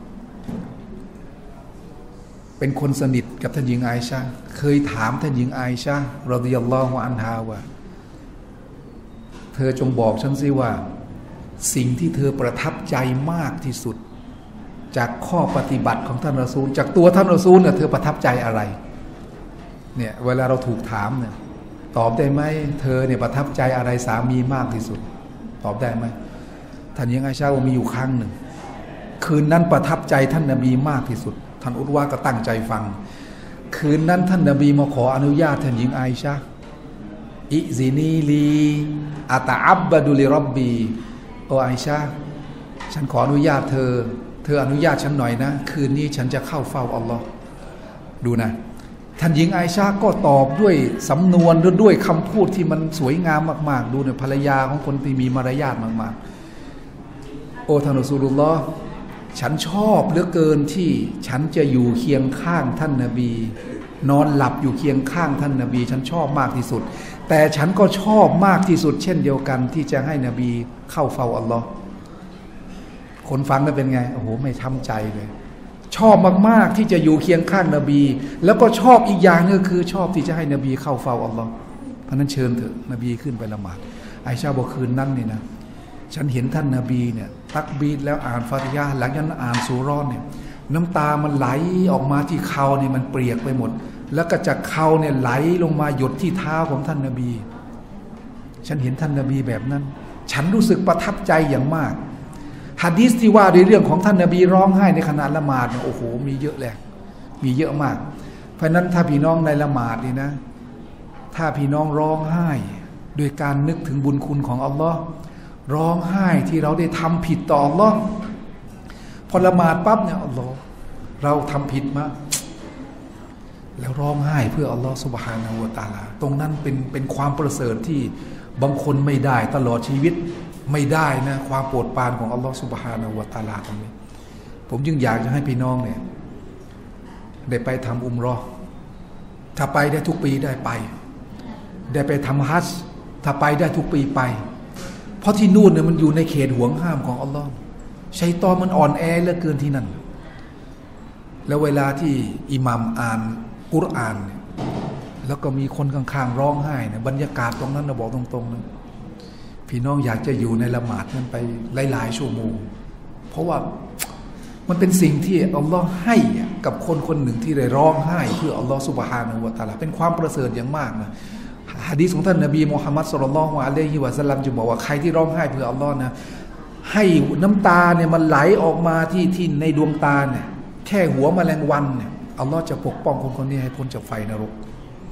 เป็นคนสนิทกับท่านหญิงอาอิชะห์เคยถามท่านหญิงอาอิชะห์รอฎิยัลลอฮุอันฮาว่าเธอจงบอกฉันสิว่าสิ่งที่เธอประทับใจมากที่สุดจากข้อปฏิบัติของท่านรอซูลจากตัวท่านรอซูลเนี่ยเธอประทับใจอะไรเนี่ยเวลาเราถูกถามเนี่ยตอบได้ไหมเธอเนี่ยประทับใจอะไรสามีมากที่สุดตอบได้ไหมท่านหญิงอาอิชะห์ว่ามีอยู่ครั้งหนึ่งคืนนั้นประทับใจท่านนบีมากที่สุดท่านอุรวะก็ตั้งใจฟังคืนนั้นท่านนบีมาขออนุญาตท่านหญิงอาอิชะห์อิซินีลีอะตะอับบะดุลิร็อบบีโออาอิชะห์ฉันขออนุญาตเธออนุญาตฉันหน่อยนะคืนนี้ฉันจะเข้าเฝ้าอัลลอฮ์ดูนะท่านหญิงอาอิชะห์ก็ตอบด้วยสำนวนด้วยคำพูดที่มันสวยงามมากๆดูเนี่ยภรรยาของคนที่มีมารยาทมากๆโอ้ท่านรอซูลุลลอฮ์ฉันชอบเหลือเกินที่ฉันจะอยู่เคียงข้างท่านนบีนอนหลับอยู่เคียงข้างท่านนบีฉันชอบมากที่สุดแต่ฉันก็ชอบมากที่สุดเช่นเดียวกันที่จะให้นบีเข้าเฝ้าอัลลอฮ์คนฟังแล้วเป็นไงโอ้โหไม่ช้ำใจเลยชอบมากๆที่จะอยู่เคียงข้างนบีแล้วก็ชอบอีกอย่างนึงคือชอบที่จะให้นบีเข้าเฝ้าอัลลอฮ์เพราะนั้นเชิญเถอะนบีขึ้นไปละหมาดอาอิชะห์บอกคืนนั้นนี่นะฉันเห็นท่านนบีเนี่ยตักบีรแล้วอ่านฟาติฮะห์หลังจากนั้นอ่านซูเราะห์เนี่ยน้ำตามันไหลออกมาที่เข่าเนี่ยมันเปียกไปหมดแล้วก็จากเข่าเนี่ยไหลลงมาหยดที่เท้าของท่านนบีฉันเห็นท่านนบีแบบนั้นฉันรู้สึกประทับใจอย่างมากหะดีษที่ว่าในเรื่องของท่านนบีร้องไห้ในขณะละหมาดเนี่ยโอ้โหมีเยอะแหละมีเยอะมากเพราะนั้นถ้าพี่น้องในละหมาดนี่นะถ้าพี่น้องร้องไห้โดยการนึกถึงบุญคุณของอัลลอฮ์ร้องไห้ที่เราได้ทำผิดต่ออัลลอฮ์พอละหมาดปั๊บเนี่ยอัลลอฮ์เราทำผิดมาแล้วร้องไห้เพื่ออัลลอฮ์ซุบฮานะฮูวะตะอาลาตรงนั้นเป็นความประเสริฐที่บางคนไม่ได้ตลอดชีวิตไม่ได้นะความโปรดปรานของอัลลอฮ์ซุบฮานะฮูวะตะอาลาตรงนี้ผมจึงอยากจะให้พี่น้องเนี่ยได้ไปทำอุมเราะห์ถ้าไปได้ทุกปีได้ไปทำฮัจญ์ถ้าไปได้ทุกปีไปเพราะที่นู่นเนี่ยมันอยู่ในเขตห่วงห้ามของอัลลอฮ์ชัยฏอนมันอ่อนแอเหลือเกินที่นั่นแล้วเวลาที่อิหมัมอ่านกุรอานแล้วก็มีคนข้างๆร้องไห้เนี่ยบรรยากาศตรงนั้นนะบอกตรงๆนะพี่น้องอยากจะอยู่ในละหมาดนั้นไปหลายๆชั่วโมงเพราะว่ามันเป็นสิ่งที่อัลลอฮ์ให้กับคนคนหนึ่งที่ได้ร้องไห้เพื่ออัลลอฮ์ซุบฮานะฮูวะตะอาลาเป็นความประเสริฐอย่างมากนะหะดีษของท่านนบีมุฮัมมัดศ็อลลัลลอฮุอะลัยฮิวะซัลลัมจะบอกว่าใครที่ร้องไห้เพื่ออัลลอฮ์นะให้น้ำตาเนี่ยมันไหลออกมาที่ในดวงตาเนี่ยแค่หัวแมลงวันเนี่ยอัลลอฮ์จะปกป้องคนคนนี้ให้พ้นจากไฟนรก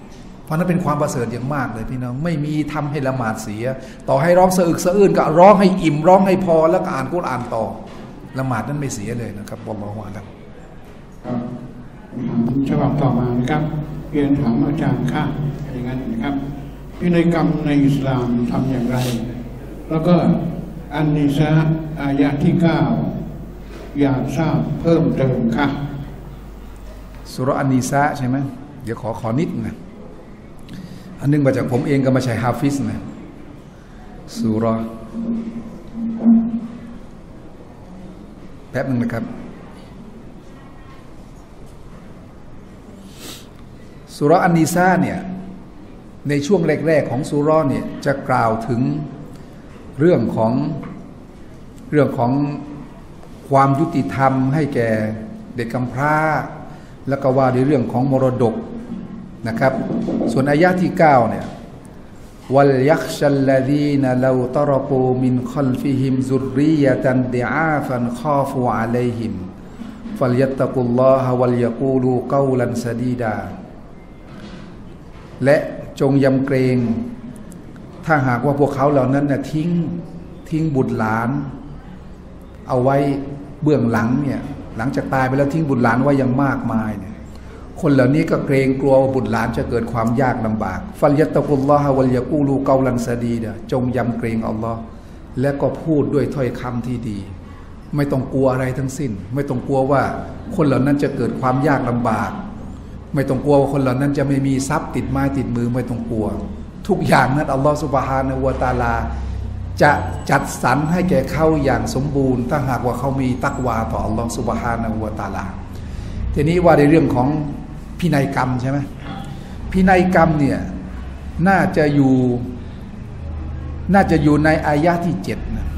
ราะนั้นเป็นความประเสริฐอย่างมากเลยพี่น้องไม่มีทำให้ละหมาดเสียต่อให้ร้องสะอึกสะอื้นก็ร้องให้อิ่มร้องให้พอแล้วก็อ่านกุรอานต่อละหมาดนั้นไม่เสียเลยนะครับอัลลอฮฺอาลัมฉบับต่อมานะครับเรียนถามอาจารย์ค่ะอย่างนั้นนะครับพินัยกรรมในอิสลามทำอย่างไรแล้วก็อันนิสาอายะที่9อยากทราบเพิ่มเติมค่ะสุเราะห์อันนิสาใช่ไหมเดี๋ยวขอนิดนะอันนึงมาจากผมเองก็มาใช้ฮาฟิซนะสุเราะห์แป๊บนึงนะครับสุเราะห์อันนิสาเนี่ยในช่วงแรกๆของสุเราะห์เนี่ยจะกล่าวถึงเรื่องของความยุติธรรมให้แก่เด็กกำพร้าแล้วก็ว่าในเรื่องของมรดกนะครับส่วนอายะที่9เนี่ยวัลยักชัลลดีนลาตรกูมินคัลฟิฮิมซุรริยะตันดิอาฟันคาฟูอะลัยฮิมฟัลยัตตะกุลลอฮะวัลยะกูลูกาวลันซะดีดาและจงยำเกรงถ้าหากว่าพวกเขาเหล่านั้นเนี่ยทิ้งบุตรหลานเอาไว้เบื้องหลังเนี่ยหลังจากตายไปแล้วทิ้งบุตรหลานไว้อย่างมากมายเนี่ยคนเหล่านี้ก็เกรงกลัวว่าบุตรหลานจะเกิดความยากลำบากฟัลยัตตะกุลลอฮะวัลยะกูลูกาวลันซะดีดาจงยำเกรงอัลลอฮ์และก็พูดด้วยถ้อยคำที่ดีไม่ต้องกลัวอะไรทั้งสิ้นไม่ต้องกลัวว่าคนเหล่านั้นจะเกิดความยากลำบากไม่ต้องกลัวว่าคนเหล่านั้นจะไม่มีทรัพย์ติดไม้ติดมือไม่ต้องกลัวทุกอย่างนั้นอัลลอฮฺซุบฮานะฮูวะตะอาลาจะจัดสรรให้แก่เขาอย่างสมบูรณ์ถ้าหากว่าเขามีตักวาต่ออัลลอฮฺซุบฮานะฮูวะตะอาลาทีนี้ว่าในเรื่องของพินัยกรรมใช่ไหมพินัยกรรมเนี่ยน่าจะอยู่ในอายะที่7นะ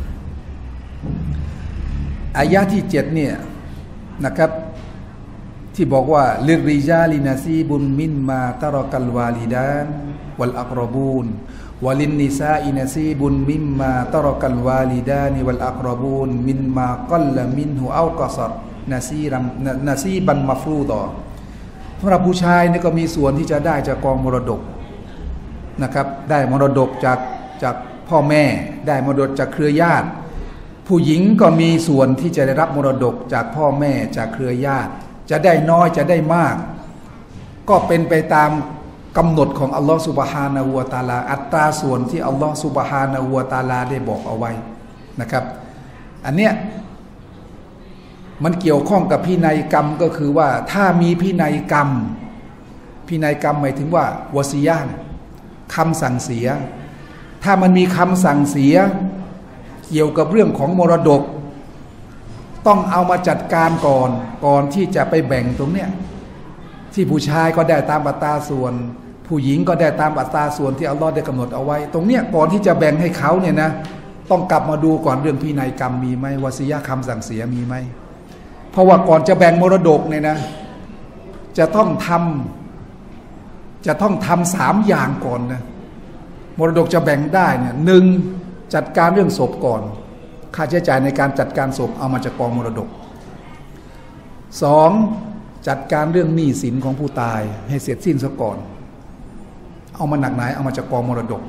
อายะที่7เนี่ยนะครับที่บอกว่าลิริญาลินาซีบุนมินมาตะรอกัลวาลิดานวัลอักรบูนวะลินนิซาอินาซีบุนมิมมาตะรอกัลวาลิดานวัลอักรบูนมินมากัลละมินหูเอากะซัดนาซีบันมัฟรูฎอสำหรับผู้ชายนี่ก็มีส่วนที่จะได้จากกองมรดกนะครับได้มรดกจากพ่อแม่ได้มรดกจากเครือญาติผู้หญิงก็มีส่วนที่จะได้รับมรดกจากพ่อแม่จากเครือญาติจะได้น้อยจะได้มากก็เป็นไปตามกำหนดของอัลลอฮฺซุบฮานะฮูวะตะอาลาอัตราส่วนที่อัลลอฮฺซุบฮานะฮูวะตะอาลาได้บอกเอาไว้นะครับอันเนี้ยมันเกี่ยวข้องกับพินัยกรรมก็คือว่าถ้ามีพินัยกรรมหมายถึงว่าวะซียะห์คำสั่งเสียถ้ามันมีคำสั่งเสียเกี่ยวกับเรื่องของมรดกต้องเอามาจัดการก่อนที่จะไปแบ่งตรงเนี้ยที่ผู้ชายก็ได้ตามอัตราส่วนผู้หญิงก็ได้ตามอัตราส่วนที่อัลลอฮ์ได้กำหนดเอาไว้ตรงเนี้ยก่อนที่จะแบ่งให้เขาเนี่ยนะต้องกลับมาดูก่อนเรื่องพินัยกรรมมีไหมวะซียะห์คำสั่งเสียมีไหมเพราะว่าก่อนจะแบ่งมรดกเนี่ยนะจะต้องทำ3อย่างก่อนนะมรดกจะแบ่งได้เนี่ย1จัดการเรื่องศพก่อนค่าใช้จ่ายในการจัดการศพเอามาจากกองมรดก2จัดการเรื่องหนี้สินของผู้ตายให้เสร็จสิ้นซะก่อนเอามาหนักไหนเอามาจากกองมรดก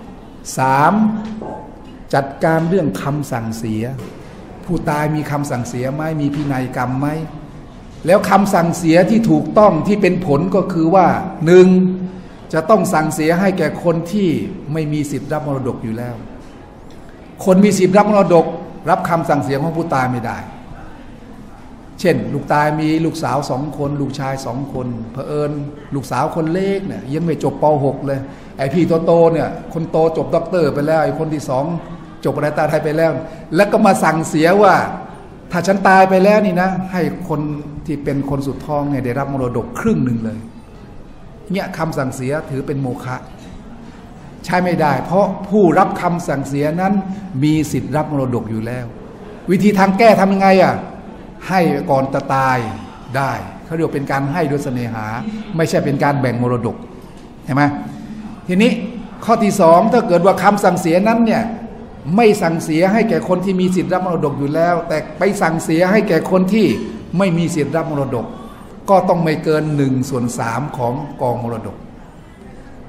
3จัดการเรื่องคำสั่งเสียผู้ตายมีคำสั่งเสียไหมมีพินัยกรรมไหมแล้วคำสั่งเสียที่ถูกต้องที่เป็นผลก็คือว่า1จะต้องสั่งเสียให้แก่คนที่ไม่มีสิทธิ์รับมรดกอยู่แล้วคนมีสิทธิ์รับมรดกรับคำสั่งเสียของผู้ตายไม่ได้เช่นลูกตายมีลูกสาว2คนลูกชาย2คนเผอิญลูกสาวคนเล็กเนี่ยยังไม่จบป.6 เลยไอ้พี่โตๆเนี่ยคนโตจบด็อกเตอร์ไปแล้วไอ้คนที่2จบอะไรตาไทยไปแล้วแล้วก็มาสั่งเสียว่าถ้าฉันตายไปแล้วนี่นะให้คนที่เป็นคนสุดท้องเนี่ยได้รับมรดก1/2เลยเนี่ยคำสั่งเสียถือเป็นโมฆะใช้ไม่ได้เพราะผู้รับคำสั่งเสียนั้นมีสิทธิ์รับมรดกอยู่แล้ววิธีทางแก้ทำยังไงอ่ะให้ก่อนจะตายได้เขาเรียกเป็นการให้ด้วยเสน่หาไม่ใช่เป็นการแบ่งมรดกเห็นไหมทีนี้ข้อที่2ถ้าเกิดว่าคำสั่งเสียนั้นเนี่ยไม่สั่งเสียให้แก่คนที่มีสิทธิ์รับมรดกอยู่แล้วแต่ไปสั่งเสียให้แก่คนที่ไม่มีสิทธิ์รับมรดกก็ต้องไม่เกิน1/3ของกองมรดก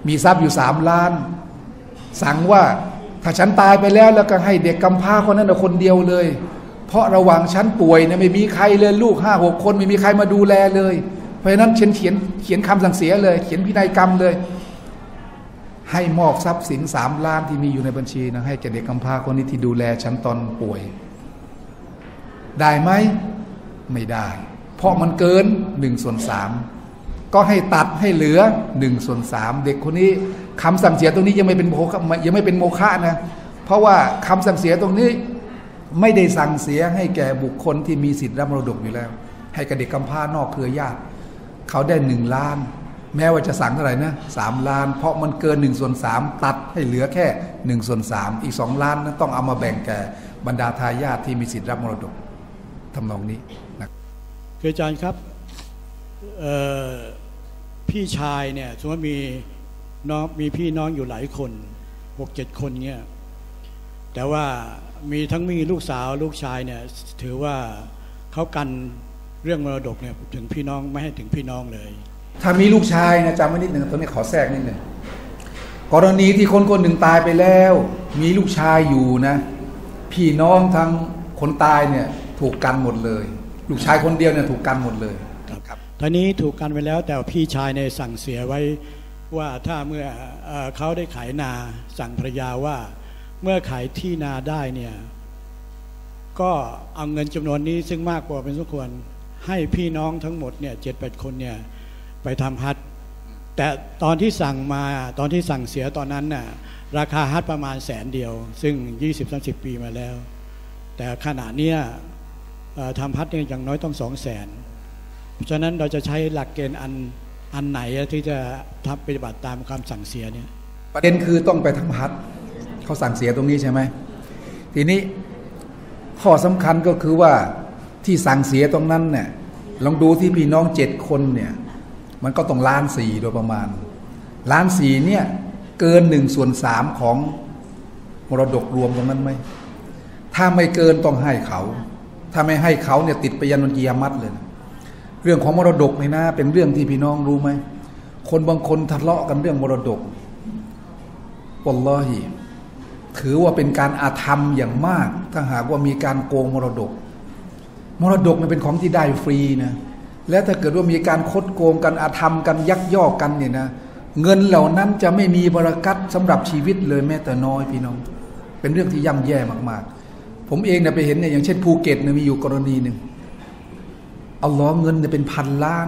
มีทรัพย์อยู่3 ล้านสั่งว่าถ้าฉันตายไปแล้วก็ให้เด็กกำพร้าคนนั้นคนเดียวเลยเพราะระหว่างฉันป่วยเนี่ยไม่มีใครเลยลูก5-6 คนไม่มีใครมาดูแลเลยเพราะฉะนั้นฉันเขียนคำสั่งเสียเลยเขียนพินัยกรรมเลยให้มอบทรัพย์สิน3 ล้านที่มีอยู่ในบัญชีนะให้แก่เด็กกำพร้าคนนี้ที่ดูแลฉันตอนป่วยได้ไหมไม่ได้เพราะมันเกิน1/3ก็ให้ตัดให้เหลือ1/3เด็กคนนี้คำสั่งเสียตรงนี้ยังไม่เป็นโมฆะนะเพราะว่าคำสั่งเสียตรงนี้ไม่ได้สั่งเสียให้แก่บุคคลที่มีสิทธิ์รับมรดกอยู่แล้วให้กับเด็กกำพร้านอกเครือญาติเขาได้1 ล้านแม้ว่าจะสั่งเท่าไหร่นะ3 ล้านเพราะมันเกิน1/3ตัดให้เหลือแค่1/3อีก2 ล้านนั้นต้องเอามาแบ่งแก่บรรดาทายาทที่มีสิทธิ์รับมรดกทำนองนี้นะคืออาจารย์ครับพี่ชายเนี่ยสมมติมีพี่น้องอยู่หลายคน6-7 คนเนี่ยแต่ว่ามีลูกสาวลูกชายเนี่ยถือว่าเขากันเรื่องมรดกเนี่ยถึงพี่น้องไม่ให้ถึงพี่น้องเลยถ้ามีลูกชายนะจำไว้นิดหนึ่งตรงนี้ขอแทรกนิดหนึ่งกรณีที่คนหนึ่งตายไปแล้วมีลูกชายอยู่นะพี่น้องทั้งคนตายเนี่ยถูกกันหมดเลยลูกชายคนเดียวเนี่ยถูกกันหมดเลยครับทีนี้ถูกกันไปแล้วแต่พี่ชายในสั่งเสียไว้ว่าถ้าเมื่อเขาได้ขายนาสั่งภรรยาว่าเมื่อขายที่นาได้เนี่ยก็เอาเงินจำนวนนี้ซึ่งมากกว่าเป็นสมควรให้พี่น้องทั้งหมดเนี่ย7-8 คนเนี่ยไปทำฮัจญ์แต่ตอนที่สั่งเสียตอนนั้นน่ะราคาฮัจญ์ประมาณ100,000ซึ่ง 20-30 ปีมาแล้วแต่ขณะนี้ทำฮัจญ์เนี่ยอย่างน้อยต้อง200,000เพราะฉะนั้นเราจะใช้หลักเกณฑ์อันไหนที่จะทำปฏิบัติตามคำสั่งเสียเนี่ยประเด็นคือต้องไปทำฮัจญ์เขาสั่งเสียตรงนี้ใช่ไหมทีนี้ข้อสำคัญก็คือว่าที่สั่งเสียตรงนั้นเนี่ยลองดูที่พี่น้อง7 คนเนี่ยมันก็ต้อง1.4 ล้านโดยประมาณ1.4 ล้านเนี่ยเกิน1/3ของมรดกรวมตรงนั้นไหมถ้าไม่เกินต้องให้เขาถ้าไม่ให้เขาเนี่ยติดไปยันวันกิยามะฮ์เลยเรื่องของมรดกนี่นะเป็นเรื่องที่พี่น้องรู้ไหมคนบางคนทะเลาะกันเรื่องมรดกวัลลอฮิถือว่าเป็นการอาธรรมอย่างมากถ้าหากว่ามีการโกงมรดกเนี่ยเป็นของที่ได้ฟรีนะและถ้าเกิดว่ามีการคดโกงกันอาธรรมกันยักยอกกันเนี่ยนะเงินเหล่านั้นจะไม่มีบารอกัตสำหรับชีวิตเลยแม้แต่น้อยพี่น้องเป็นเรื่องที่ย่ำแย่มากๆผมเองเนี่ยไปเห็นเนี่ยอย่างเช่นภูเก็ตเนี่ยมีอยู่กรณีหนึ่งอัลลอฮ์เงินเนี่ยเป็น1,000 ล้าน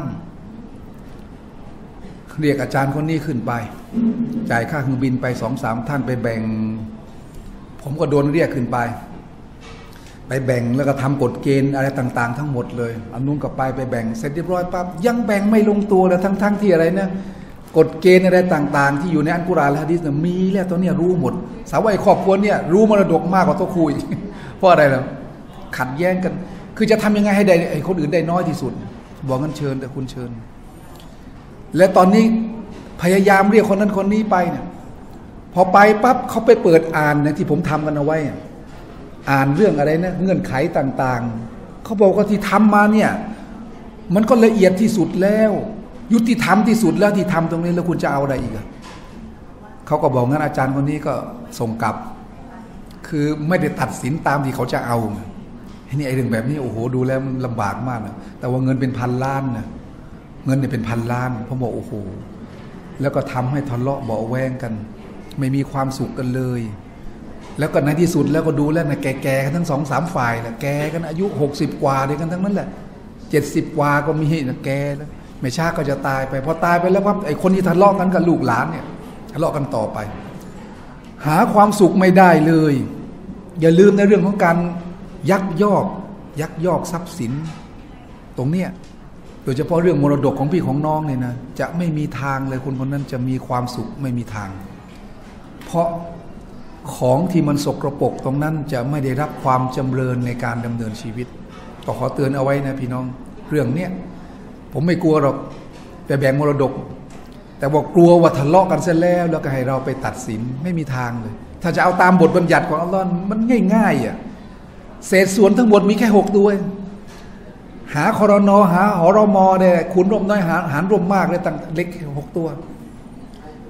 เรียกอาจารย์คนนี้ขึ้นไปจ่ายค่าเครื่องบินไป2-3 ท่านไปแบ่งผมก็โดนเรียกขึ้นไปแบ่งแล้วก็ทำกฎเกณฑ์อะไรต่างๆทั้งหมดเลยอันนู้นก็ไปแบ่งเสร็จเรียบร้อยปั๊บยังแบ่งไม่ลงตัวเลยทั้งที่อะไรนะกฎเกณฑ์อะไรต่างๆที่อยู่ในอัลกุรอานและหะดีษเนี่ยมีแล้วตัวเนี้ยรู้หมดสาวไอ้ครอบครัวเนี่ยรู้มรดกมากกว่าตัวคุยเพราะอะไรล่ะขัดแย้งกันคือจะทำยังไงให้ได้ไอ้คนอื่นได้น้อยที่สุดบอกงั้นเชิญแต่คุณเชิญและตอนนี้พยายามเรียกคนนั้นคนนี้ไปเนี่ยพอไปปั๊บเขาไปเปิดอ่านนะที่ผมทำกันเอาไว้อ่านเรื่องอะไรนะเงื่อนไขต่างๆเขาบอกว่าที่ทำมาเนี่ยมันก็ละเอียดที่สุดแล้วยุติธรรมที่สุดแล้วที่ทำตรงนี้แล้วคุณจะเอาอะไรอีกเขาก็บอกงั้นอาจารย์คนนี้ก็ส่งกลับคือไม่ได้ตัดสินตามที่เขาจะเอานี่ไอ้เรื่องแบบนี้โอ้โหดูแล้วมันลำบากมากนะแต่ว่าเงินเป็น1,000 ล้านนะเงินเนี่ยเป็น1,000 ล้านผมบอกโอ้โหแล้วก็ทำให้ทะเลาะเบาะแวงกันไม่มีความสุขกันเลยแล้วก็ในที่สุดแล้วก็ดูแล้วนะแก่ๆกันทั้ง2-3 ฝ่ายแหละแก่กันอายุ60 กว่าเลยกันทั้งนั้นแหละ70 กว่าก็มีนะแก่แล้วไม่ช้าก็จะตายไปพอตายไปแล้วครับไอ้คนที่ทะเลาะกันกับลูกหลานเนี่ยทะเลาะกันต่อไปหาความสุขไม่ได้เลยอย่าลืมในเรื่องของการยักยอกทรัพย์สินตรงเนี้ยโดยเฉพาะเรื่องมรดกของพี่ของน้องเนี่ยนะจะไม่มีทางเลยคนคนนั้นจะมีความสุขไม่มีทางเพราะของที่มันสกปรกตรงนั้นจะไม่ได้รับความจำเริญในการดำเนินชีวิตก็ขอเตือนเอาไว้นะพี่น้องเรื่องเนี้ยผมไม่กลัวหรอกไปแบ่งมรดกแต่ว่ากลัวว่าทะเลาะกันเสร็จแล้วก็ให้เราไปตัดสินไม่มีทางเลยถ้าจะเอาตามบทบัญญัติของอัลลอฮ์มันง่ายๆเศษส่วนทั้งหมดมีแค่6 ตัวหาครนหาหรมเนี่ยคูณร่วมน้อยหารร่วมมากเลยตั้งเล็ก6 ตัว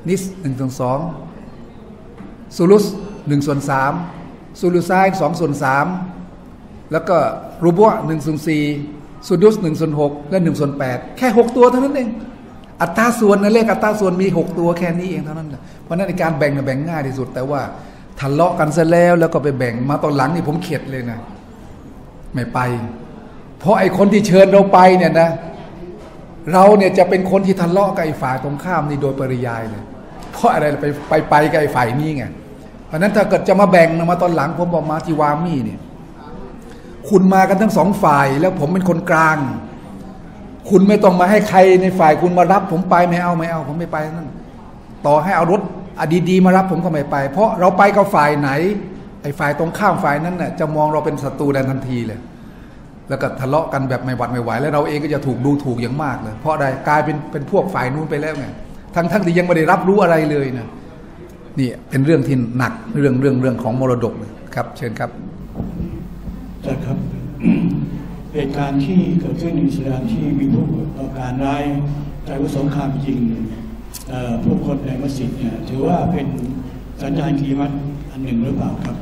นิส1/2ซูลุส1/3ซูลุซ้าย2/3แล้วก็รูบะ1/4ซูดุส1/6และ1/8แค่6ตัวเท่านั้นเองอัตราส่วนนะเลขอัตราส่วนมี6ตัวแค่นี้เองเท่านั้นเพราะนั้นในการแบ่งแบ่งง่ายที่สุดแต่ว่าทะเลาะกันซะแล้วก็ไปแบ่งมาตอนหลังนี่ผมเข็ดเลยนะไม่ไปเพราะไอ้คนที่เชิญเราไปเนี่ยนะเราเนี่ยจะเป็นคนที่ทะเลาะกับไอ้ฝ่ายตรงข้ามนี่โดยปริยายเลยเพราะอะไรไปกับไอ้ฝ่ายนี้ไงเพราะนั้นถ้าเกิดจะมาแบ่งมาตอนหลังผมบอกมาที่วามี่เนี่ยคุณมากันทั้ง2ฝ่ายแล้วผมเป็นคนกลางคุณไม่ต้องมาให้ใครในฝ่ายคุณมารับผมไปไม่เอาผมไม่ไปนั่นต่อให้เอารถดีๆมารับผมก็ไม่ไปเพราะเราไปกับฝ่ายไหนไอ้ฝ่ายตรงข้ามฝ่ายนั้นน่ะจะมองเราเป็นศัตรูทันทีเลยแล้วก็ทะเลาะกันแบบไม่หวัดไม่ไหวแล้วเราเองก็จะถูกดูถูกอย่างมากเลยเพราะอะไรกลายเป็นพวกฝ่ายนู้นไปแล้วไงทั้งที่ยังไม่ได้รับรู้อะไรเลยนะนี่เป็นเรื่องที่หนักเรื่องของมรดกครับเชิญครับใช่ครับ เหตุการณ์ที่เกิดขึ้นในอิสลามที่มีผู้ก่อการร้ายใจว่าสงครามจริงผู้คนในมัสยิดเนี่ยถือว่าเป็นสัญญาณกิยามะห์อันหนึ่งหรือเปล่าครับ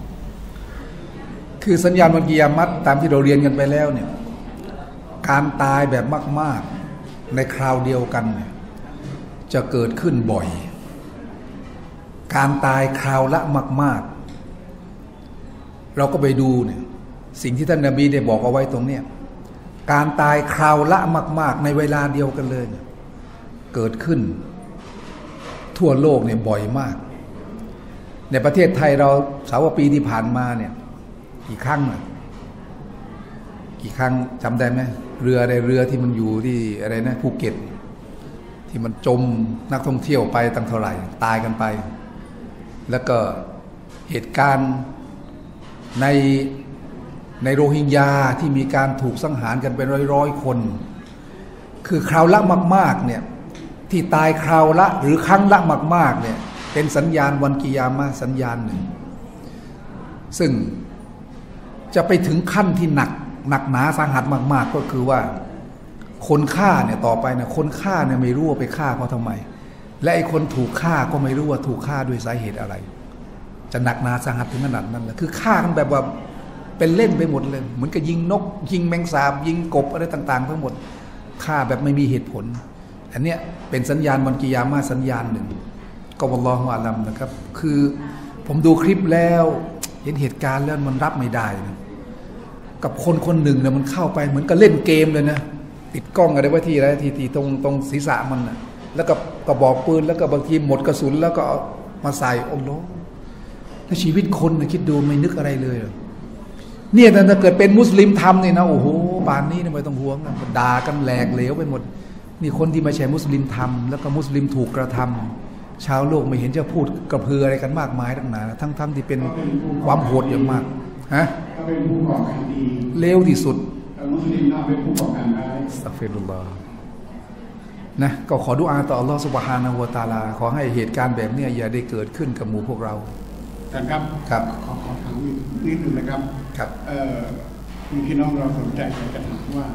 คือสัญญาณวันกิยามะห์ตามที่เราเรียนกันไปแล้วเนี่ยการตายแบบมากๆในคราวเดียวกันเนี่ยจะเกิดขึ้นบ่อยการตายคราวละมากๆเราก็ไปดูเนี่ยสิ่งที่ท่านนบีได้บอกเอาไว้ตรงเนี้ยการตายคราวละมากๆในเวลาเดียวกันเลยเกิดขึ้นทั่วโลกเนี่ยบ่อยมากในประเทศไทยเราปีที่ผ่านมาเนี่ยกี่ครั้งจำได้ไหมเรือที่มันอยู่ที่อะไรนะภูเก็ตที่มันจมนักท่องเที่ยวไปตั้งเท่าไหร่ตายกันไปแล้วก็เหตุการณ์ในโรฮิงญาที่มีการถูกสังหารกันเป็นร้อยคนคือคราวละมากๆเนี่ยที่ตายคราวละหรือครั้งละมากๆเนี่ยเป็นสัญญาณวันกิยามะห์สัญญาณหนึ่งซึ่งจะไปถึงขั้นที่หนักหนาสาหัสมากๆก็คือว่าคนฆ่าเนี่ยต่อไปเนี่ยคนฆ่าเนี่ยไม่รู้ว่าไปฆ่าเพราะทำไมและไอ้คนถูกฆ่าก็ไม่รู้ว่าถูกฆ่าด้วยสาเหตุอะไรจะหนักหนาสาหัสถึงขนาดนั้นแหละคือฆ่ากันแบบว่าเป็นเล่นไปหมดเลยเหมือนกับยิงนกยิงแมงสาบยิงกบอะไรต่างๆทั้งหมดฆ่าแบบไม่มีเหตุผลอันเนี้ยเป็นสัญญาณวันกิยามะห์สัญญาณหนึ่งก็วัลลอฮุอาลัมนะครับคือผมดูคลิปแล้วเห็นเหตุการณ์แล้วมันรับไม่ได้นะกับคนหนึ่งเนี่ยมันเข้าไปเหมือนกับเล่นเกมเลยนะติดกล้องอะไรไว้ที่อะไรที่ตรงศีรษะมันนะแล้วก็กระบอกปืนแล้วก็บางทีหมดกระสุนแล้วก็เอามาใส่อัลลอฮ์ในชีวิตคนนะคิดดูไม่นึกอะไรเลยเนี่ยถ้าเกิดเป็นมุสลิมทำเนี่ยนะโอ้โหป่านนี้ไม่ต้องห่วงนะด่ากันแหลกเหลวไปหมดนี่คนที่ไม่ใช่มุสลิมทำแล้วก็มุสลิมถูกกระทำชาวโลกไม่เห็นจะพูดกระเพืออะไรกันมากมายตั้งนานทั้งที่เป็นความโหดอย่างมากฮะก็เป็นผู้ก่อการดีเลวที่สุดมุสลิมน่าเป็นผู้ก่อการร้ายอัสตัฆฟิรุลลอฮ์นะก็ขอดุอาต่ออัลลอฮฺซุบฮานะฮูวะตะอาลาขอให้เหตุการณ์แบบนี้อย่าได้เกิดขึ้นกับหมู่พวกเราครับครับขอถามนิดหนึ่งนะครับครับมีพี่น้องเราสนใจจะถามว่า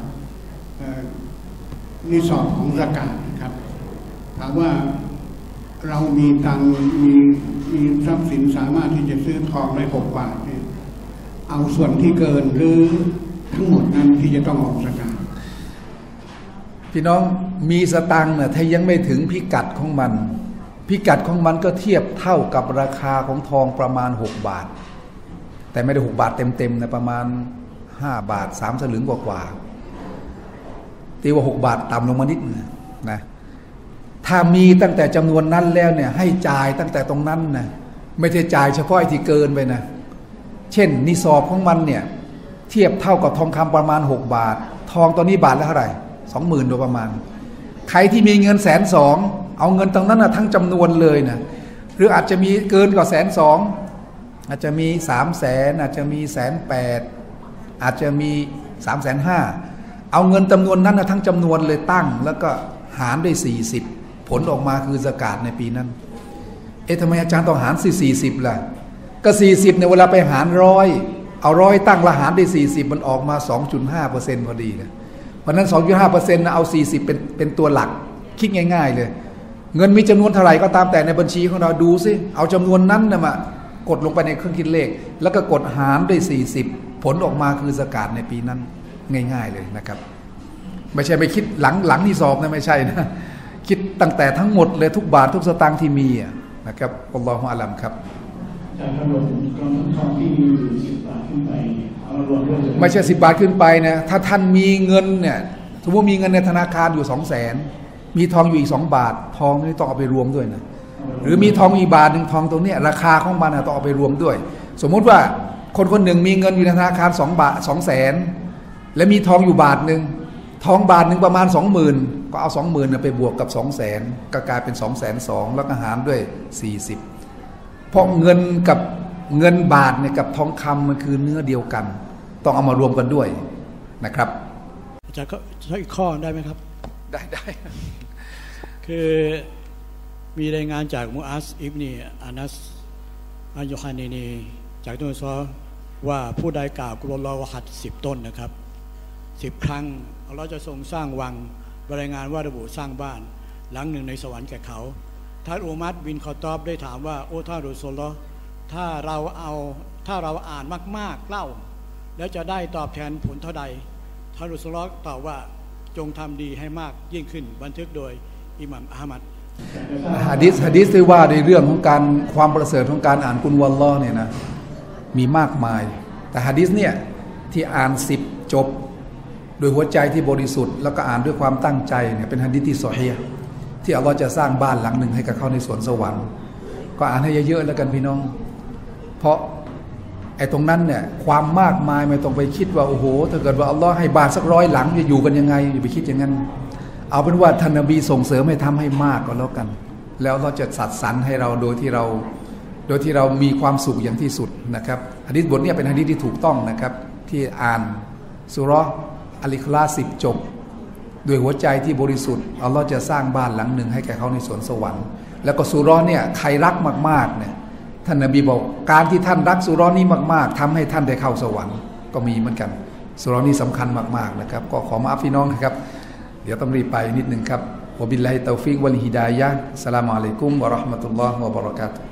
นิสอบของซะกาตครับถามว่าเรามีตังมีทรัพย์สินสามารถที่จะซื้อทองได้6 บาทเนี่ยเอาส่วนที่เกินหรือทั้งหมดนั้นที่จะต้องออกซะกาตพี่น้องมีสตังค์เนี่ยถ้ายังไม่ถึงพิกัดของมันก็เทียบเท่ากับราคาของทองประมาณ6 บาทแต่ไม่ได้6 บาทเต็มๆนะประมาณ5 บาท3 สลึงกว่าตีว่า6 บาทต่ำลงมานิดนึงนะถ้ามีตั้งแต่จำนวนนั้นแล้วเนี่ยให้จ่ายตั้งแต่ตรงนั้นนะไม่ใช่จ่ายเฉพาะไอ้ที่เกินไปนะเช่นนิสอบของมันเนี่ยเทียบเท่ากับทองคำประมาณ6 บาททองตอนนี้บาทละเท่าไหร่ 20,000 โดยประมาณใครที่มีเงิน120,000เอาเงินตรงนั้นนะทั้งจำนวนเลยนะหรืออาจจะมีเกินกว่า120,000อาจจะมี300,000อาจจะมี180,000อาจจะมี350,000เอาเงินจำนวนนั้นนะทั้งจำนวนเลยตั้งแล้วก็หารด้วย40ผลออกมาคือซะกาตในปีนั้นทำไมอาจารย์ต้องหาร40ล่ะก็40ในเวลาไปหาร100เอา100ตั้งละหารด้วย40มันออกมา 2.5% พอดีนะเพราะนั้น 2.5% นะเอา40เป็นตัวหลักคิดง่ายๆเลยเงินมีจำนวนเท่าไหร่ก็ตามแต่ในบัญชีของเราดูซิเอาจำนวนนั้นนะมากดลงไปในเครื่องคิดเลขแล้วก็กดหารด้วย40ผลออกมาคือซะกาตในปีนั้นง่ายๆเลยนะครับไม่ใช่ไปคิดหลังที่สอบนะไม่ใช่นะคิดตั้งแต่ทั้งหมดเลยทุกบาททุกสตางค์ที่มีนะครับอัลลอฮฺอาลัมครับจากกำหนดกองทุนทองที่มีอยู่10 บาทขึ้นไปเอารวมด้วยไม่ใช่10 บาทขึ้นไปนะถ้าท่านมีเงินเนี่ยสมมติมีเงินในธนาคารอยู่200,000มีทองอยู่อีก2 บาททองนี่ต้องเอาไปรวมด้วยนะหรือมีทองอีกบาทหนึ่งทองตรงนี้ราคาของมันต้องเอาไปรวมด้วยสมมุติว่าคนหนึ่งมีเงินอยู่ในธนาคาร2 บาท200,000และมีทองอยู่บาทหนึ่งทองบาทหนึ่งประมาณ 20,000ก็เอา 20,000ไปบวกกับ200,000ก็กลายเป็น220,000แล้วก็หารด้วย40เพราะเงินกับเงินบาทเนี่ยกับทองคำมันคือเนื้อเดียวกันต้องเอามารวมกันด้วยนะครับอาจารย์ก็ใช้อีกข้อได้ไหมครับได้คือมีรายงานจากมูอัสอิบนีอานัสอันยูฮานีนีจากตุนซอว่าผู้ใดกล่าวกุลลอฮฺวะฮัด10 ต้นนะครับ10 ครั้งเราจะทรงสร้างวังรายงานว่าระบุสร้างบ้านหลังหนึ่งในสวรรค์แก่เขาท่านอุมัรบินคอตอบได้ถามว่าโอ้ท่านรอซูลลอฮ์ถ้าเราอ่านมากๆเล่าแล้วจะได้ตอบแทนผลเท่าใดท่านรอซูลลอฮ์ตอบว่าจงทำดีให้มากยิ่งขึ้นบันทึกโดยอิหม่ามอะห์มัดหะดีษที่ว่าในเรื่องของการความประเสริฐของการอ่านกุลวัลลอฮ์เนี่ยนะมีมากมายแต่หะดีษเนี่ยที่อ่าน10 จบโดยหัวใจที่บริสุทธิ์แล้วก็อ่านด้วยความตั้งใจเนี่ยเป็นหะดีษที่ซอฮีฮ์ที่อัลลอฮ์จะสร้างบ้านหลังหนึ่งให้กับเขาในสวนสวรรค์ก็อ่านให้เยอะๆแล้วกันพี่น้องเพราะไอ้ตรงนั้นเนี่ยความมากมายไม่ต้องไปคิดว่าโอ้โหถ้าเกิดว่าอัลลอฮ์ให้บ้านสัก100 หลังจะอยู่กันยังไงอย่าไปคิดอย่างนั้นเอาเป็นว่าท่านนบีส่งเสริมให้ทำให้มากก็แล้วกันแล้วเราจะสัดสรรให้เราโดยที่เรามีความสุขอย่างที่สุดนะครับหะดีษบทนี้เป็นหะดีษที่ถูกต้องนะครับที่อ่านซูเราะห์อัลอิคลาส10 จบด้วยหัวใจที่บริสุทธิ์อัลลอฮ์จะสร้างบ้านหลังหนึ่งให้แก่เขาในสวนสวรรค์แล้วก็ซูเราะห์เนี่ยใครรักมากๆเนี่ยท่านนบีบอกการที่ท่านรักซูเราะห์นี้มากๆทำให้ท่านได้เข้าสวรรค์ก็มีเหมือนกันซูเราะห์นี้สำคัญมากๆนะครับก็ขอมาอัฟพี่น้องนะครับเดี๋ยวต้องรีบไปนิดนึงครับวะบิลลาฮิตตอฟิกวัลฮิดายะฮ์อัสสลามุอะลัยกุมวะเราะห์มะตุลลอฮ์วะบะเราะกาตุฮ์